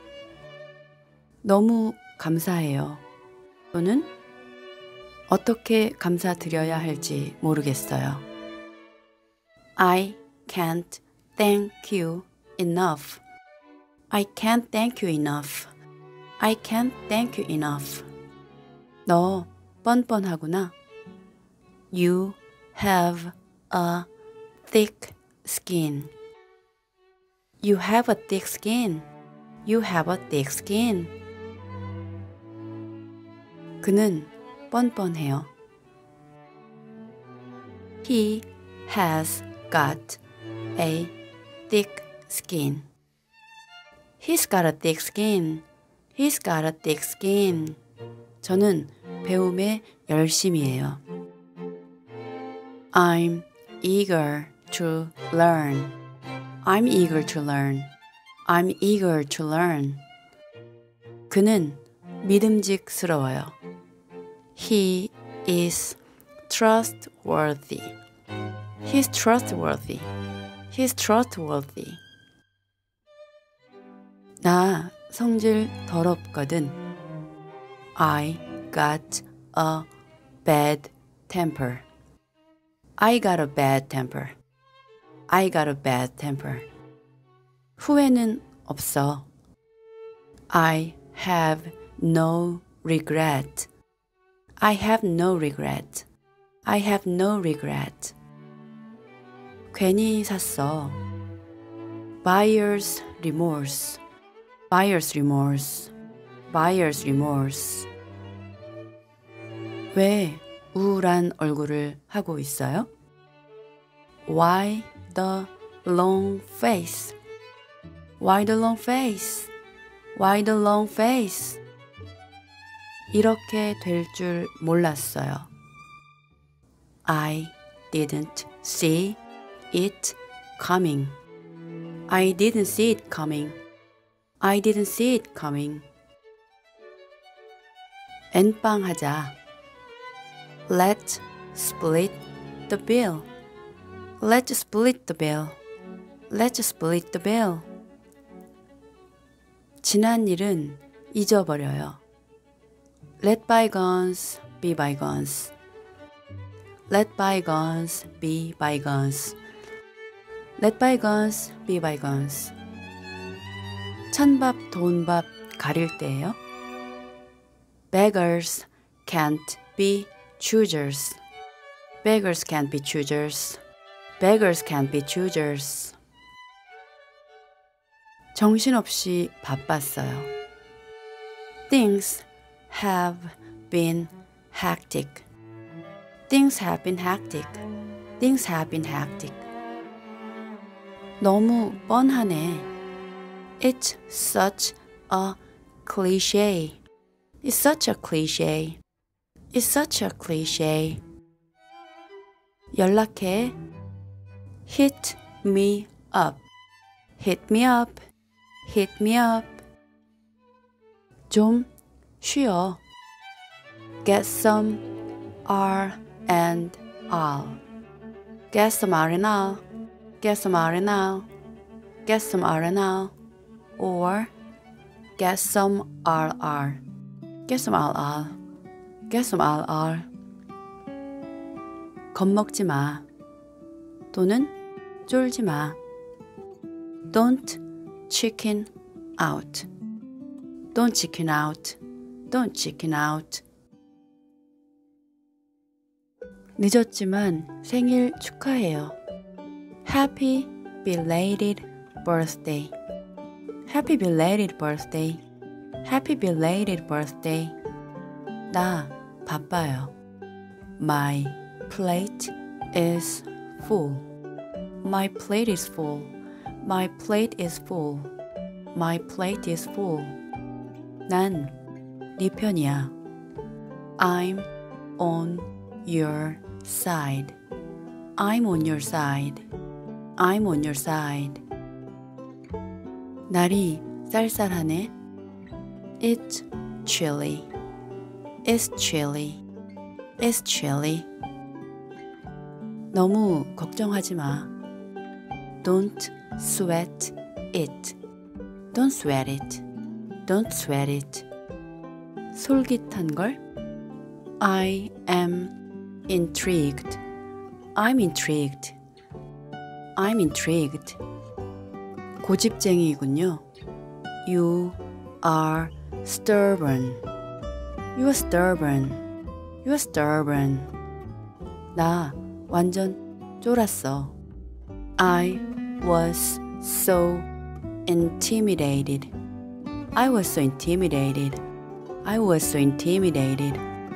너무 감사해요. 또는 어떻게 감사드려야 할지 모르겠어요. I can't thank you enough. I can't thank you enough. I can't thank you enough. 너 뻔뻔하구나. You have a thick skin. You have a thick skin. You have a thick skin. 그는 뻔뻔해요. He has got a thick skin. He's got a thick skin. He's got a thick skin. 저는 배움에 열심이에요. I'm eager to learn. I'm eager to learn. I'm eager to learn. 그는 믿음직스러워요. He is trustworthy. He's trustworthy. He's trustworthy. 나 성질 더럽거든. I got a bad temper. I got a bad temper. I got a bad temper. 후회는 없어. I have no regret. I have no regret. I have no regret. 괜히 샀어. buyer's remorse, buyer's remorse, buyer's remorse. 왜 우울한 얼굴을 하고 있어요? Why the long face? Why the long face? Why the long face? 이렇게 될 줄 몰랐어요. I didn't see it coming. I didn't see it coming. I didn't see it coming. 엔빵 하자. Let's split the bill. Let's split the bill. Let's split the bill. 지난 일은 잊어버려요. Let bygones be bygones. Let bygones be bygones. Let bygones be bygones. 찬밥 돈밥 가릴 때예요. Beggars can't be choosers. Beggars can't be choosers. Beggars can't be choosers. 정신없이 바빴어요. Things have been hectic. Things have been hectic. Things have been hectic. 너무 뻔하네. It's such a cliche. It's such a cliche. It's such a cliche. 연락해. Hit me up. Hit me up. Hit me up. 좀 쉬어. Get some R and R. Get some R and R. Get some R and R. Get some R and R. Or get some R R. Get some R R. Get some R R. 겁먹지 마. 또는 쫄지 마. Don't chicken out. Don't chicken out. Don't chicken out. 늦었지만 생일 축하해요. Happy belated birthday. Happy belated birthday. Happy belated birthday. 나 바빠요. My plate is full. My plate is full. My plate is full. My plate is full. 난 네 편이야. I'm on your side. I'm on your side. I'm on your side. 날이 쌀쌀하네. It's chilly. It's chilly. It's chilly. 너무 걱정하지 마. Don't sweat it. Don't sweat it. Don't sweat it. 솔깃한 걸? I am intrigued. I'm intrigued. I'm intrigued. 고집쟁이군요. You are stubborn. You are stubborn. You are stubborn. 나 완전 쫄았어. I was so intimidated. I was so intimidated. I was so intimidated.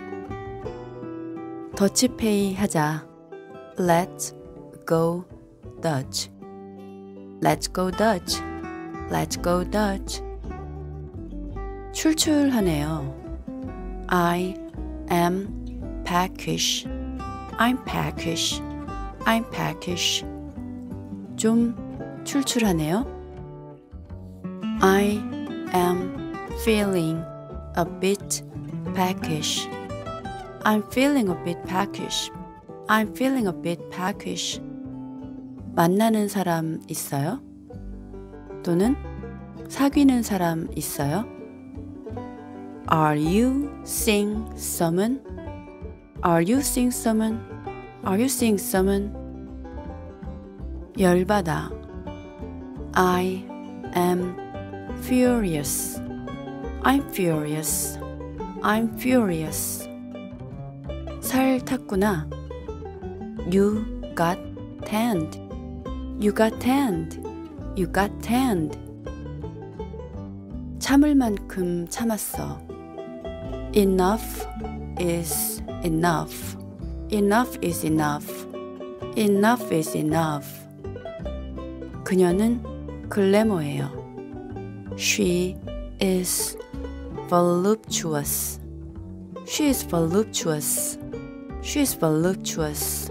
더치페이 하자. Let's go Dutch. Let's go Dutch. Let's go Dutch. 출출하네요. I am peckish. I'm peckish. I'm peckish. 좀 출출하네요. I am feeling a bit peckish. I'm feeling a bit peckish. I'm feeling a bit peckish. 만나는 사람 있어요? 또는 사귀는 사람 있어요? Are you seeing someone? Are you seeing someone? Are you seeing someone? 열받아. I am furious. I'm furious. I'm furious. 살 탔구나. You got tanned. You got tanned. You got tanned. 참을 만큼 참았어. Enough is enough. Enough is enough. Enough is enough. 그녀는 글래머예요. She is voluptuous. She is voluptuous. She is voluptuous.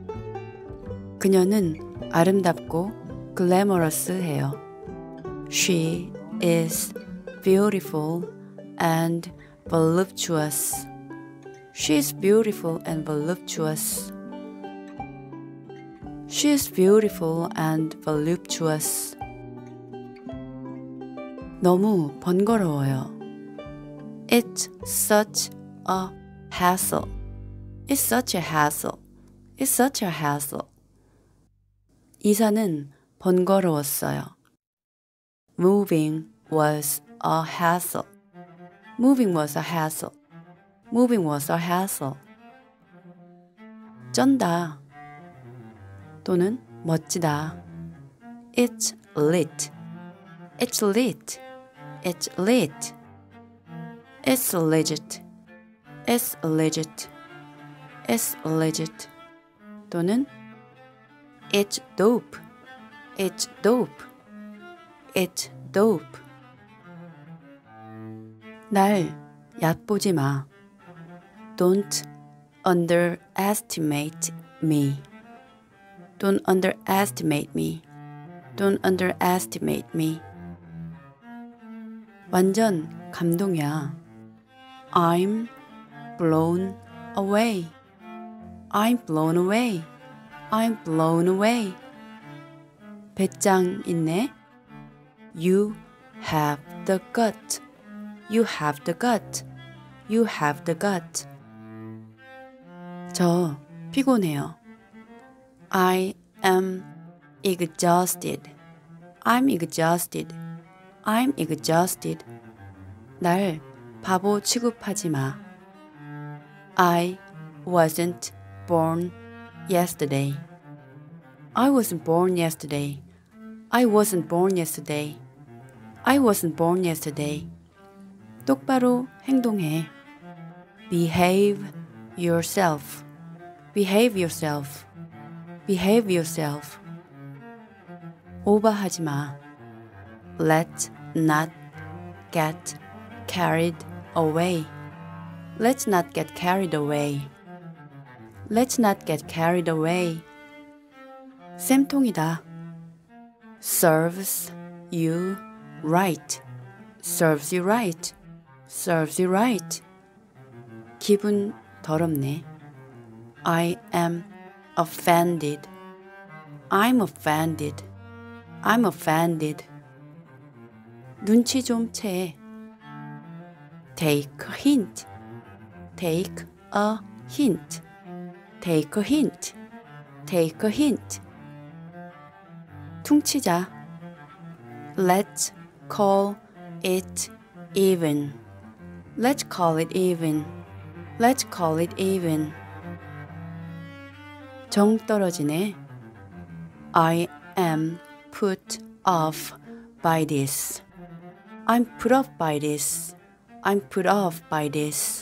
그녀는 아름답고 글래머러스해요. She is beautiful and voluptuous. She is beautiful and voluptuous. She is beautiful and voluptuous. 너무 번거로워요. It's such a hassle. It's such a hassle. It's such a hassle. 이사는 번거로웠어요. Moving was a hassle. Moving was a hassle. Moving was a hassle. 쩐다 또는 멋지다. It's lit. It's lit. It's lit. It's legit. It's legit. It's legit. 또는 It's dope. It's dope. It's dope. 날 얕보지 마. Don't underestimate me. Don't underestimate me. Don't underestimate me. 완전 감동이야. I'm blown away. I'm blown away. I'm blown away. 배짱 있네. You have the gut. You have the gut. You have the gut. 저 피곤해요. I am exhausted. I'm exhausted. I'm exhausted. 날 바보 취급하지 마. I wasn't born yesterday. I wasn't born yesterday. I wasn't born yesterday. I wasn't born yesterday. 똑바로 행동해. Behave yourself. Behave yourself. Behave yourself. 오버하지 마. Let's not get carried away. Let's not get carried away. Let's not get carried away. 쌤통이다. Serves you right. Serves you right. Serves you right. 기분 더럽네. I am offended. I'm offended. I'm offended. 눈치 좀 채. Take a hint. Take a hint. Take a hint. Take a hint. 퉁치자. Let's call it even. Let's call it even. Let's call it even. 정 떨어지네. I am put off by this. I'm put off by this. I'm put off by this.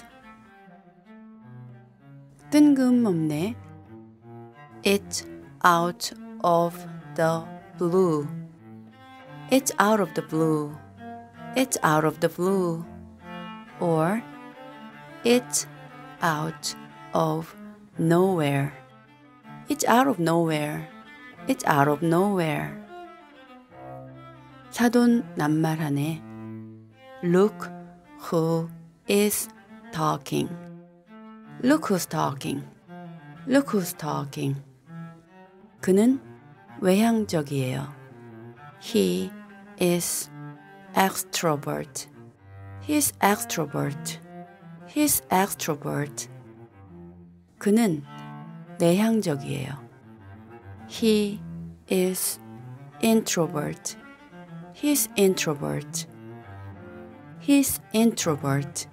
뜬금없네. It's out of the blue. It's out of the blue. It's out of the blue. Or it's out of nowhere. It's out of nowhere. It's out of nowhere. 사돈 낱말하네. Look who is talking. Look who's talking. Look who's talking. 그는 외향적이에요. He is extrovert. He's extrovert. He's extrovert. 그는 내향적이에요. He is introvert. He's introvert. He's introvert.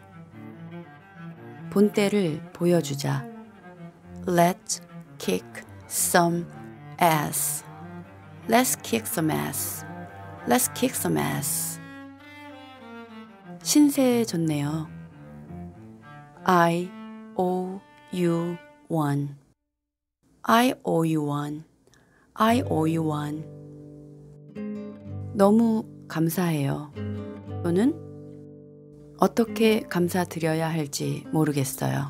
본때를 보여주자. Let's kick some ass. Let's kick some ass. Let's kick some ass. 신세 좋네요. I owe you one. I owe you one. I owe you one. 너무 감사해요. 또는 어떻게 감사드려야 할지 모르겠어요.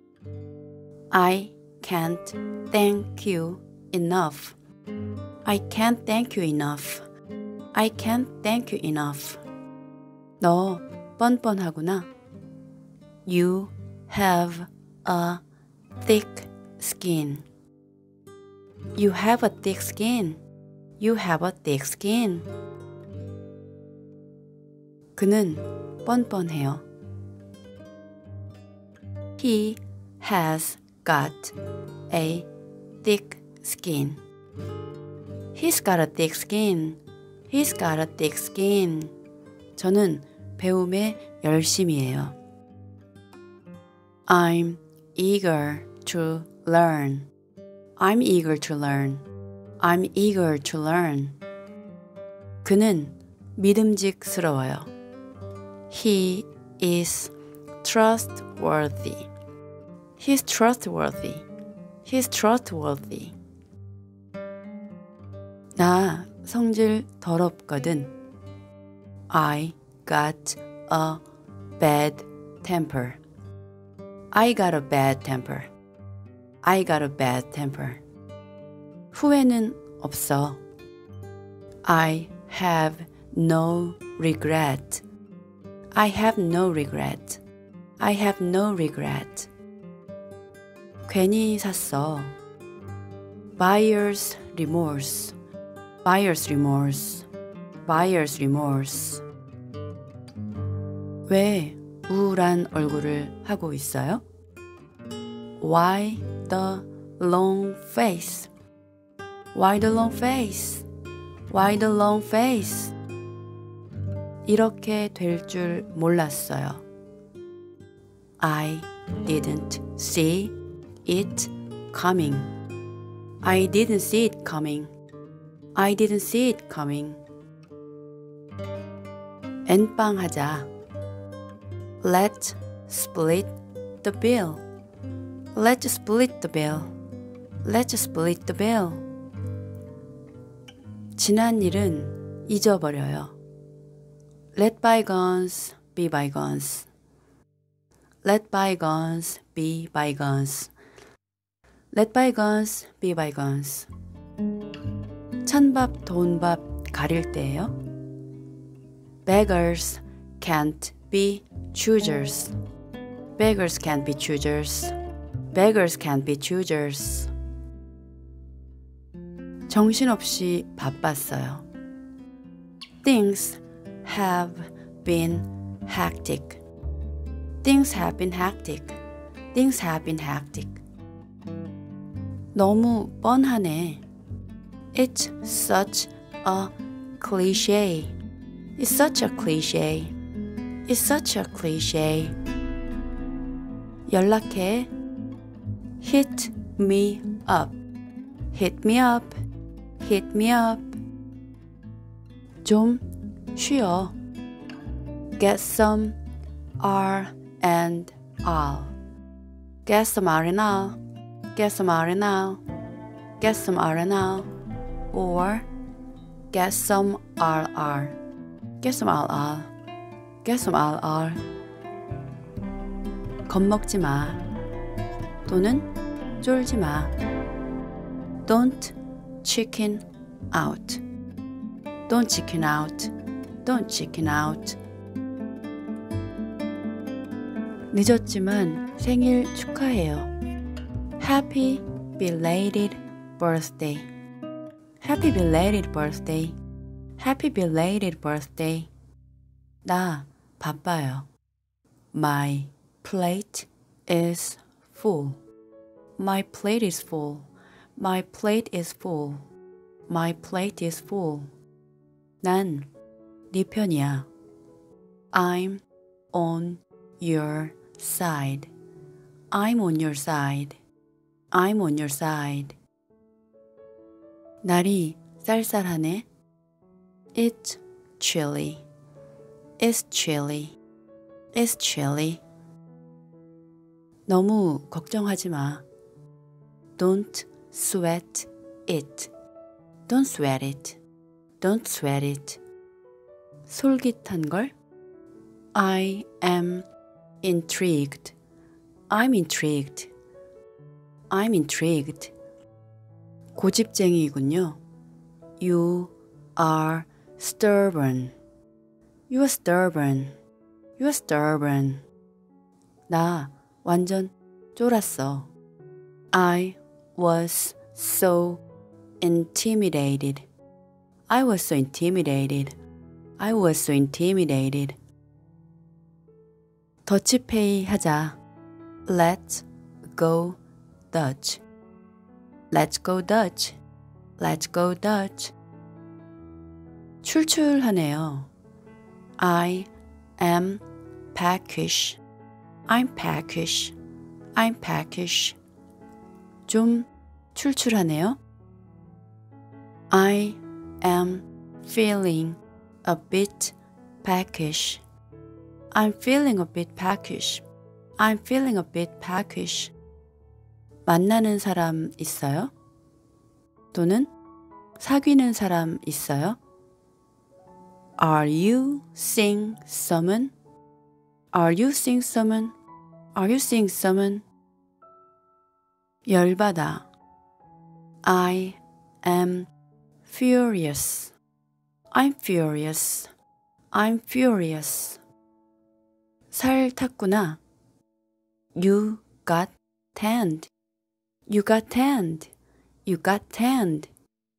I can't thank you enough. I can't thank you enough. I can't thank you enough. 너 뻔뻔하구나. You have a thick skin. You have a thick skin. You have a thick skin. 그는 뻔뻔해요. He has got a thick skin. He's got a thick skin. He's got a thick skin. 저는 배움에 열심이에요. I'm eager to learn. I'm eager to learn. I'm eager to learn. 그는 믿음직스러워요. He is trustworthy. He's trustworthy. He's trustworthy. 나 성질 더럽거든. I got a bad temper. I got a bad temper. I got a bad temper. 후회는 없어. I have no regret. I have no regret. I have no regret. 괜히 샀어. Buyer's remorse. Buyer's remorse. Buyer's remorse. 왜 우울한 얼굴을 하고 있어요? Why the long face? Why the long face? Why the long face? 이렇게 될 줄 몰랐어요. I didn't see it coming. I didn't see it coming. I didn't see it coming. 엔빵 하자. Let's split the bill. Let's split the bill. Let's split the bill. 지난 일은 잊어버려요. Let bygones be bygones. Let bygones be bygones. Let bygones be bygones. 찬밥 돈밥 가릴 때예요. Beggars can't be choosers. Beggars can't be choosers. Beggars can't be choosers. 정신없이 바빴어요. Things have been hectic. Things have been hectic. Things have been hectic. 너무 뻔하네. It's such a cliche. It's such a cliche. It's such a cliche. 연락해. Hit me up. Hit me up. Hit me up. 좀 쉬어. Get some R and R. Get some R and R. Get some R and R. Get some R and R. Or get some R R. Get some R R. Get some R R. 겁먹지 마. 또는 쫄지 마. Don't chicken out. Don't chicken out. Don't chicken out. 늦었지만 생일 축하해요. Happy belated birthday. Happy belated birthday. Happy belated birthday. 나 바빠요. My plate is full. My plate is full. My plate is full. My plate is full. 난 네 편이야. I'm on your side. I'm on your side. I'm on your side. 날이 쌀쌀하네. It's chilly. It's chilly. It's chilly. 너무 걱정하지 마. Don't sweat it. Don't sweat it. Don't sweat it. 솔깃한 걸? I am intrigued. I'm intrigued. I'm intrigued. 고집쟁이군요. You are stubborn. You are stubborn. You are stubborn. 나 완전 쫄았어. I was so intimidated. I was so intimidated. I was so intimidated. 더치페이 하자. Let's go Dutch. Let's go Dutch. Let's go Dutch. 출출하네요. I am peckish. I'm peckish. I'm peckish. 좀 출출하네요. I am feeling a bit peckish. I'm feeling a bit peckish. I'm feeling a bit peckish. 만나는 사람 있어요? 또는 사귀는 사람 있어요? Are you seeing someone? Are you seeing someone? Are you seeing someone? 열받아. I am furious. I'm furious. I'm furious. 살 탔구나. You got tanned. You got tanned. You got tanned.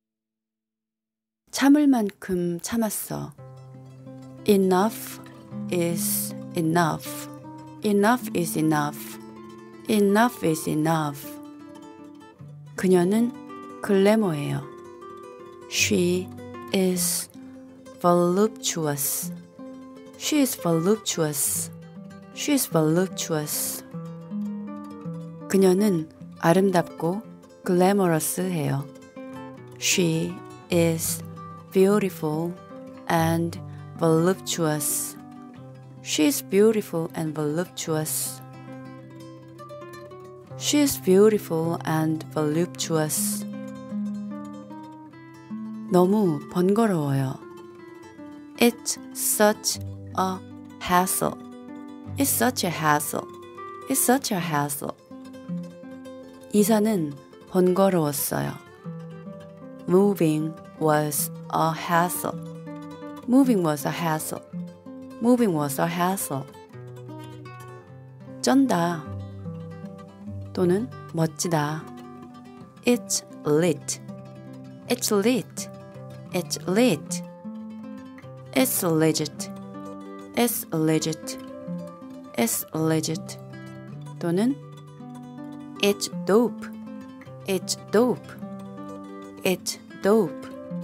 참을 만큼 참았어. Enough is enough. Enough is enough. Enough is enough. 그녀는 글래머예요. She is voluptuous. She is voluptuous. She is voluptuous. 그녀는 아름답고 글래머러스해요. She is beautiful and voluptuous. She is beautiful and voluptuous. She is beautiful and voluptuous. 너무 번거로워요. It's such a hassle. It's such a hassle. It's such a hassle. 이사는 번거로웠어요. Moving was a hassle. Moving was a hassle. Moving was a hassle. 쩐다. 또는 멋지다. It's lit. It's lit. It's lit. It's legit. It's legit. It's legit. 또는 It's dope. It's dope. It's dope.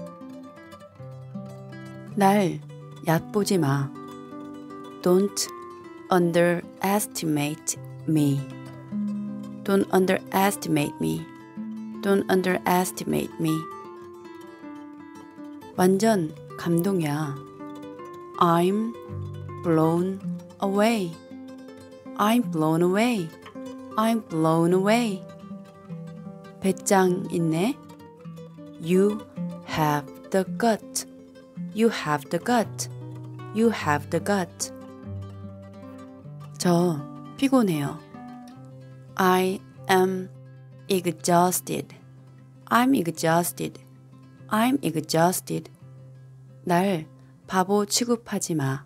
날 얕보지 마. Don't underestimate me. Don't underestimate me. Don't underestimate me. 완전 감동이야. I'm blown away. I'm blown away. I'm blown away. 배짱 있네. You have the gut. You have the gut. You have the gut. 저 피곤해요. I am exhausted. I'm exhausted. I'm exhausted. 날 바보 취급하지 마.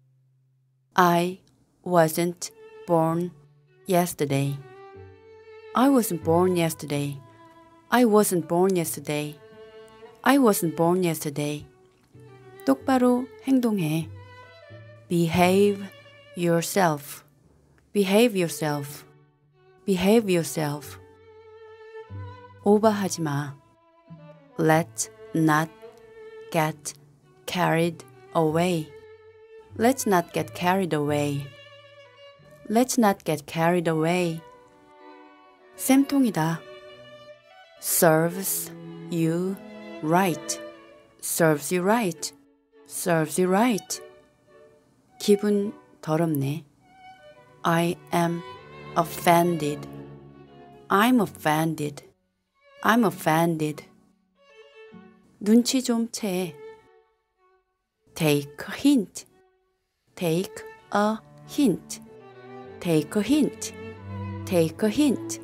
I wasn't born yesterday. I wasn't born yesterday. I wasn't born yesterday. I wasn't born yesterday. 똑바로 행동해. Behave yourself. Behave yourself. Behave yourself. 오버하지 마. Let's not get carried away. Let's not get carried away. Let's not get carried away. 쌤통이다. Serves you right. Serves you right. serves you right. 기분 더럽네. I am offended. I'm offended. I'm offended. 눈치 좀 채. Take a hint. Take a hint. Take a hint. Take a hint.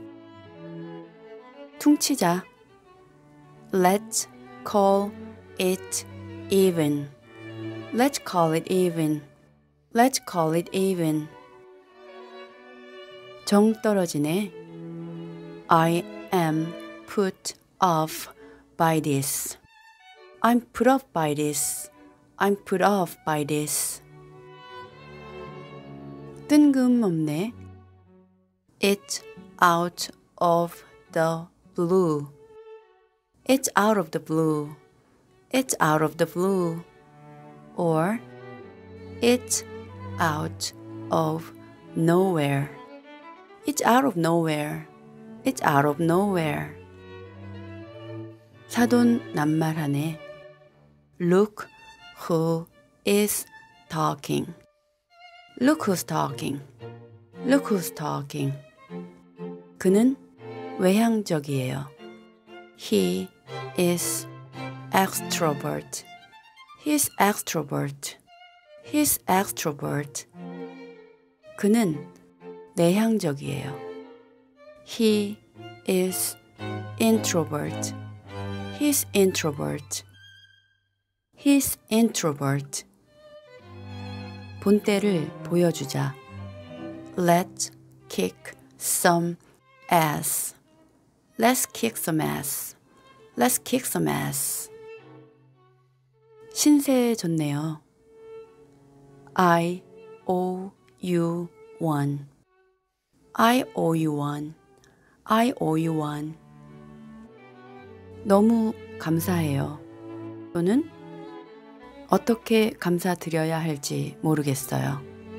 퉁치자. Let's call it even. Let's call it even. Let's call it even. 정 떨어지네. I am put off by this. I'm put off by this. I'm put off by this. 뜬금없네. It's out of the blue. It's out of the blue. It's out of the blue. Or it's out of nowhere. It's out of nowhere. It's out of nowhere. 사돈 낱말하네. Look who is talking. Look who's talking. Look who's talking. 그는 외향적이에요. He is extrovert. He's extrovert. He's extrovert. 그는 내향적이에요. He is introvert. He's introvert. He's introvert. 본때를 보여주자. Let's kick some ass. Let's kick some ass. Let's kick some ass. 신세 좋네요. I owe you one. I owe you one. I owe you one. 너무 감사해요. 또는 어떻게 감사드려야 할지 모르겠어요.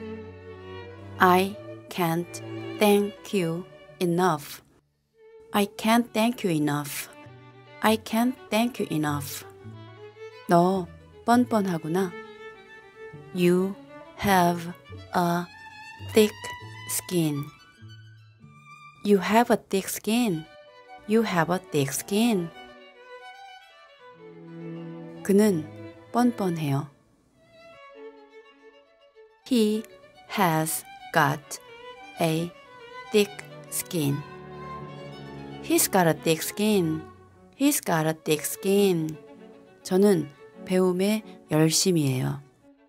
I can't thank you enough. I can't thank you enough. I can't thank you enough. 너 뻔뻔하구나. You have a thick skin. You have a thick skin. You have a thick skin. 그는 뻔뻔해요. He has got a thick skin. He's got a thick skin. He's got a thick skin. 저는 배움에 열심이에요.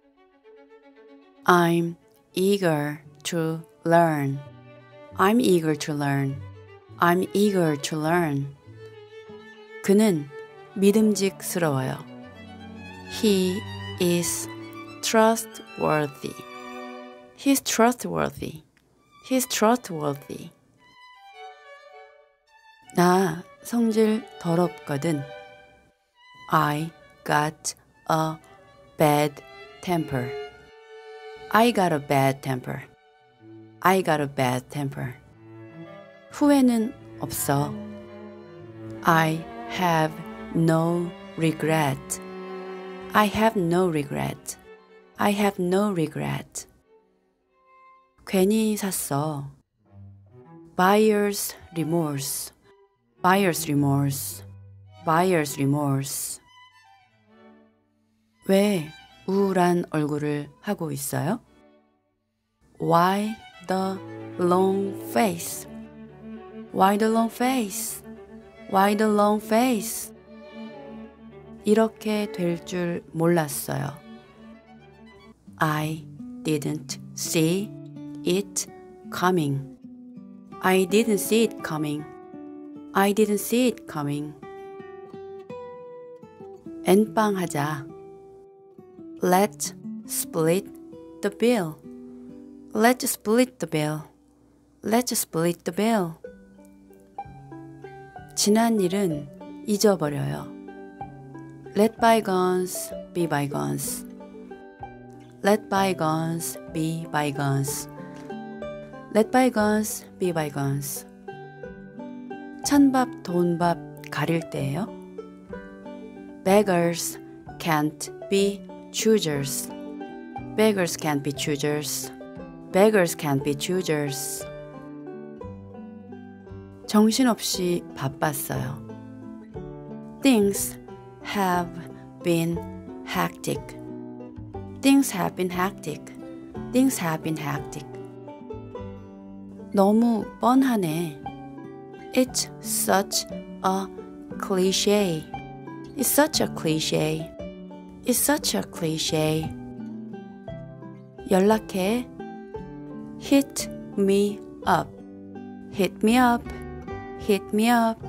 I'm eager to learn. I'm eager to learn. I'm eager to learn. 그는 믿음직스러워요. He is trustworthy. He's trustworthy. He's trustworthy. 나 성질 더럽거든. I got a bad temper. I got a bad temper. I got a bad temper. 후회는 없어. I have no regret. I have no regret. I have no regret. 괜히 샀어. Buyer's remorse. Buyer's remorse. Buyer's remorse. 왜 우울한 얼굴을 하고 있어요? Why the long face? Why the long face? Why the long face? 이렇게 될 줄 몰랐어요. I didn't see it coming. I didn't see it coming. I didn't see it coming. 엔빵 하자. Let's split the bill. Let's split the bill. Let's split the bill. 지난 일은 잊어버려요. Let bygones be bygones. Let bygones be bygones. Let bygones be bygones. 찬밥 돈밥 가릴 때예요. Beggars can't be choosers. Beggars can't be choosers. Beggars can't be choosers. 정신없이 바빴어요. Things have been hectic. Things have been hectic. Things have been hectic. 너무 뻔하네. It's such a cliche. It's such a cliche. It's such a cliche. 연락해. Hit me up. Hit me up. Hit me up.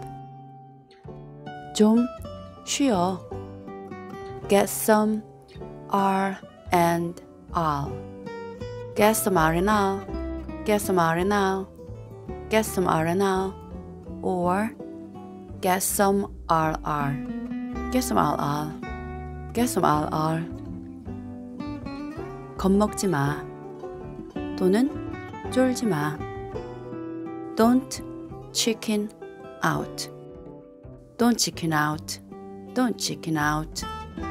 좀 쉬어. Get some R and R. Get some R and R. Get some R and R. Get some R and R. Or get some R R. Get some R R. Get some R R. 겁먹지 마. 또는 쫄지 마. Don't chicken out. Don't chicken out. Don't chicken out.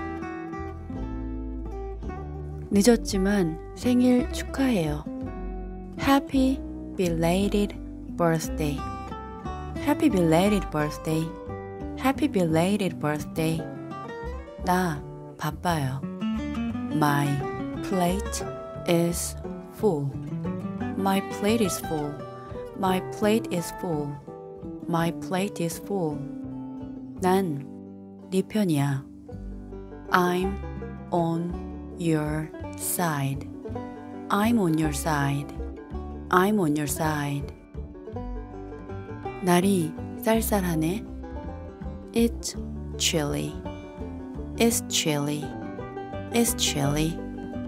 늦었지만 생일 축하해요. Happy belated birthday. Happy belated birthday. Happy belated birthday. 나 바빠요. My plate is full. My plate is full. My plate is full. My plate is full. 난 네 편이야. I'm on your side. I'm on your side. I'm on your side. 날이 쌀쌀하네. It's chilly. It's chilly. It's chilly.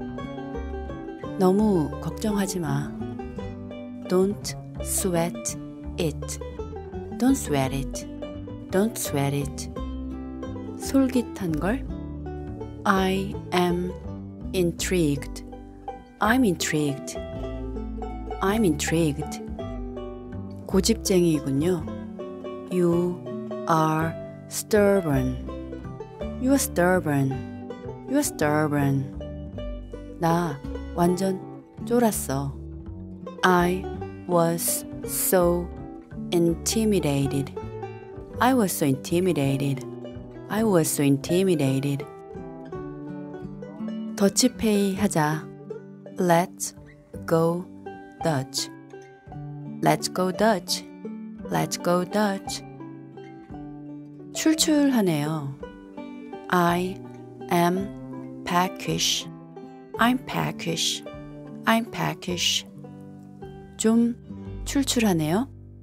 너무 걱정하지 마. Don't sweat it. Don't sweat it. Don't sweat it. 솔깃한 걸? I am intrigued. I'm intrigued. I'm intrigued. 고집쟁이군요. You are stubborn. You are stubborn. You are stubborn. 나 완전 쫄았어. I was so intimidated. I was so intimidated. I was so intimidated. 더치페이 하자. Let's go Dutch. Let's go Dutch. Let's go Dutch. 출출하네요. I am peckish. I'm peckish. I'm peckish. 좀 출출하네요.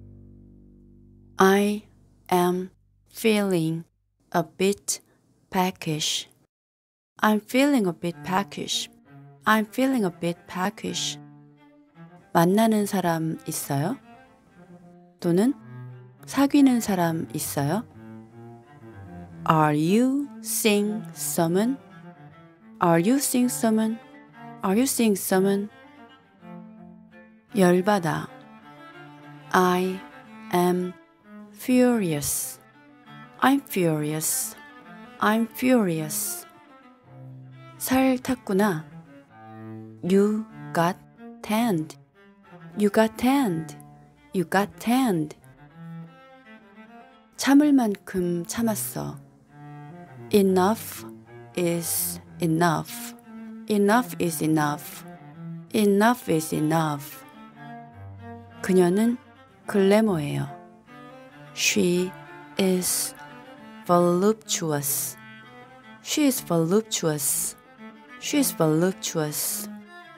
I am feeling a bit peckish. I'm feeling a bit peckish. I'm feeling a bit peckish. 만나는 사람 있어요? 또는 사귀는 사람 있어요? Are you seeing someone? Are you seeing someone? Are you seeing someone? 열받아. I am furious. I'm furious. I'm furious. 살 탔구나. You got tanned. You got tanned. You got tanned. 참을 만큼 참았어. Enough is enough. Enough is enough. Enough is enough. 그녀는 글래머예요. She is voluptuous. She is voluptuous. She is voluptuous.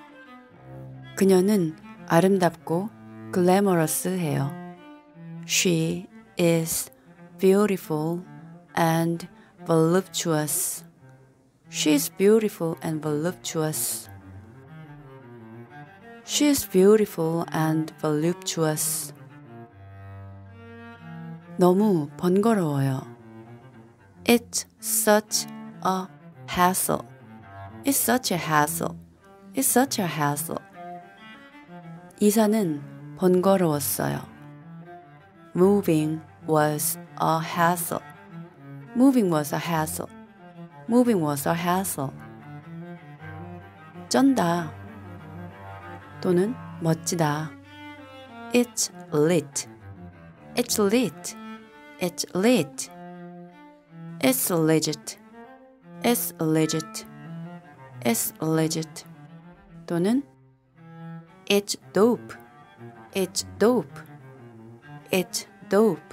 그녀는 아름답고 글래머러스해요. She is beautiful and voluptuous. She is beautiful and voluptuous. She is beautiful and voluptuous. 너무 번거로워요. It's such a hassle. It's such a hassle. It's such a hassle. 이사는 번거로웠어요. Moving was a hassle. Moving was a hassle. Moving was a hassle. 쩐다 또는 멋지다. It's lit. It's lit. It's lit. It's legit. It's legit. It's legit. 또는 It's dope. It's dope. It's dope.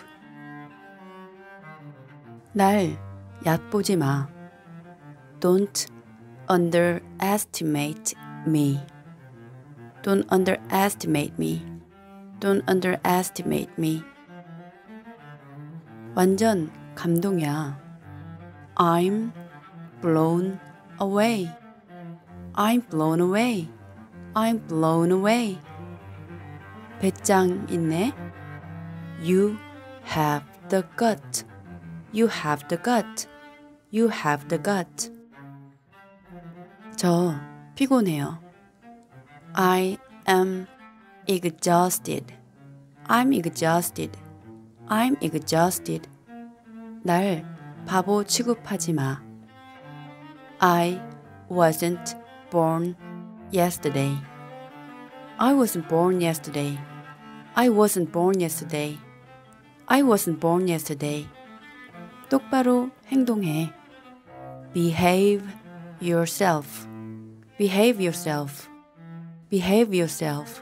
날 얕보지 마. Don't underestimate me. Don't underestimate me. Don't underestimate me. 완전 감동이야. I'm blown away. I'm blown away. I'm blown away. 배짱 있네. You have the gut. You have the gut. You have the gut. 저 피곤해요. I am exhausted. I'm exhausted. I'm exhausted. 날 바보 취급하지 마. I wasn't born yesterday. I wasn't born yesterday. I wasn't born yesterday. I wasn't born yesterday. 똑바로 행동해. Behave yourself. Behave yourself. Behave yourself.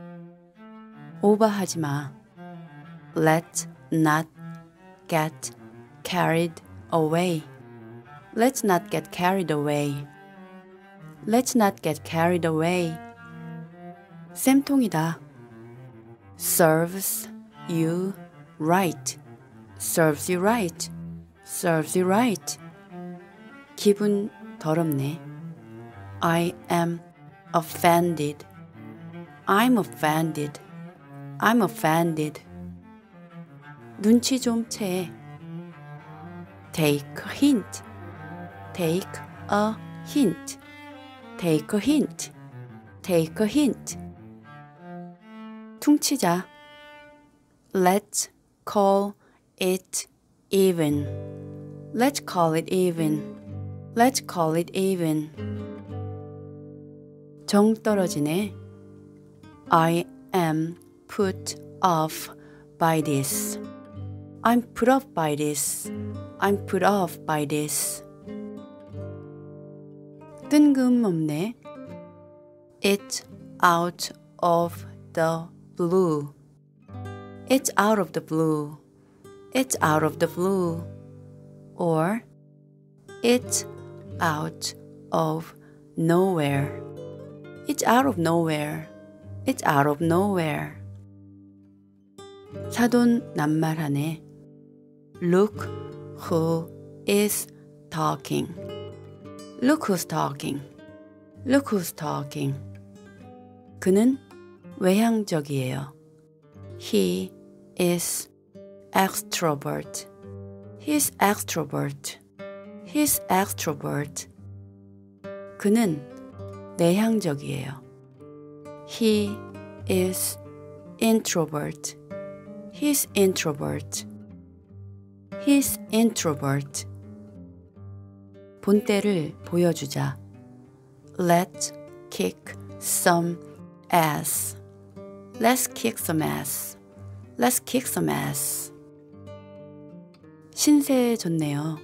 오버하지 마. Let's not get carried away. Let's not get carried away. Let's not get carried away. 쌤통이다. Serves you right. Serves you right. Serves you right. 기분 더럽네. I am offended. I'm offended. I'm offended. 눈치 좀 채. Take a hint. Take a hint. Take a hint. Take a hint. 퉁치자. Let's call it even. Let's call it even. Let's call it even. 정 떨어지네. I am put off by this. I'm put off by this. I'm put off by this. 뜬금없네. It's out of the blue. It's out of the blue. It's out of the blue. Or it's out of nowhere. It's out of nowhere. It's out of nowhere. 사돈 낱말하네. Look who is talking. Look who's talking. Look who's talking. 그는 외향적이에요. He is extrovert. He's extrovert. He's extrovert. 그는 내향적이에요. He is introvert. He's introvert. He's introvert. 본때를 보여주자. Let's kick some ass. Let's kick some ass. Let's kick some ass. 신세 좋네요.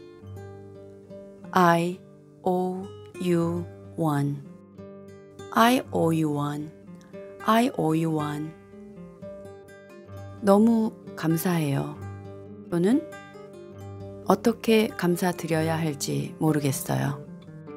I owe you one. I owe you one. I owe you one. 너무 감사해요. 또는 어떻게 감사드려야 할지 모르겠어요.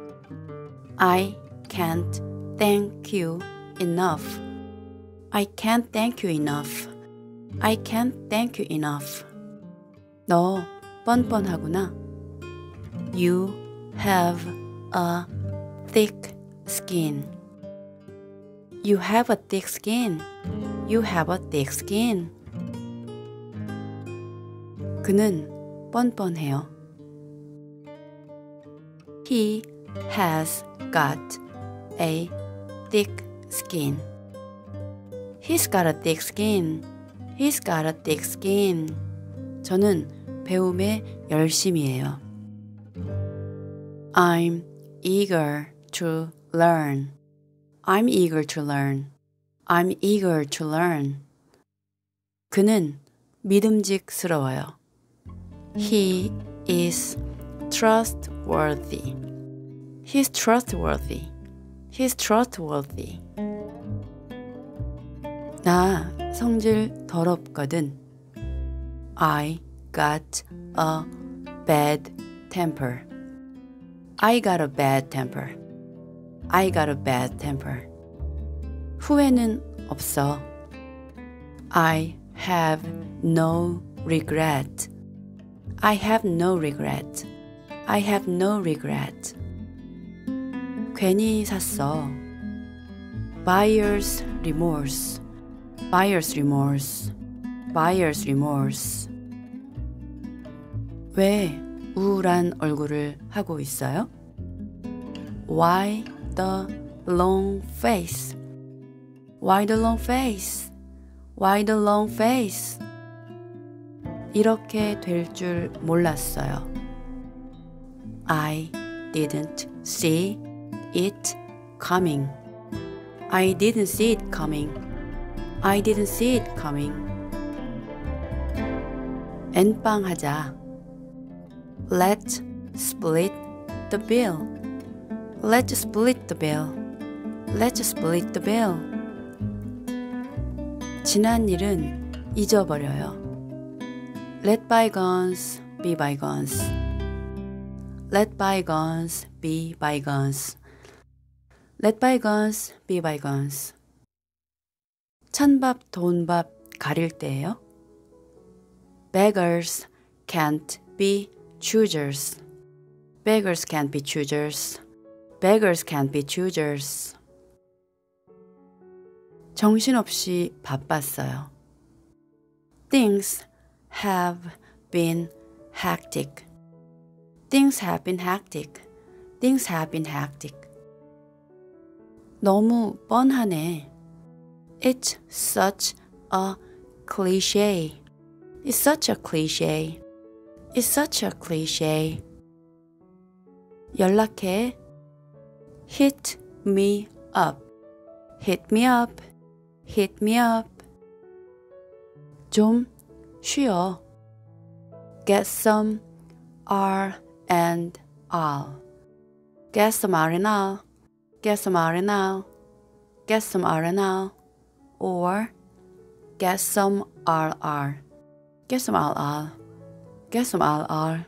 I can't thank you enough. I can't thank you enough. I can't thank you enough. 너 뻔뻔하구나. You have a thick skin. You have a thick skin. You have a thick skin. 그는 뻔뻔해요. He has got a thick skin. He's got a thick skin. He's got a thick skin. 저는 배움에 열심이에요. I'm eager to learn. I'm eager to learn. I'm eager to learn. 그는 믿음직스러워요. He is trustworthy. He's trustworthy. He's trustworthy. 나 성질 더럽거든. I got a bad temper. I got a bad temper. I got a bad temper. 후회는 없어. I have no regret. I have no regret. I have no regret. 괜히 샀어. Buyer's remorse. Buyer's remorse. Buyer's remorse. 왜 우울한 얼굴을 하고 있어요? Why the long face? Why the long face? Why the long face? 이렇게 될 줄 몰랐어요. I didn't see it coming. I didn't see it coming. I didn't see it coming. 엔빵 하자. Let's split the bill. Let's split the bill. Let's split the bill. 지난 일은 잊어버려요. Let bygones be bygones. Let bygones be bygones. Let bygones be bygones. 찬밥 돈밥 가릴 때예요. Beggars can't be choosers. Beggars can't be choosers. Beggars can't be choosers. 정신없이 바빴어요. Things have been hectic. Things have been hectic. Things have been hectic. 너무 뻔하네. It's such a cliche. It's such a cliche. It's such a cliche. 연락해. Hit me up. Hit me up. Hit me up. 좀 쉬어. Get some R and R. Get some R and R. Get some R and R. Get some R and R. Or get some R R. Get some R R. Get some R R.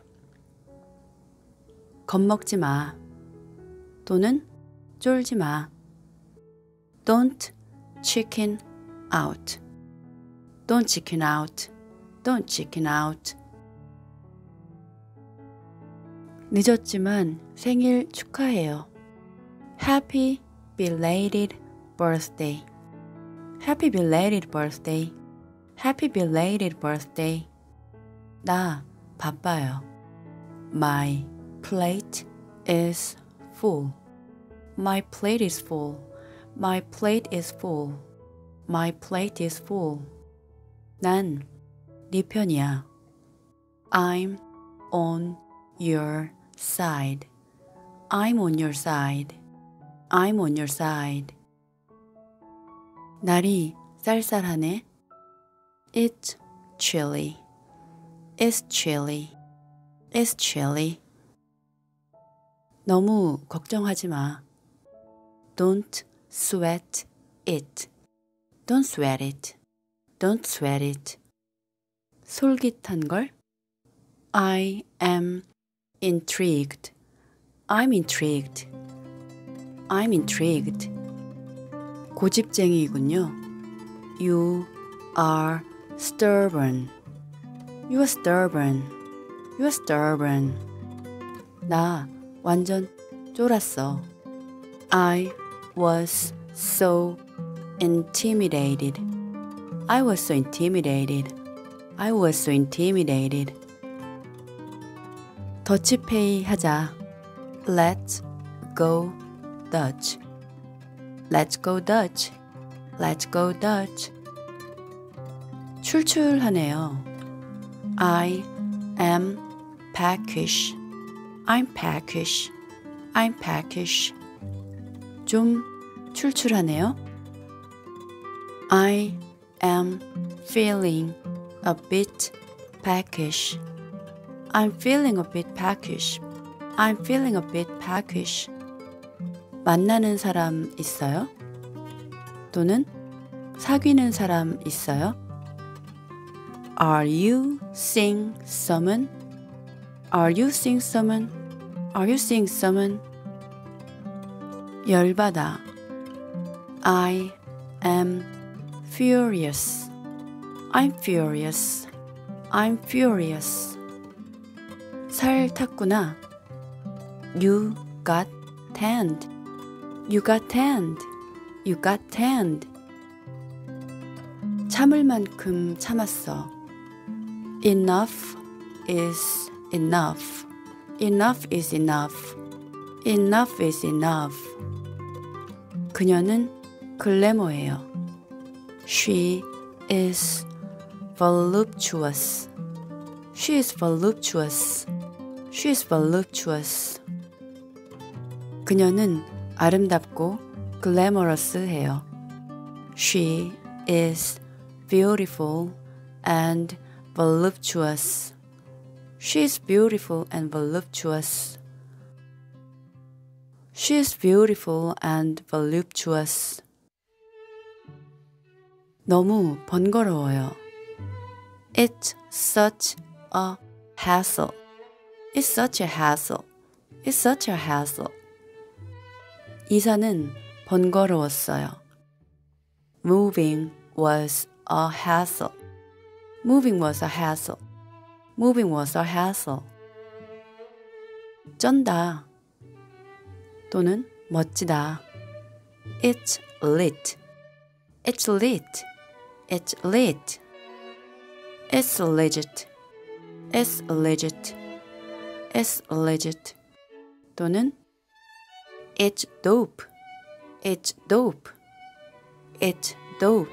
겁먹지 마. 또는 쫄지 마. Don't chicken out. Don't chicken out. Don't chicken out. 늦었지만 생일 축하해요. Happy belated birthday. Happy belated birthday. Happy belated birthday. 나 바빠요. My plate is full. My plate is full. My plate is full. My plate is full. 난 네 편이야. I'm on your side. I'm on your side. I'm on your side. 날이 쌀쌀하네. It's chilly. It's chilly. It's chilly. 너무 걱정하지 마. Don't sweat it. Don't sweat it. Don't sweat it. 솔깃한 걸? I am intrigued. I'm intrigued. I'm intrigued. 고집쟁이군요. You are stubborn. You are stubborn. You are stubborn. 나 완전 쫄았어. I was so intimidated. I was so intimidated. I was so intimidated. 더치페이 하자. Let's go Dutch. Let's go Dutch. Let's go Dutch. 출출하네요. I am peckish. I'm peckish. I'm peckish. 좀 출출하네요. I am feeling a bit peckish. I'm feeling a bit peckish. I'm feeling a bit peckish. 만나는 사람 있어요? 또는 사귀는 사람 있어요? Are you seeing someone? Are you seeing someone? Are you seeing someone? 열받아. I am furious. I'm furious. I'm furious. 살 탔구나. You got tanned. You got tanned. You got tanned. 참을 만큼 참았어. Enough is enough. Enough is enough. Enough is enough. 그녀는 글래머예요. She is voluptuous. She is voluptuous. She is voluptuous. 그녀는 아름답고 글래머러스해요. She is beautiful and voluptuous. She is beautiful and voluptuous. She is beautiful and voluptuous. 너무 번거로워요. It's such a hassle. It's such a hassle. It's such a hassle. 이사는 번거로웠어요. Moving was a hassle. Moving was a hassle. Moving was a hassle. 쩐다. 또는 멋지다. It's lit. It's lit. It's lit. It's legit. It's legit. It's legit. 또는 It's dope. It's dope. It's dope.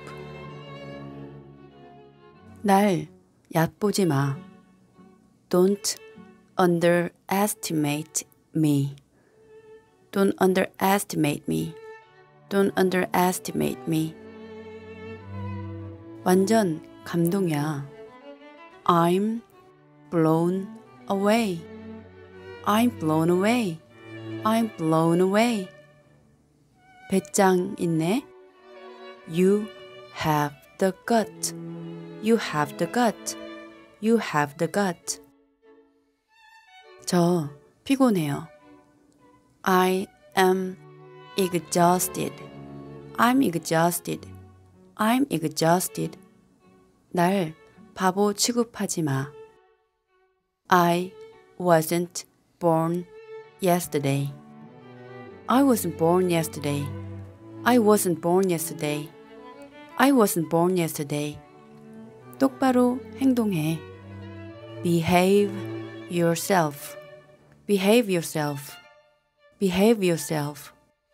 날 얕보지 마. Don't underestimate me. Don't underestimate me. Don't underestimate me. 완전 감동이야. I'm blown away. I'm blown away. I'm blown away. 배짱 있네. You have the gut. You have the gut. You have the gut. 저 피곤해요. I am exhausted. I'm exhausted. I'm exhausted. 날 바보 취급하지 마. I wasn't born yesterday. I wasn't born yesterday. I wasn't born yesterday. I wasn't born yesterday. 똑바로 행동해. Behave yourself. Behave yourself. Behave yourself.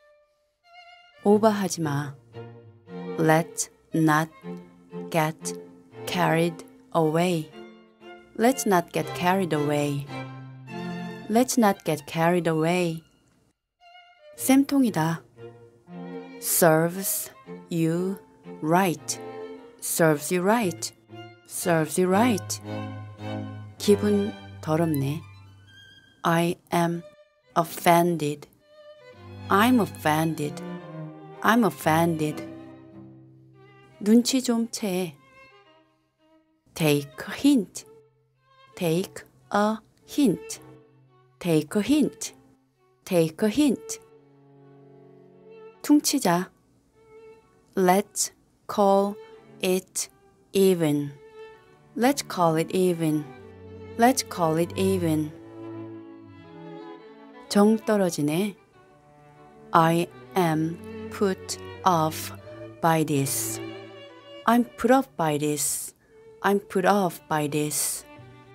오버하지 마. Let's not get carried away. Let's not get carried away. Let's not get carried away. 쌤통이다. Serves you right. Serves you right. Serves you right. 기분 더럽네. I am offended. I'm offended. I'm offended. 눈치 좀 채. Take a hint. Take a hint. Take a hint. Take a hint. 퉁치자. Let's call it even. Let's call it even. Let's call it even. 정 떨어지네. I am put off by this. I'm put off by this. I'm put off by this.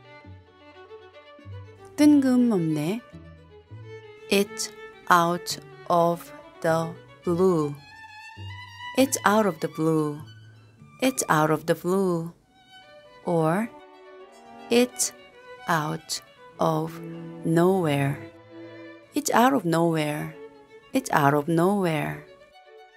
뜬금없네. It's out of the blue. It's out of the blue. It's out of the blue. Or it's out of nowhere. It's out of nowhere. It's out of nowhere.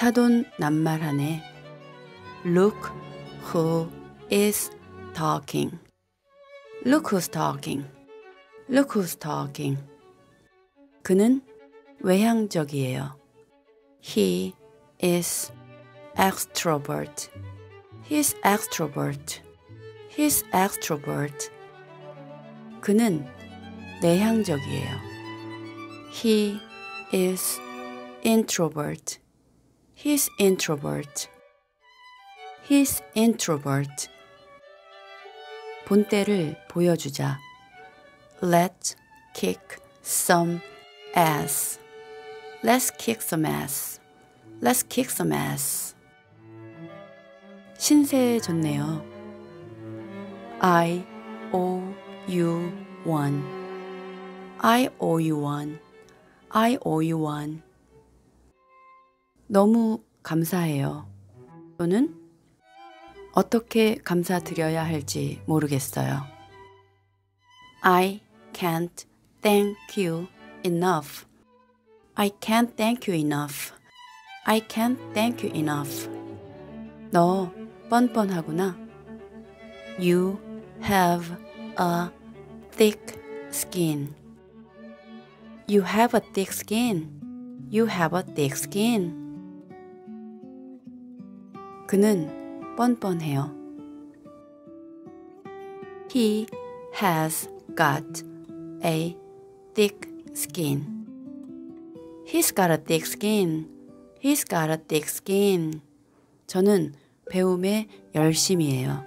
사돈 낱말하네. Look who is talking. Look who's talking. Look who's talking. 그는 외향적이에요. He is extrovert. He's extrovert. He's extrovert. 그는 내향적이에요. He is introvert. He's introvert. He's introvert. 본때를 보여주자. Let's kick some ass. Let's kick some ass. Let's kick some ass. 신세 좋네요. I owe you one. I owe you one. I owe you one. 너무 감사해요. 또는 어떻게 감사드려야 할지 모르겠어요. I can't thank you enough. I can't thank you enough. I can't thank you enough. 너 뻔뻔하구나. You have a thick skin. You have a thick skin. You have a thick skin. 그는 뻔뻔해요. He has got a thick skin. He's got a thick skin. He's got a thick skin. 저는 배움에 열심이에요.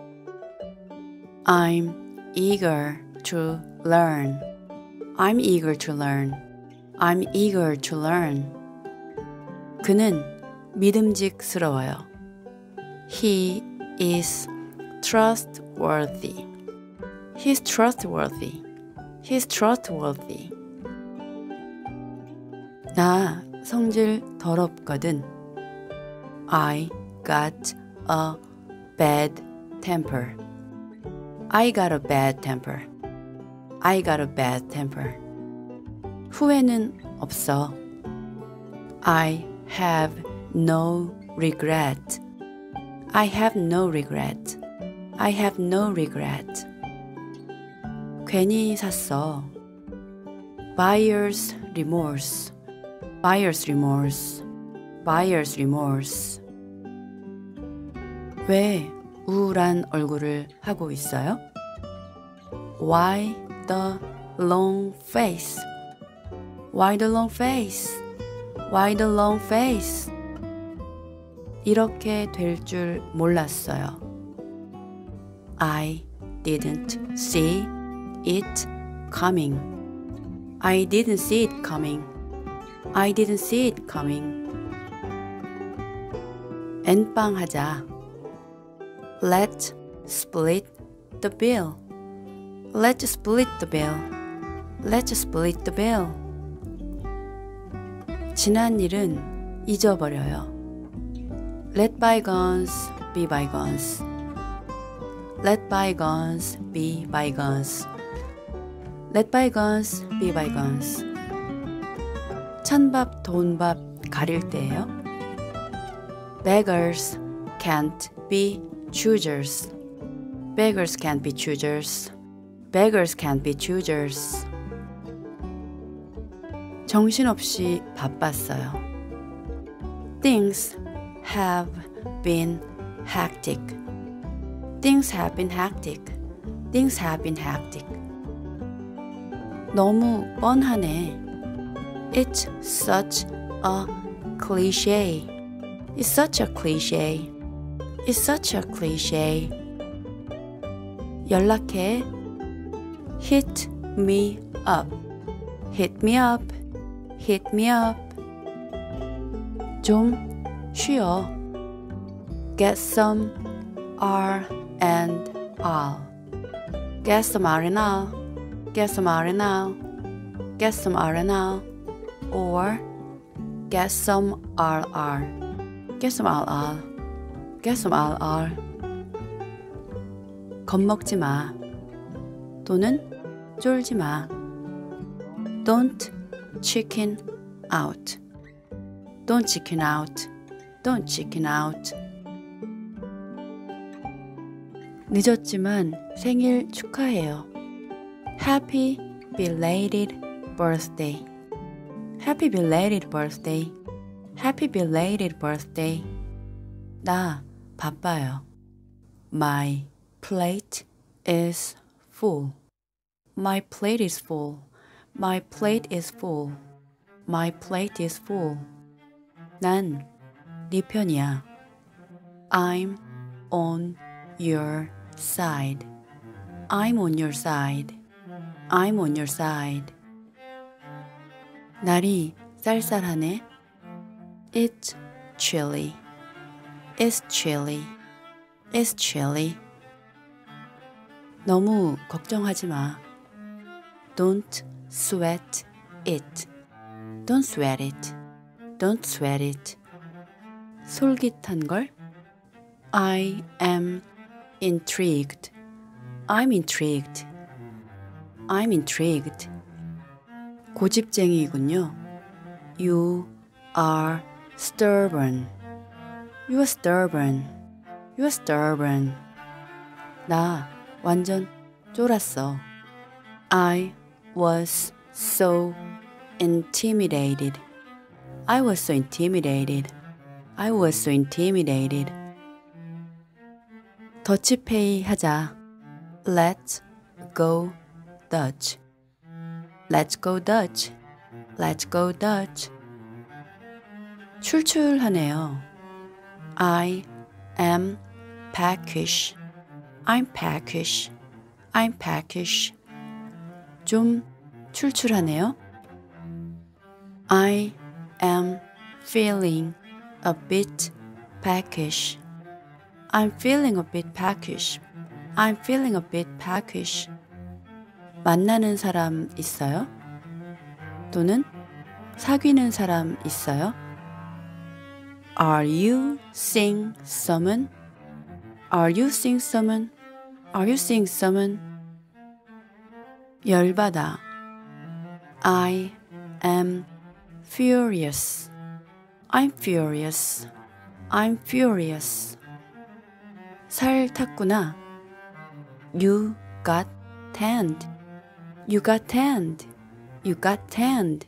I'm eager to learn. I'm eager to learn. I'm eager to learn. 그는 믿음직스러워요. He is trustworthy. He's trustworthy. He's trustworthy. 나 성질 더럽거든. I got a bad temper. I got a bad temper. I got a bad temper. 후회는 없어. I have no regret. I have no regret. I have no regret. 괜히 샀어. Buyer's remorse. Buyer's remorse. Buyer's remorse. 왜 우울한 얼굴을 하고 있어요? Why the long face? Why the long face? Why the long face? 이렇게 될 줄 몰랐어요. I didn't see it coming. I didn't see it coming. I didn't see it coming. 엔빵 하자. Let's split the bill. Let's split the bill. Let's split the bill. 지난 일은 잊어버려요. Let bygones be bygones. Let bygones be bygones. Let bygones be bygones. 찬밥 돈밥 가릴 때예요. Beggars can't be choosers. Beggars can't be choosers. Beggars can't be choosers. 정신없이 바빴어요. Things have been hectic. Things have been hectic. Things have been hectic. 너무 뻔하네. It's such a cliche. It's such a cliche. It's such a cliche. 연락해. Hit me up. Hit me up. Hit me up. 좀 쉬어. Get some R and R. Get some R and R. Get some R and R. Get some R and R. Or get some R R. Get some R R. Get some R R. 겁먹지 마. 또는 쫄지 마. Don't chicken out. Don't chicken out. Don't chicken out. 늦었지만 생일 축하해요. Happy belated birthday. Happy belated birthday. Happy belated birthday. 나 바빠요. My plate is full. My plate is full. My plate is full. My plate is full. 난 네 편이야. I'm on your side. I'm on your side. I'm on your side. 날이 쌀쌀하네. It's chilly. It's chilly. It's chilly. 너무 걱정하지 마. Don't sweat it. Don't sweat it. Don't sweat it. 솔깃한 걸? I am intrigued. I'm intrigued. I'm intrigued. 고집쟁이군요. You are stubborn. You are stubborn. You are stubborn. 나 완전 쫄았어. I was so intimidated. I was so intimidated. I was so intimidated. 더치페이 하자. Let's go Dutch. Let's go Dutch. Let's go Dutch. 출출하네요. I am peckish. I'm peckish. I'm peckish. 좀 출출하네요. I am feeling a bit peckish. I'm feeling a bit peckish. I'm feeling a bit peckish. 만나는 사람 있어요? 또는 사귀는 사람 있어요? Are you seeing someone? Are you seeing someone? Are you seeing someone? 열받아. I am furious. I'm furious. I'm furious. 살 탔구나. You got tanned. You got tanned. You got tanned.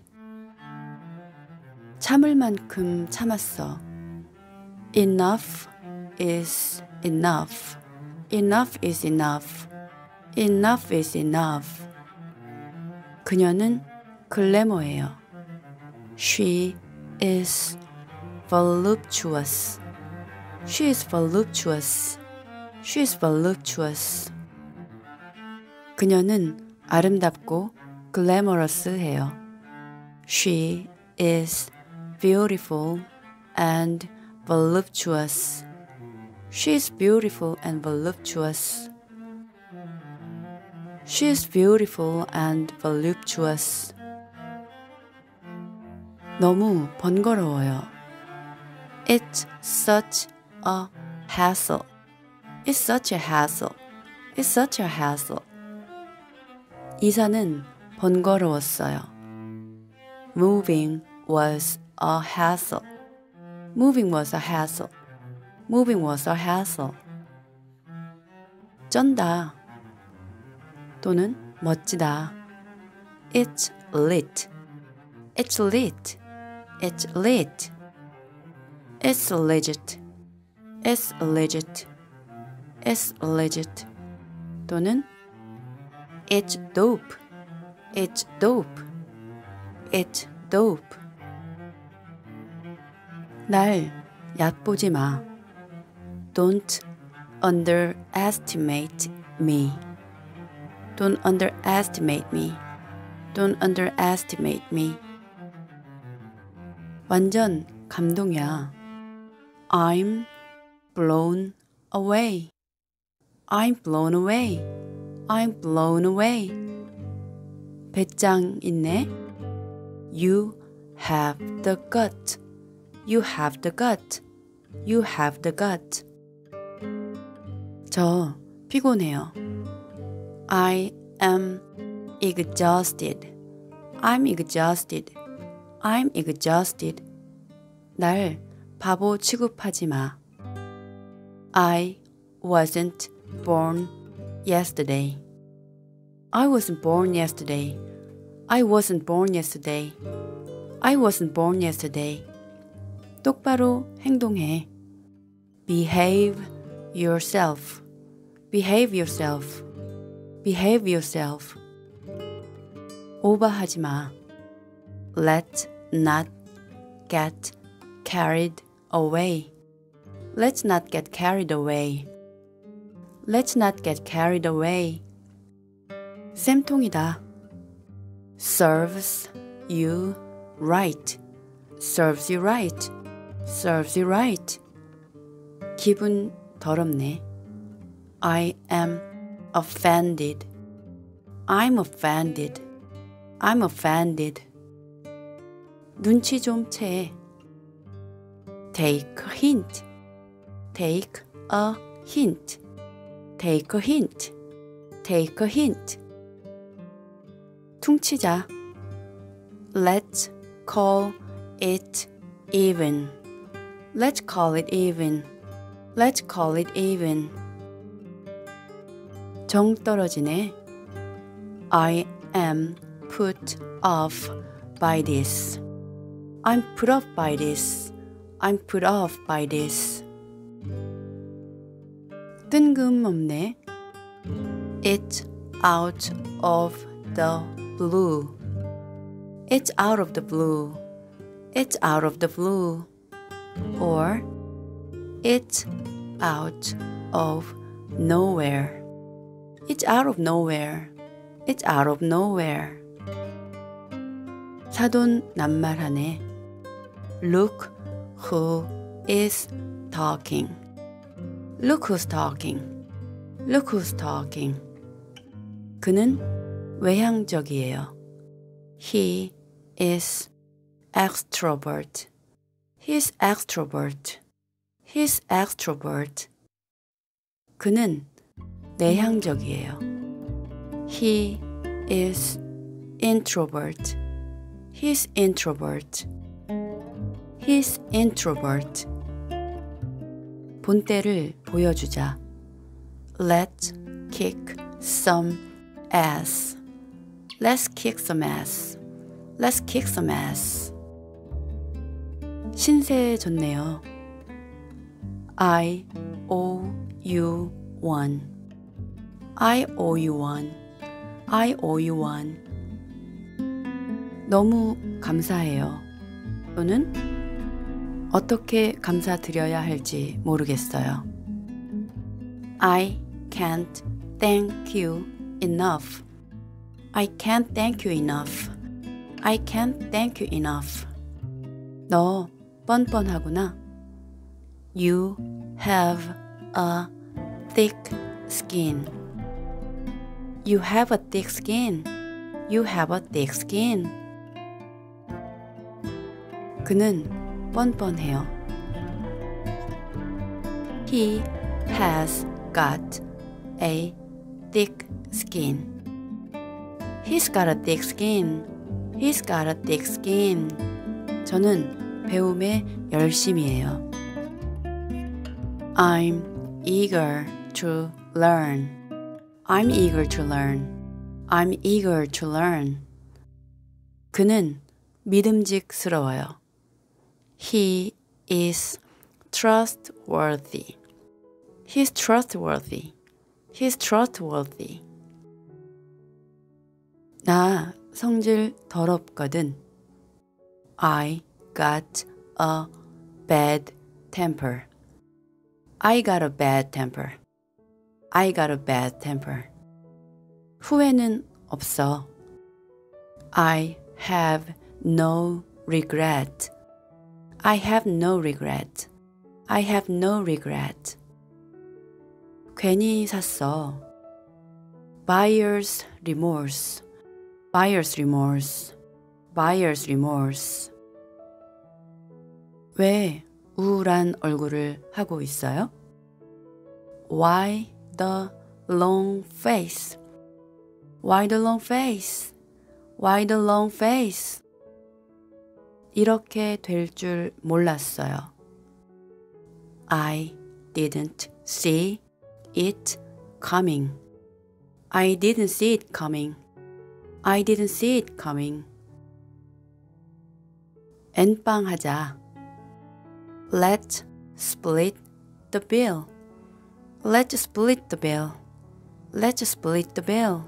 참을 만큼 참았어. Enough is enough. Enough is enough. Enough is enough. 그녀는 글래머예요. She is voluptuous. She is voluptuous. She is voluptuous. 그녀는 아름답고 글래머러스해요. She is beautiful and voluptuous. She is beautiful and voluptuous. She is beautiful and voluptuous. 너무 번거로워요. It's such a hassle. It's such a hassle. It's such a hassle. 이사는 번거로웠어요. Moving was a hassle. Moving was a hassle. Moving was a hassle. 쩐다. 또는 멋지다. It's lit. It's lit. It's lit. It's legit. It's legit. It's legit. 또는 It's dope. It's dope. It's dope. 날 얕보지 마. Don't underestimate me. Don't underestimate me. Don't underestimate me. 완전 감동이야. I'm blown away. I'm blown away. I'm blown away. 배짱 있네. You have the gut. You have the gut. You have the gut. 저 피곤해요. I am exhausted. I'm exhausted. I'm exhausted. 날 바보 취급하지 마. I wasn't born yesterday. I wasn't born yesterday. I wasn't born yesterday. I wasn't born yesterday. 똑바로 행동해. Behave yourself. Behave yourself. Behave yourself. 오버하지 마. Let's not get carried away. Let's not get carried away. Let's not get carried away. 쌤통이다. Serves you right. Serves you right. Serves you right. 기분 더럽네. I am offended. I'm offended. I'm offended. 눈치 좀 채. Take a hint. Take a hint. Take a hint. Take a hint. 퉁치자. Let's call it even. Let's call it even. Let's call it even. 정 떨어지네. I am put off by this. I'm put off by this. I'm put off by this. 뜬금없네. It's out of the blue. It's out of the blue. It's out of the blue. Or it's out of nowhere. It's out of nowhere. It's out of nowhere. 사돈 낱말하네. Look who is talking. Look who's talking. Look who's talking. 그는 외향적이에요. He is extrovert. He's extrovert. He's extrovert. 그는 내향적이에요. He is introvert. He's introvert. He's introvert. 본때를 보여주자. Let's kick some ass. Let's kick some ass. Let's kick some ass. 신세 좋네요. I owe you one. I owe you one. I owe you one. 너무 감사해요. 또는 어떻게 감사드려야 할지 모르겠어요. I can't thank you enough. I can't thank you enough. I can't thank you enough. 너 뻔뻔하구나. You have a thick skin. You have a thick skin. You have a thick skin. 그는 뻔뻔해요. He has got a thick skin. He's got a thick skin. He's got a thick skin. 저는 배움에 열심이에요. I'm eager to learn. I'm eager to learn. I'm eager to learn. 그는 믿음직스러워요. He is trustworthy. He's trustworthy. He's trustworthy. 나 성질 더럽거든. I got a bad temper. I got a bad temper. I got a bad temper. 후회는 없어. I have no regret. I have no regret. I have no regret. 괜히 샀어. Buyer's remorse. Buyer's remorse. Buyer's remorse. 왜 우울한 얼굴을 하고 있어요? Why the long face? Why the long face? Why the long face? 이렇게 될 줄 몰랐어요. I didn't see it coming. I didn't see it coming. I didn't see it coming. 엔빵 하자. Let's split the bill. Let's split the bill. Let's split the bill.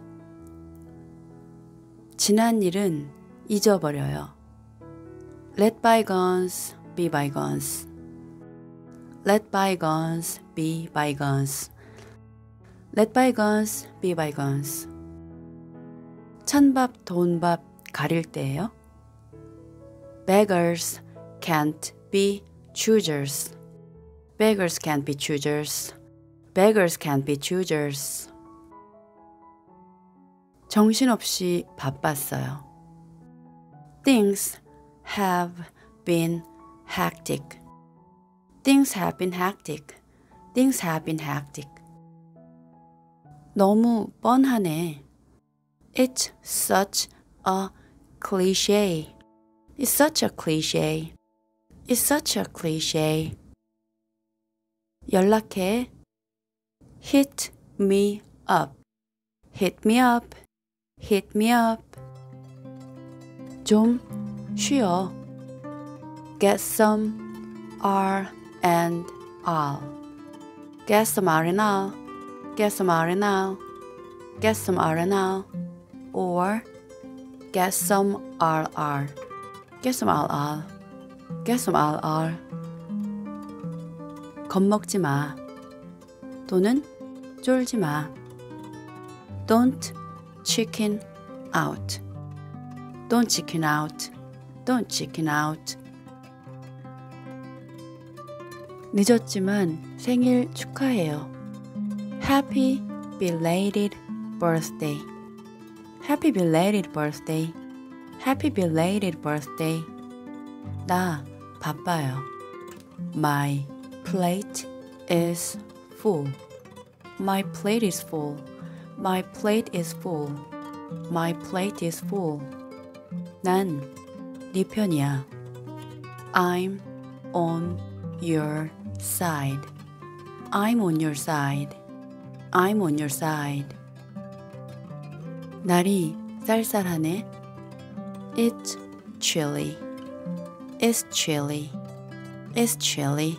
지난 일은 잊어버려요. Let bygones be bygones. Let bygones be bygones. Let bygones be bygones. 찬밥, 돈밥 가릴 때예요. Beggars can't be choosers. Beggars can't be choosers. Beggars can't be choosers. 정신없이 바빴어요. Things have been hectic. Things have been hectic. Things have been hectic. 너무 뻔하네. It's such a cliche. It's such a cliche. It's such a cliche. 연락해. Hit me up. Hit me up. Hit me up. 좀 쉬어. Get some R and R. Get some R and R. Get some R and R. Get some R and R. Or get some R R. Get some R R. Get some R R. 겁먹지 마. 또는 쫄지 마. Don't chicken out. Don't chicken out. Don't chicken out. 늦었지만 생일 축하해요. Happy belated birthday. Happy belated birthday. Happy belated birthday. 나 바빠요. My plate is full. My plate is full. My plate is full. My plate is full. 난 네 편이야. I'm on your side. I'm on your side. I'm on your side. 날이 쌀쌀하네. It's chilly. It's chilly. It's chilly.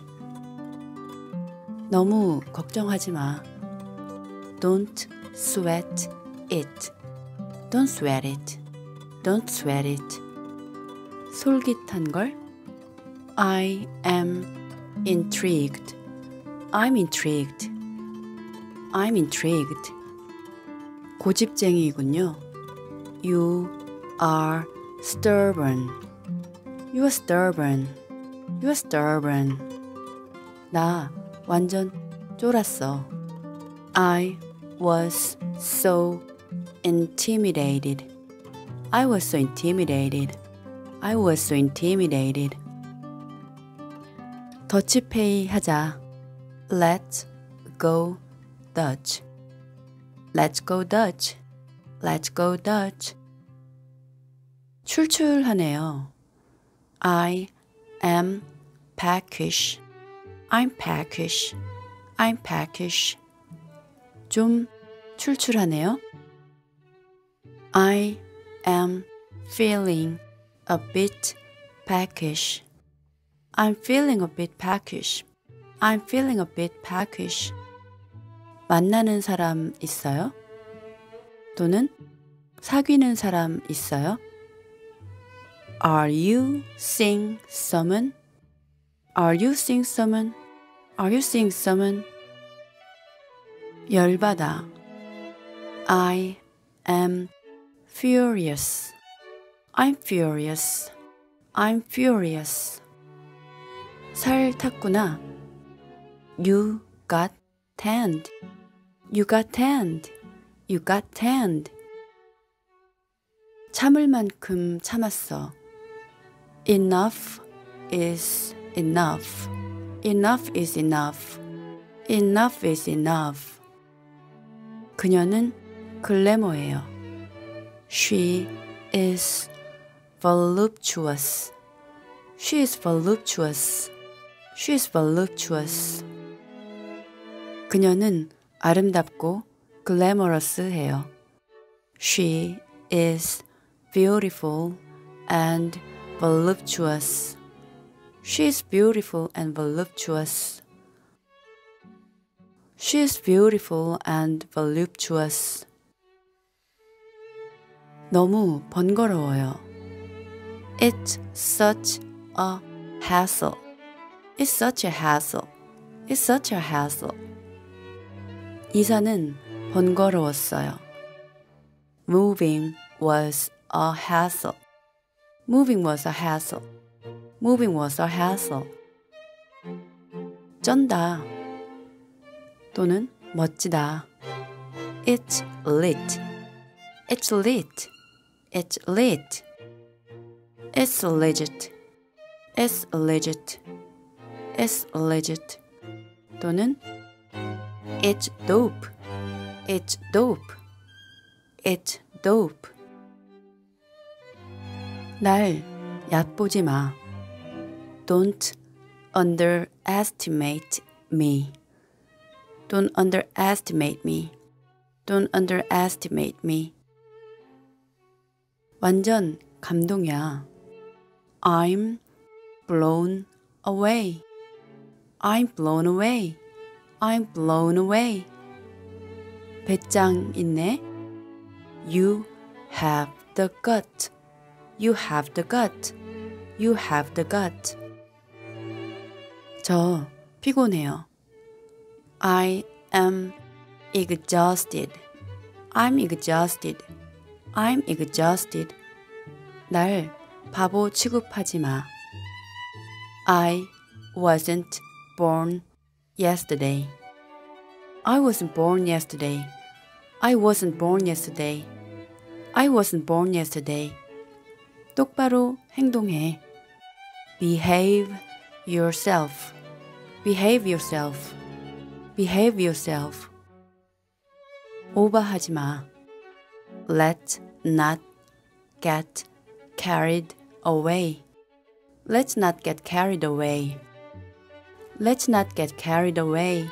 너무 걱정하지 마. Don't sweat it. Don't sweat it. Don't sweat it. 솔깃한 걸? I am intrigued. I'm intrigued. I'm intrigued. 고집쟁이군요. You are stubborn. You are stubborn. You are stubborn. 나 완전 쫄았어. I was so intimidated. I was so intimidated. I was so intimidated. 더치페이 하자. Let's go Dutch. Let's go Dutch. Let's go Dutch. 출출하네요. I am peckish. I'm peckish. I'm peckish. 좀 출출하네요. I am feeling a bit peckish. I'm feeling a bit peckish. I'm feeling a bit peckish. 만나는 사람 있어요? 또는 사귀는 사람 있어요? Are you seeing someone? Are you seeing someone? Are you seeing someone? 열받아. I am furious. I'm furious. I'm furious. 살 탔구나. You got tanned. You got tanned. You got tanned. 참을 만큼 참았어. Enough is enough. Enough is enough. Enough is enough. 그녀는 글래머예요. She is voluptuous. She is voluptuous. She is voluptuous. 그녀는 아름답고 글래머러스해요. She is beautiful and voluptuous. She is beautiful and voluptuous. She is beautiful and voluptuous. 너무 번거로워요. It's such a hassle. It's such a hassle. It's such a hassle. 이사는 번거로웠어요. Moving was a hassle. Moving was a hassle. Moving was a hassle. 쩐다 또는 멋지다. It's lit. It's lit. It's lit. It's legit. It's legit. It's legit. 또는 It's dope. It's dope. It's dope. 날 얕보지 마. Don't underestimate me. Don't underestimate me. Don't underestimate me. 완전 감동이야. I'm blown away. I'm blown away. I'm blown away. 배짱 있네. You have the gut. You have the gut. You have the gut. 저 피곤해요. I am exhausted. I'm exhausted. I'm exhausted. 날 바보 취급하지 마. I wasn't born yesterday. I wasn't born yesterday. I wasn't born yesterday. I wasn't born yesterday. 똑바로 행동해. Behave yourself. Behave yourself. Behave yourself. 오버하지 마. Let's not get carried away. Let's not get carried away. Let's not get carried away.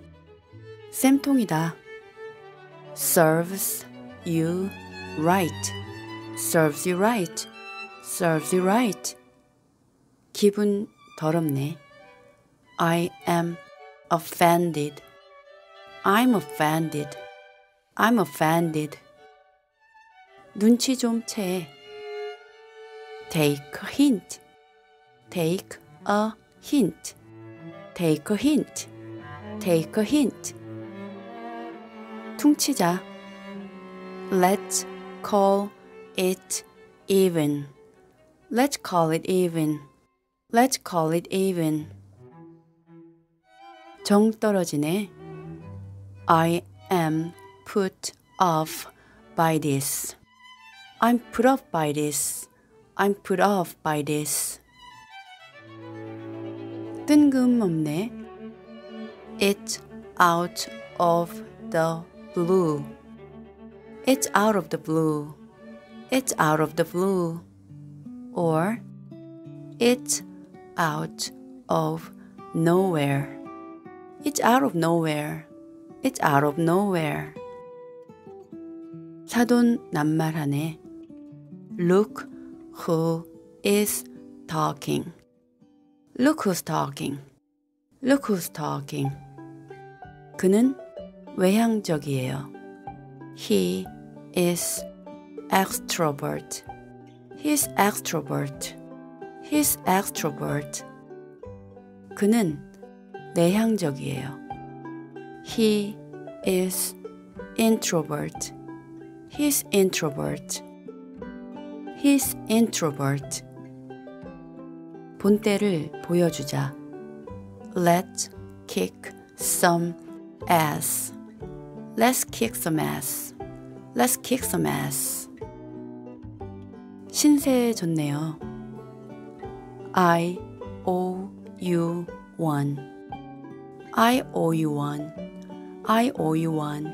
쌤통이다. Serves you right. Serves you right. Serves you right. 기분 더럽네. I am offended. I'm offended. I'm offended. 눈치 좀 채. Take a hint. Take a hint. Take a hint. Take a hint. 퉁치자. Let's call it even. Let's call it even. Let's call it even. 정 떨어지네. I am put off by this. I'm put off by this. I'm put off by this. 뜬금없네. It's out of the blue. It's out of the blue. It's out of the blue. Or it's out of nowhere. It's out of nowhere. It's out of nowhere. 사돈 낱말하네. Look who is talking. Look who's talking. Look who's talking. 그는 외향적이에요. He is extrovert. He's extrovert. He's extrovert. 그는 내향적이에요. He is introvert. He's introvert. He's introvert. 본때를 보여주자. Let's kick some ass. Let's kick some ass. Let's kick some ass. 신세 좋네요. I owe you one. I owe you one. I owe you one.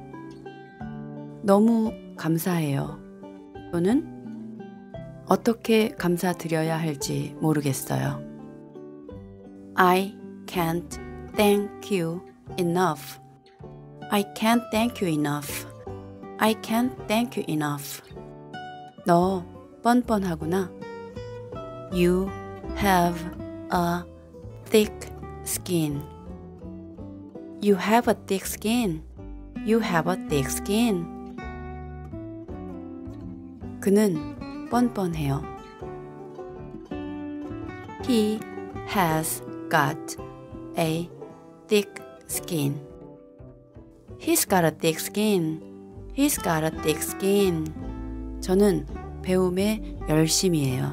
너무 감사해요. 또는 어떻게 감사드려야 할지 모르겠어요. I can't thank you enough. I can't thank you enough. I can't thank you enough. 너 뻔뻔하구나. You have a thick skin. You have a thick skin. You have a thick skin. 그는 뻔뻔해요. He has got a thick skin. He's got a thick skin. He's got a thick skin. 저는 배움에 열심히 해요.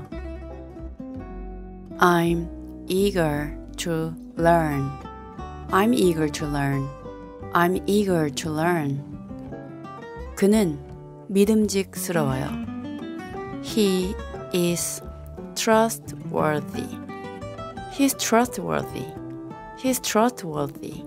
I'm eager to learn. I'm eager to learn. I'm eager to learn. 그는 믿음직스러워요. He is trustworthy. He's trustworthy. He's trustworthy.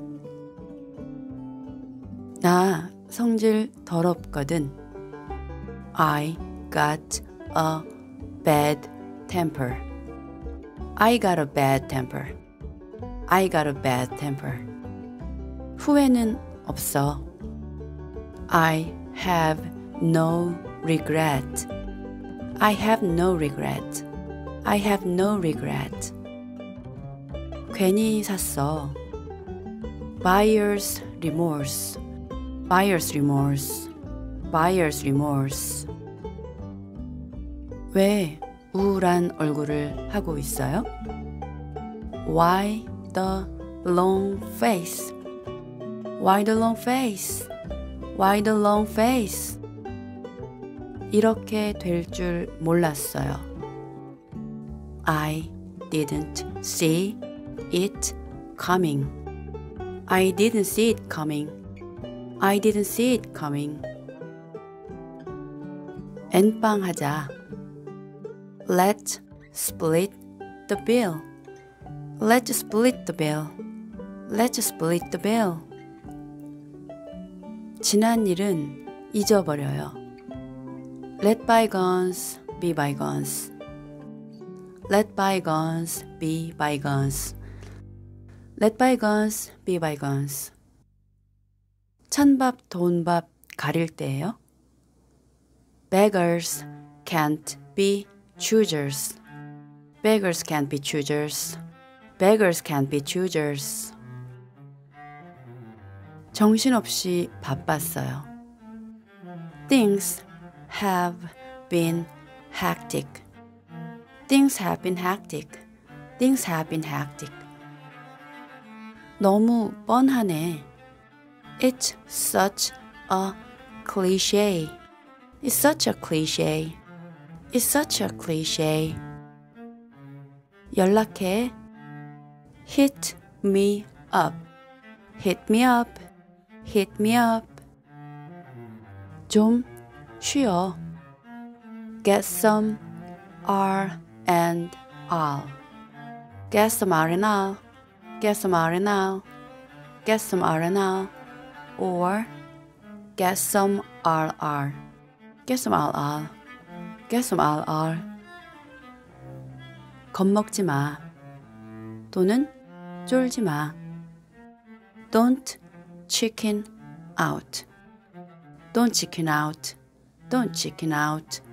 나 성질 더럽거든. I got a bad temper. I got a bad temper. I got a bad temper. 후회는 없어. I have no regret. I have no regret. I have no regret. 괜히 샀어. Buyer's remorse. Buyer's remorse. Buyer's remorse. 왜 우울한 얼굴을 하고 있어요? Why the long face? Why the long face? Why the long face? 이렇게 될 줄 몰랐어요. I didn't see it coming. I didn't see it coming. I didn't see it coming. 엔빵 하자. Let's split the bill. Let's split the bill. Let's split the bill. 지난 일은 잊어버려요. Let bygones be bygones. Let bygones be bygones. Let bygones be bygones. 찬밥 돈밥 가릴 때예요. Beggars can't be choosers. Beggars can't be choosers. Beggars can't be choosers. 정신없이 바빴어요. Things have been hectic. Things have been hectic. Things have been hectic. 너무 뻔하네. It's such a cliche. It's such a cliche. It's such a cliche. 연락해. Hit me up. Hit me up. Hit me up. 좀 쉬어. Get some R and R. Get some R and R. Get some R and R. Get some R and R. Or get some R R. Get some R R. Get some R R. 겁먹지 마. 또는 쫄지 마. Don't chicken out. Don't chicken out. Don't chicken out.